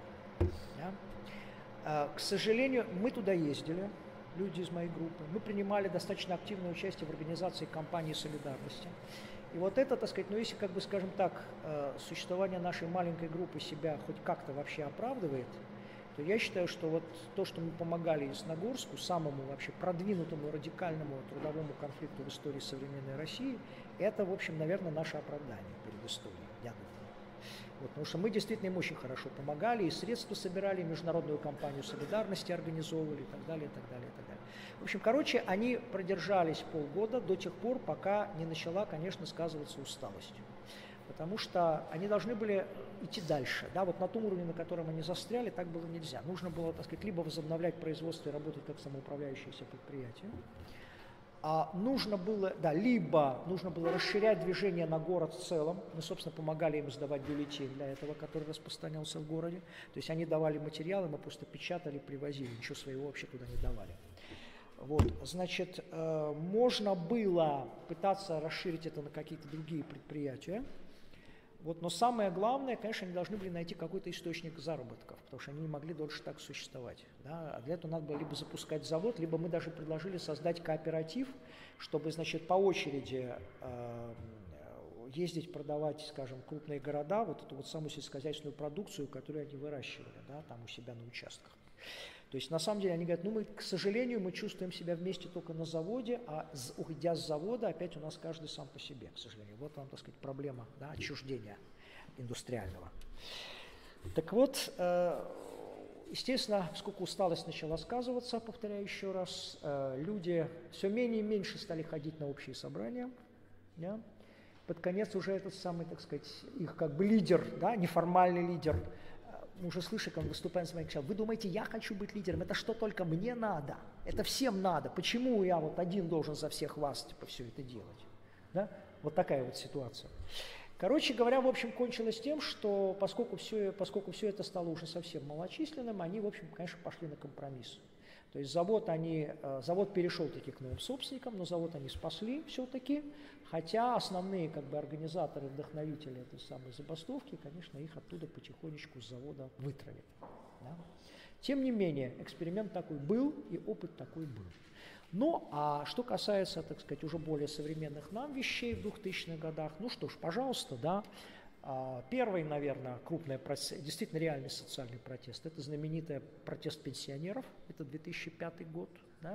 Да? К сожалению, мы туда ездили, люди из моей группы. Мы принимали достаточно активное участие в организации кампании солидарности. И вот это, так сказать, ну если, как бы, скажем так, существование нашей маленькой группы себя хоть как-то вообще оправдывает, то я считаю, что вот то, что мы помогали Ясногорску, самому вообще продвинутому радикальному трудовому конфликту в истории современной России, это, в общем, наверное, наше оправдание перед историей, я думаю. Вот, потому что мы действительно им очень хорошо помогали, и средства собирали, и международную кампанию солидарности организовывали, и так далее, и так далее, и так далее. В общем, короче, они продержались полгода до тех пор, пока не начала, конечно, сказываться усталость. потому что они должны были идти дальше. Да, вот на том уровне, на котором они застряли, так было нельзя. Нужно было, так сказать, либо возобновлять производство и работать как самоуправляющееся предприятие, а нужно было, да, либо нужно было расширять движение на город в целом. Мы, собственно, помогали им сдавать бюллетень для этого, который распространялся в городе. То есть они давали материалы, мы просто печатали, привозили, ничего своего вообще туда не давали. Вот, значит, э, можно было пытаться расширить это на какие-то другие предприятия, вот, но самое главное, конечно, они должны были найти какой-то источник заработков, потому что они не могли дольше так существовать. Да? А для этого надо было либо запускать завод, либо мы даже предложили создать кооператив, чтобы, значит, по очереди э, ездить, продавать, скажем, крупные города, вот эту вот самую сельскохозяйственную продукцию, которую они выращивали, да, там у себя на участках. То есть, на самом деле, они говорят, ну, мы, к сожалению, мы чувствуем себя вместе только на заводе, а уйдя с завода, опять у нас каждый сам по себе, к сожалению. Вот вам, так сказать, проблема, да, отчуждения индустриального. Так вот, э, естественно, поскольку усталость начала сказываться, повторяю еще раз, э, люди все менее и меньше стали ходить на общие собрания, да? Под конец уже этот самый, так сказать, их как бы лидер, да, неформальный лидер, мы уже слышали, как он выступает с моим кричал, вы думаете, я хочу быть лидером, это что только мне надо, это всем надо, почему я вот один должен за всех вас, типа, все это делать, да? Вот такая вот ситуация. Короче говоря, в общем, кончилось тем, что поскольку все, поскольку все это стало уже совсем малочисленным, они, в общем, конечно, пошли на компромисс. То есть завод, они, завод перешел таки к новым собственникам, но завод они спасли все-таки, хотя основные как бы, организаторы, вдохновители этой самой забастовки, конечно, их оттуда потихонечку с завода вытравили. Да? Тем не менее, эксперимент такой был и опыт такой был. Ну, а что касается, так сказать, уже более современных нам вещей в двухтысячных годах, ну что ж, пожалуйста, да, первый, наверное, крупный протест, действительно реальный социальный протест, это знаменитый протест пенсионеров, это две тысячи пятый год, да,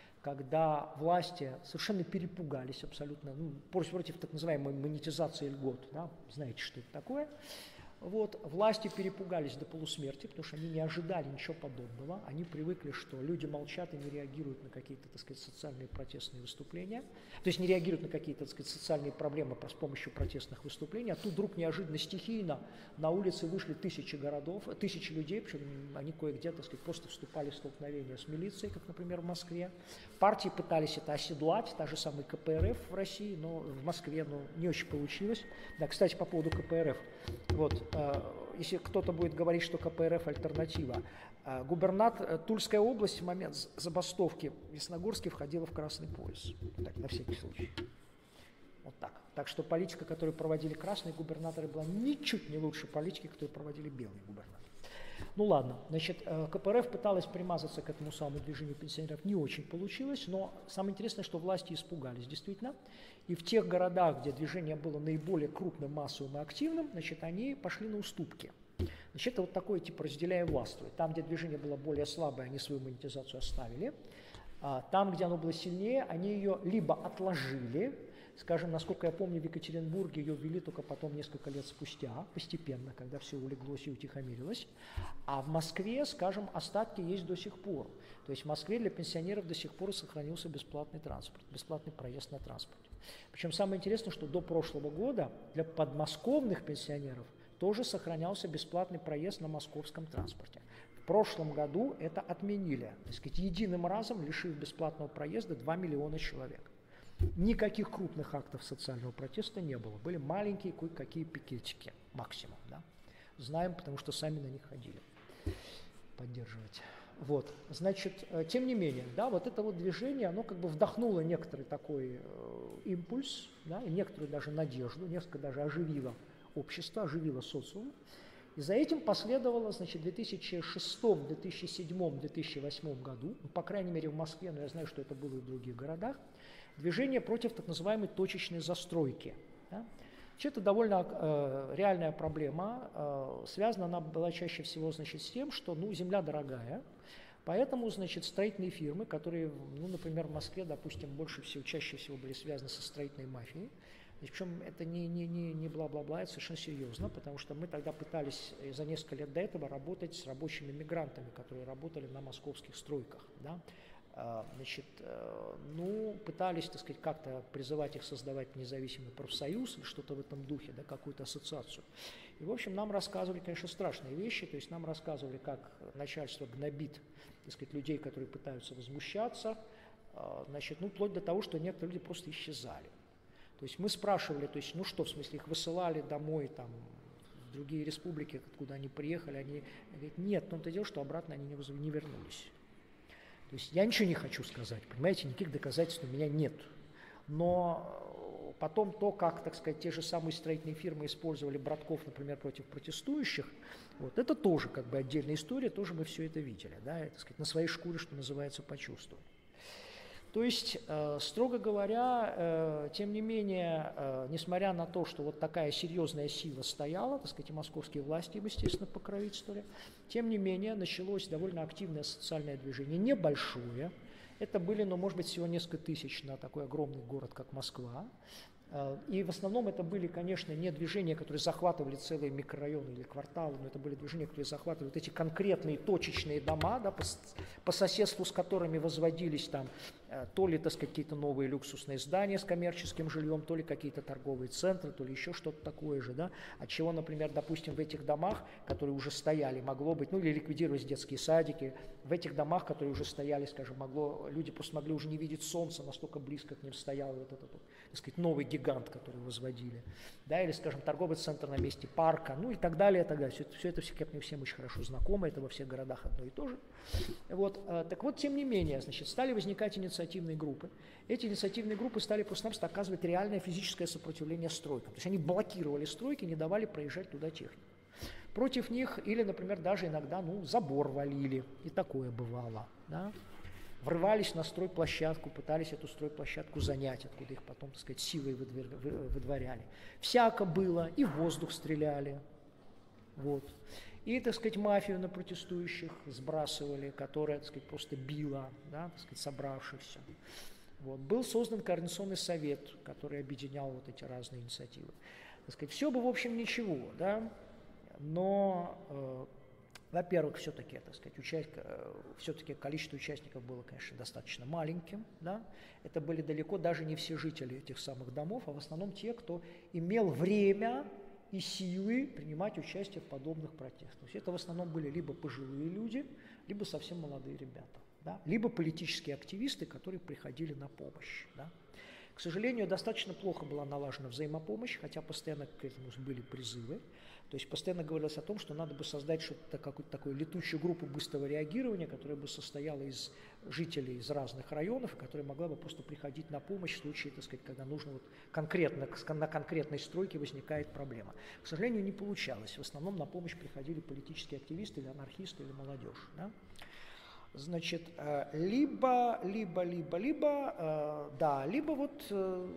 когда власти совершенно перепугались абсолютно, ну, против так называемой монетизации льгот, да, знаете, что это такое. Вот, власти перепугались до полусмерти, потому что они не ожидали ничего подобного. Они привыкли, что люди молчат и не реагируют на какие-то, так сказать, социальные протестные выступления. То есть не реагируют на какие-то, так сказать, социальные проблемы с помощью протестных выступлений. А тут вдруг неожиданно стихийно на улице вышли тысячи городов, тысячи людей, причем они кое-где, так сказать, просто вступали в столкновение с милицией, как, например, в Москве. Партии пытались это оседлать, та же самая ка пэ эр эф в России, но в Москве ну, не очень получилось. Да, кстати, по поводу ка пэ эр эф. Вот, если кто-то будет говорить, что ка пэ эр эф альтернатива, губернатор Тульская область в момент забастовки в Ясногорске входила в красный пояс. Так, на всякий случай. Вот так. Так что политика, которую проводили красные губернаторы, была ничуть не лучше политики, которую проводили белые губернаторы. Ну ладно, значит, ка пэ эр эф пыталась примазаться к этому самому движению пенсионеров, не очень получилось, но самое интересное, что власти испугались действительно, и в тех городах, где движение было наиболее крупным, массовым и активным, значит, они пошли на уступки. Значит, это вот такое типа разделяя властвуй. Там, где движение было более слабое, они свою монетизацию оставили, а там, где оно было сильнее, они ее либо отложили, скажем, насколько я помню, в Екатеринбурге ее ввели только потом, несколько лет спустя, постепенно, когда все улеглось и утихомирилось. А в Москве, скажем, остатки есть до сих пор. То есть в Москве для пенсионеров до сих пор сохранился бесплатный транспорт, бесплатный проезд на транспорте. Причем самое интересное, что до прошлого года для подмосковных пенсионеров тоже сохранялся бесплатный проезд на московском транспорте. В прошлом году это отменили, так сказать, единым разом лишив бесплатного проезда два миллиона человек. Никаких крупных актов социального протеста не было. Были маленькие кое-какие пикетики, максимум. Да? Знаем, потому что сами на них ходили поддерживать. Вот. Значит, тем не менее, да, вот это вот движение, оно как бы вдохнуло некоторый такой э, импульс, да, и некоторую даже надежду, несколько даже оживило общество, оживило социум. И за этим последовало, значит, в две тысячи шестом, две тысячи седьмом, две тысячи восьмом году, ну, по крайней мере в Москве, но я знаю, что это было и в других городах, движение против так называемой точечной застройки. Да? Это довольно э, реальная проблема. Э, связана она была чаще всего, значит, с тем, что ну, земля дорогая, поэтому, значит, строительные фирмы, которые, ну, например, в Москве, допустим, больше всего, чаще всего были связаны со строительной мафией, причем это не, не, не, не бла-бла-бла, это совершенно серьезно, потому что мы тогда пытались за несколько лет до этого работать с рабочими мигрантами, которые работали на московских стройках. Да? Значит, ну, пытались, так сказать, как-то призывать их создавать независимый профсоюз или что-то в этом духе, да, какую-то ассоциацию. И, в общем, нам рассказывали, конечно, страшные вещи, то есть нам рассказывали, как начальство гнобит, так сказать, людей, которые пытаются возмущаться, значит, ну, вплоть до того, что некоторые люди просто исчезали. То есть мы спрашивали, то есть, ну что, в смысле, их высылали домой, там, в другие республики, откуда они приехали, они говорят, нет, в том-то дело, что обратно они не, не вернулись. То есть я ничего не хочу сказать, понимаете, никаких доказательств у меня нет. Но потом то, как, так сказать, те же самые строительные фирмы использовали братков, например, против протестующих, вот это тоже как бы отдельная история, тоже мы все это видели, да, и, так сказать, на своей шкуре, что называется, почувствовали. То есть, э, строго говоря, э, тем не менее, э, несмотря на то, что вот такая серьезная сила стояла, так сказать, и московские власти, естественно, покровительствовали, тем не менее, началось довольно активное социальное движение, небольшое. Это были, ну, может быть, всего несколько тысяч на такой огромный город, как Москва. И в основном это были, конечно, не движения, которые захватывали целые микрорайоны или кварталы, но это были движения, которые захватывали вот эти конкретные точечные дома, да, по, по соседству с которыми возводились там то ли, так сказать, какие-то новые люксусные здания с коммерческим жильем, то ли какие-то торговые центры, то ли еще что-то такое же, да, от чего, например, допустим, в этих домах, которые уже стояли, могло быть, ну или ликвидировались детские садики, в этих домах, которые уже стояли, скажем, могло, люди просто могли уже не видеть солнца, настолько близко к ним стоял вот этот, так сказать, новый гигант, который возводили, да, или, скажем, торговый центр на месте парка, ну и так далее, и так далее. Все это, все это всем, всем очень хорошо знакомо, это во всех городах одно и то же. Вот, так вот, тем не менее, значит, стали возникать инициативные группы. Эти инициативные группы стали просто-напросто оказывать реальное физическое сопротивление стройкам. То есть они блокировали стройки, не давали проезжать туда технику. Против них или, например, даже иногда, ну, забор валили, и такое бывало, да. Врывались на стройплощадку, пытались эту стройплощадку занять, откуда их потом, так сказать, силой выдворяли. Всяко было, и в воздух стреляли, вот. И, так сказать, мафию на протестующих сбрасывали, которая, так сказать, просто била, да, так сказать, собравшихся. Вот. Был создан координационный совет, который объединял вот эти разные инициативы. Так сказать, все бы, в общем, ничего, да, но, э, во-первых, все-таки, так сказать, участь, э, все-таки количество участников было, конечно, достаточно маленьким, да, это были далеко даже не все жители этих самых домов, а в основном те, кто имел время и силы принимать участие в подобных протестах. То есть это в основном были либо пожилые люди, либо совсем молодые ребята, да? Либо политические активисты, которые приходили на помощь. Да? К сожалению, достаточно плохо была налажена взаимопомощь, хотя постоянно к этому были призывы. То есть постоянно говорилось о том, что надо бы создать что-то, какую-то такую летучую группу быстрого реагирования, которая бы состояла из жителей из разных районов, которая могла бы просто приходить на помощь в случае, так сказать, когда нужно вот конкретно, на конкретной стройке возникает проблема. К сожалению, не получалось. В основном на помощь приходили политические активисты или анархисты, или молодежь. Да? Значит, либо, либо, либо, либо, да, либо вот,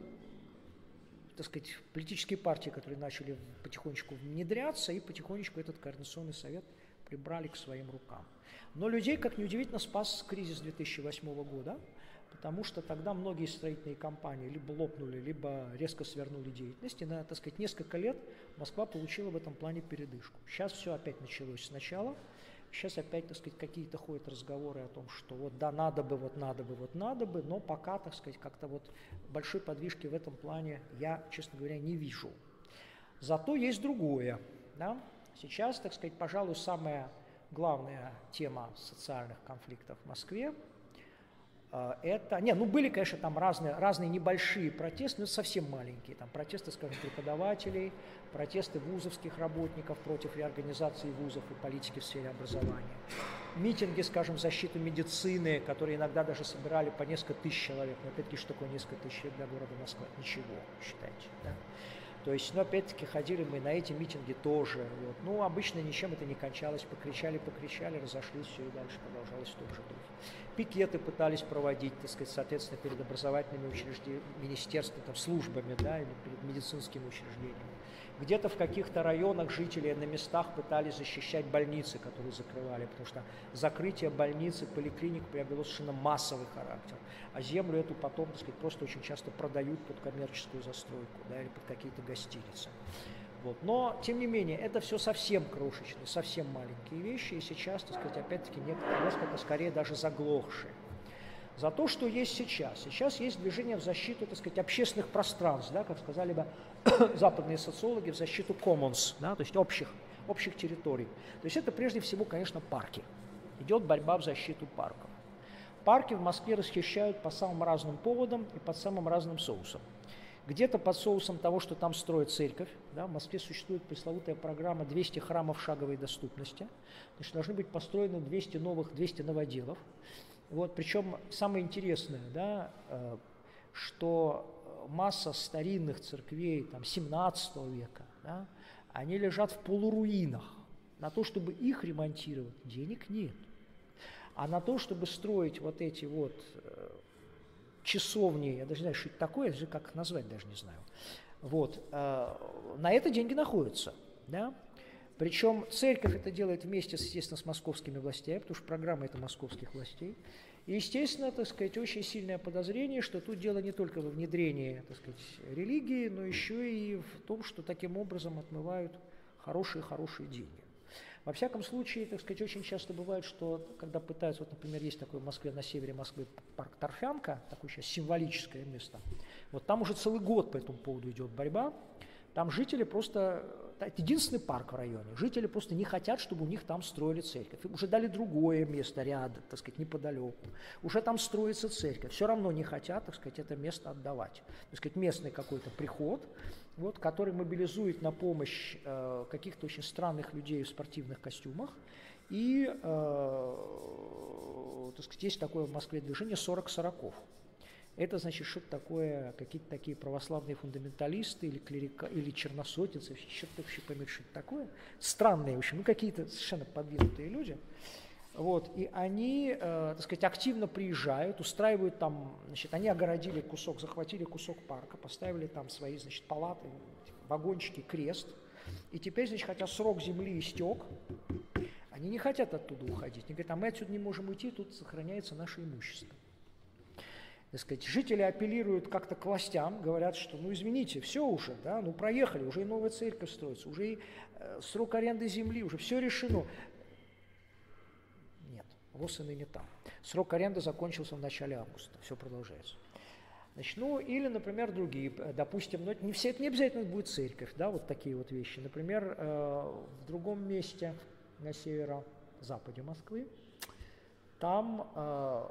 так сказать, политические партии, которые начали потихонечку внедряться, и потихонечку этот координационный совет прибрали к своим рукам. Но людей, как ни удивительно, спас кризис две тысячи восьмого года, потому что тогда многие строительные компании либо лопнули, либо резко свернули деятельность, и на, так сказать, несколько лет Москва получила в этом плане передышку. Сейчас все опять началось сначала. Сейчас опять, так сказать, какие-то ходят разговоры о том, что вот да, надо бы, вот надо бы, вот надо бы, но пока, так сказать, как-то вот большой подвижки в этом плане я, честно говоря, не вижу. Зато есть другое. Да? Сейчас, так сказать, пожалуй, самая главная тема социальных конфликтов в Москве это, не, ну были, конечно, там разные, разные небольшие протесты, но совсем маленькие, там протесты, скажем, преподавателей, протесты вузовских работников против реорганизации вузов и политики в сфере образования, митинги, скажем, в защиту медицины, которые иногда даже собирали по несколько тысяч человек, но опять-таки, что такое несколько тысяч для города Москвы? Ничего, считайте, да? То есть, ну, опять-таки, ходили мы на эти митинги тоже. Вот. Ну, обычно ничем это не кончалось. Покричали, покричали, разошлись, все и дальше продолжалось в том же духе. Пикеты пытались проводить, так сказать, соответственно, перед образовательными учреждениями, министерствами, там, службами, да, или перед медицинскими учреждениями. Где-то в каких-то районах жители на местах пытались защищать больницы, которые закрывали, потому что закрытие больниц и поликлиник приобрело совершенно массовый характер. А землю эту потом, так сказать, просто очень часто продают под коммерческую застройку, да, или под какие-то гостиницы. Вот. Но, тем не менее, это все совсем крошечные, совсем маленькие вещи, и сейчас, так сказать, опять-таки, несколько скорее даже заглохшие. за то, что есть сейчас. Сейчас есть движение в защиту, так сказать, общественных пространств, да, как сказали бы западные социологи, в защиту commons, да, то есть общих, общих территорий. То есть это прежде всего, конечно, парки. Идет борьба в защиту парков. Парки в Москве расхищают по самым разным поводам и под самым разным соусом. Где-то под соусом того, что там строят церковь. Да, в Москве существует пресловутая программа двести храмов шаговой доступности. Значит, должны быть построены двести новых, двести новоделов. Вот, причем самое интересное, да, что масса старинных церквей там, семнадцатого века, да, они лежат в полуруинах. На то, чтобы их ремонтировать, денег нет. А на то, чтобы строить вот эти вот часовни, я даже не знаю, что это такое, как их назвать даже не знаю, вот, на это деньги находятся, да. Причем церковь это делает вместе, естественно, с московскими властями, потому что программа это московских властей. И, естественно, так сказать, очень сильное подозрение, что тут дело не только во внедрении, так сказать, религии, но еще и в том, что таким образом отмывают хорошие-хорошие деньги. Во всяком случае, так сказать, очень часто бывает, что когда пытаются, вот, например, есть такой в Москве, на севере Москвы парк Торфянка, такое сейчас символическое место, вот там уже целый год по этому поводу идет борьба. Там жители просто, это единственный парк в районе, жители просто не хотят, чтобы у них там строили церковь. Им уже дали другое место рядом, так сказать, неподалеку. Уже там строится церковь. Все равно не хотят, так сказать, это место отдавать. Так сказать, местный какой-то приход, вот, который мобилизует на помощь э, каких-то очень странных людей в спортивных костюмах. И, э, так сказать, есть такое в Москве движение сорок сороков. Это значит, что-то такое, какие-то такие православные фундаменталисты или клерика, или черносотенцы, что-то вообще поймет, что это такое. Странные, в общем, ну какие-то совершенно подвинутые люди. Вот, и они, э, так сказать, активно приезжают, устраивают там, значит, они огородили кусок, захватили кусок парка, поставили там свои, значит, палаты, вагончики, крест. И теперь, значит, хотя срок земли истек, они не хотят оттуда уходить. Они говорят, а мы отсюда не можем уйти, тут сохраняется наше имущество. Так сказать, жители апеллируют как-то к властям, говорят, что, ну, извините, все уже, да, ну, проехали, уже и новая церковь строится, уже и э, срок аренды земли, уже все решено. Нет, ВОС и не там. Срок аренды закончился в начале августа, все продолжается. Значит, ну, или, например, другие, допустим, ну, не все, это не обязательно будет церковь, да, вот такие вот вещи. Например, э, в другом месте на северо-западе Москвы, там э,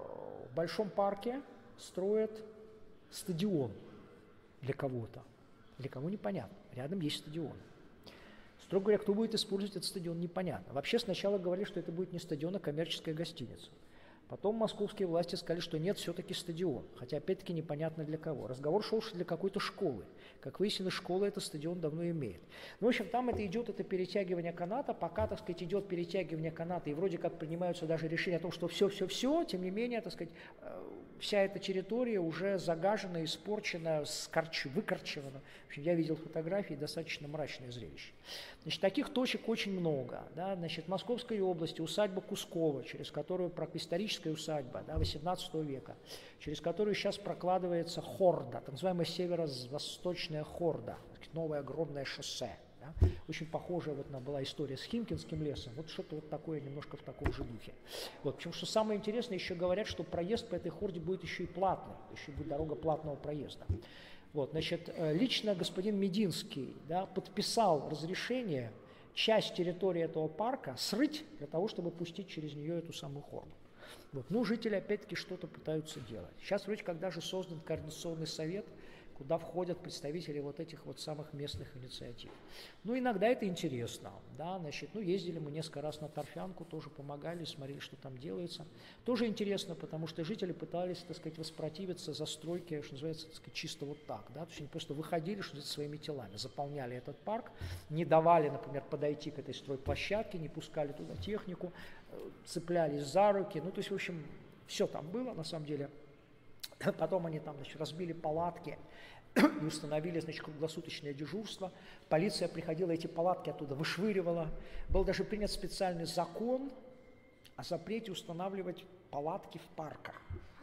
в большом парке строят стадион для кого-то. Для кого непонятно. Рядом есть стадион. Строго говоря, кто будет использовать этот стадион, непонятно. Вообще сначала говорили, что это будет не стадион, а коммерческая гостиница. Потом московские власти сказали, что нет, все-таки стадион. Хотя, опять-таки, непонятно для кого. Разговор шел, что для какой-то школы. Как выяснилось, школа этот стадион давно имеет. Ну, в общем, там это идет, это перетягивание каната. Пока, так сказать, идет перетягивание каната, и вроде как принимаются даже решения о том, что все-все-все, тем не менее, так сказать, вся эта территория уже загажена, испорчена, скорч... выкорчевана. В общем, я видел фотографии, достаточно мрачное зрелище. Значит, таких точек очень много. Да? Значит, в Московской области усадьба Кускова, через которую историческая усадьба, да, восемнадцатого века, через которую сейчас прокладывается хорда, так называемая северо-восточная хорда, новое огромное шоссе. Да? Очень похожая вот на была история с Химкинским лесом, вот что-то вот такое немножко в таком же духе. Вот, причем, что самое интересное, еще говорят, что проезд по этой хорде будет еще и платный, еще будет дорога платного проезда. Вот, значит, лично господин Мединский, да, подписал разрешение часть территории этого парка срыть для того, чтобы пустить через нее эту самую хорду. Вот. Ну, жители опять-таки что-то пытаются делать. Сейчас вроде как даже создан координационный совет, куда входят представители вот этих вот самых местных инициатив. Ну, иногда это интересно, да, значит, ну, ездили мы несколько раз на Торфянку, тоже помогали, смотрели, что там делается. Тоже интересно, потому что жители пытались, так сказать, воспротивиться застройке, что называется, так сказать, чисто вот так, да, то есть они просто выходили, что называется, своими телами, заполняли этот парк, не давали, например, подойти к этой стройплощадке, не пускали туда технику, цеплялись за руки, ну, то есть, в общем, все там было, на самом деле. Потом они там, значит, разбили палатки и установили, значит, круглосуточное дежурство. Полиция приходила, эти палатки оттуда вышвыривала. Был даже принят специальный закон о запрете устанавливать палатки в парках.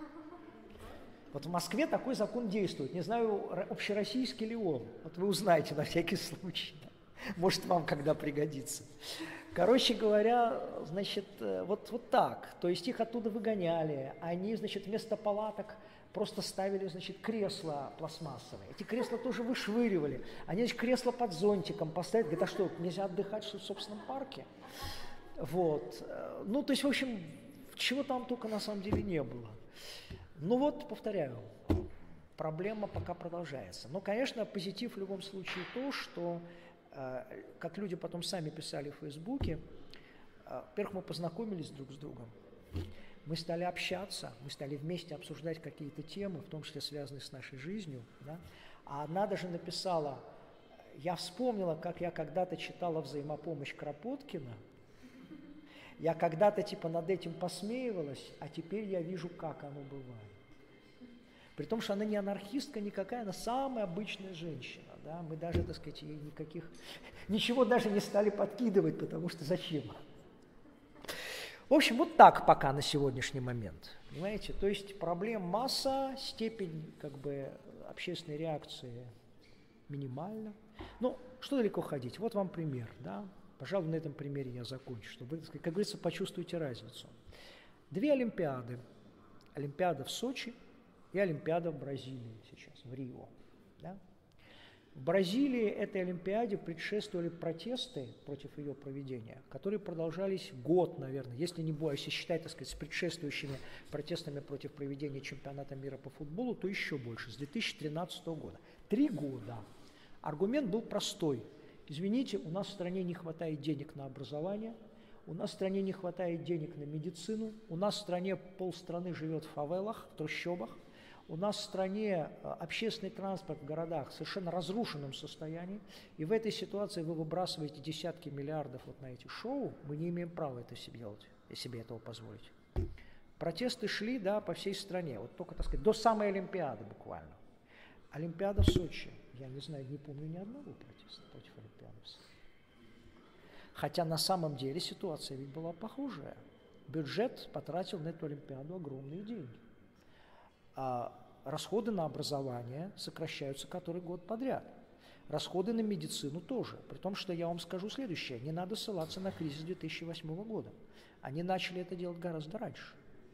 Вот в Москве такой закон действует. Не знаю, общероссийский ли он. Вот вы узнаете на всякий случай. Может, вам когда пригодится. Короче говоря, значит, вот, вот так. То есть их оттуда выгоняли. Они, значит, вместо палаток просто ставили, значит, кресла пластмассовые. Эти кресла тоже вышвыривали. Они, значит, кресла под зонтиком поставили. Говорят, а что, нельзя отдыхать что, в собственном парке? Вот. Ну, то есть, в общем, чего там только на самом деле не было. Ну вот, повторяю, проблема пока продолжается. Но, конечно, позитив в любом случае то, что, как люди потом сами писали в Фейсбуке, во-первых, мы познакомились друг с другом, мы стали общаться, мы стали вместе обсуждать какие-то темы, в том числе связанные с нашей жизнью. Да? А одна даже написала, я вспомнила, как я когда-то читала «Взаимопомощь» Кропоткина, я когда-то типа над этим посмеивалась, а теперь я вижу, как оно бывает. При том, что она не анархистка никакая, она самая обычная женщина. Да? Мы даже, так сказать, ей никаких, ничего даже не стали подкидывать, потому что зачем? В общем, вот так пока на сегодняшний момент. Понимаете? То есть проблем масса, степень как бы общественной реакции минимальна. Ну, что далеко ходить? Вот вам пример, да? Пожалуй, на этом примере я закончу, чтобы, как говорится, почувствуйте разницу. Две Олимпиады. Олимпиада в Сочи и Олимпиада в Бразилии сейчас, в Рио. Да? В Бразилии этой Олимпиаде предшествовали протесты против ее проведения, которые продолжались год, наверное, если не более, если считать, так сказать, с предшествующими протестами против проведения чемпионата мира по футболу, то еще больше, с две тысячи тринадцатого года. Три года. Аргумент был простой. Извините, у нас в стране не хватает денег на образование, у нас в стране не хватает денег на медицину, у нас в стране полстраны живет в фавелах, в трущобах, у нас в стране общественный транспорт в городах в совершенно разрушенном состоянии, и в этой ситуации вы выбрасываете десятки миллиардов вот на эти шоу, мы не имеем права это себе делать, себе этого позволить. Протесты шли, да, по всей стране, вот только, так сказать, до самой Олимпиады буквально. Олимпиада в Сочи. Я не знаю, не помню ни одного протеста против Олимпиады в Сочи. Хотя на самом деле ситуация ведь была похожая. Бюджет потратил на эту Олимпиаду огромные деньги. А расходы на образование сокращаются который год подряд. Расходы на медицину тоже. При том, что я вам скажу следующее. Не надо ссылаться на кризис две тысячи восьмого года. Они начали это делать гораздо раньше.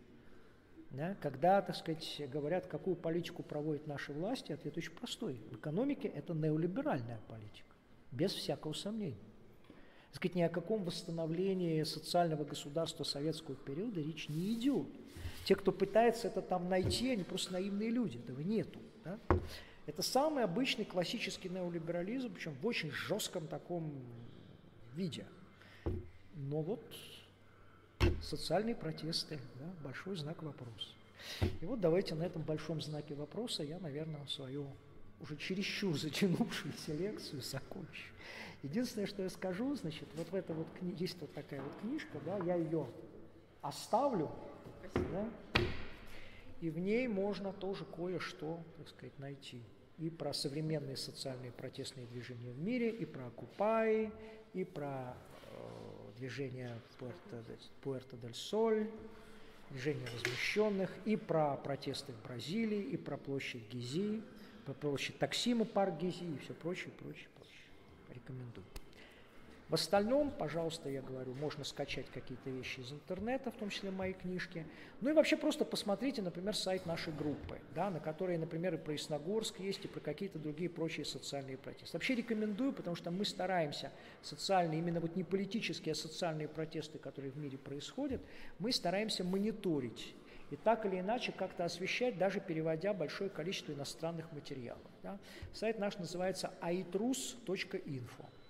Да? Когда, так сказать, говорят, какую политику проводят наши власти, ответ очень простой. В экономике это неолиберальная политика, без всякого сомнения. Так сказать, ни о каком восстановлении социального государства советского периода речь не идет. Те, кто пытается это там найти, они просто наивные люди, этого нету. Да? Это самый обычный классический неолиберализм, причем в очень жестком таком виде. Но вот социальные протесты, да, большой знак вопроса. И вот давайте на этом большом знаке вопроса я, наверное, свою уже чересчур затянувшуюся лекцию закончу. Единственное, что я скажу, значит, вот в этой вот кни... есть вот такая вот книжка, да, я ее оставлю, да, и в ней можно тоже кое-что, так сказать, найти. И про современные социальные протестные движения в мире, и про Окупай, и про движение Пуэрто-дель-Соль, движение размещенных, и про протесты в Бразилии, и про площадь Гизи, про площадь Таксима, парк Гизи, и все прочее, прочее, прочее. Рекомендую. В остальном, пожалуйста, я говорю, можно скачать какие-то вещи из интернета, в том числе мои книжки. Ну и вообще просто посмотрите, например, сайт нашей группы, да, на которой, например, и про Ясногорск есть, и про какие-то другие прочие социальные протесты. Вообще рекомендую, потому что мы стараемся социальные, именно вот не политические, а социальные протесты, которые в мире происходят, мы стараемся мониторить и так или иначе как-то освещать, даже переводя большое количество иностранных материалов. Да. Сайт наш называется айтрус точка инфо.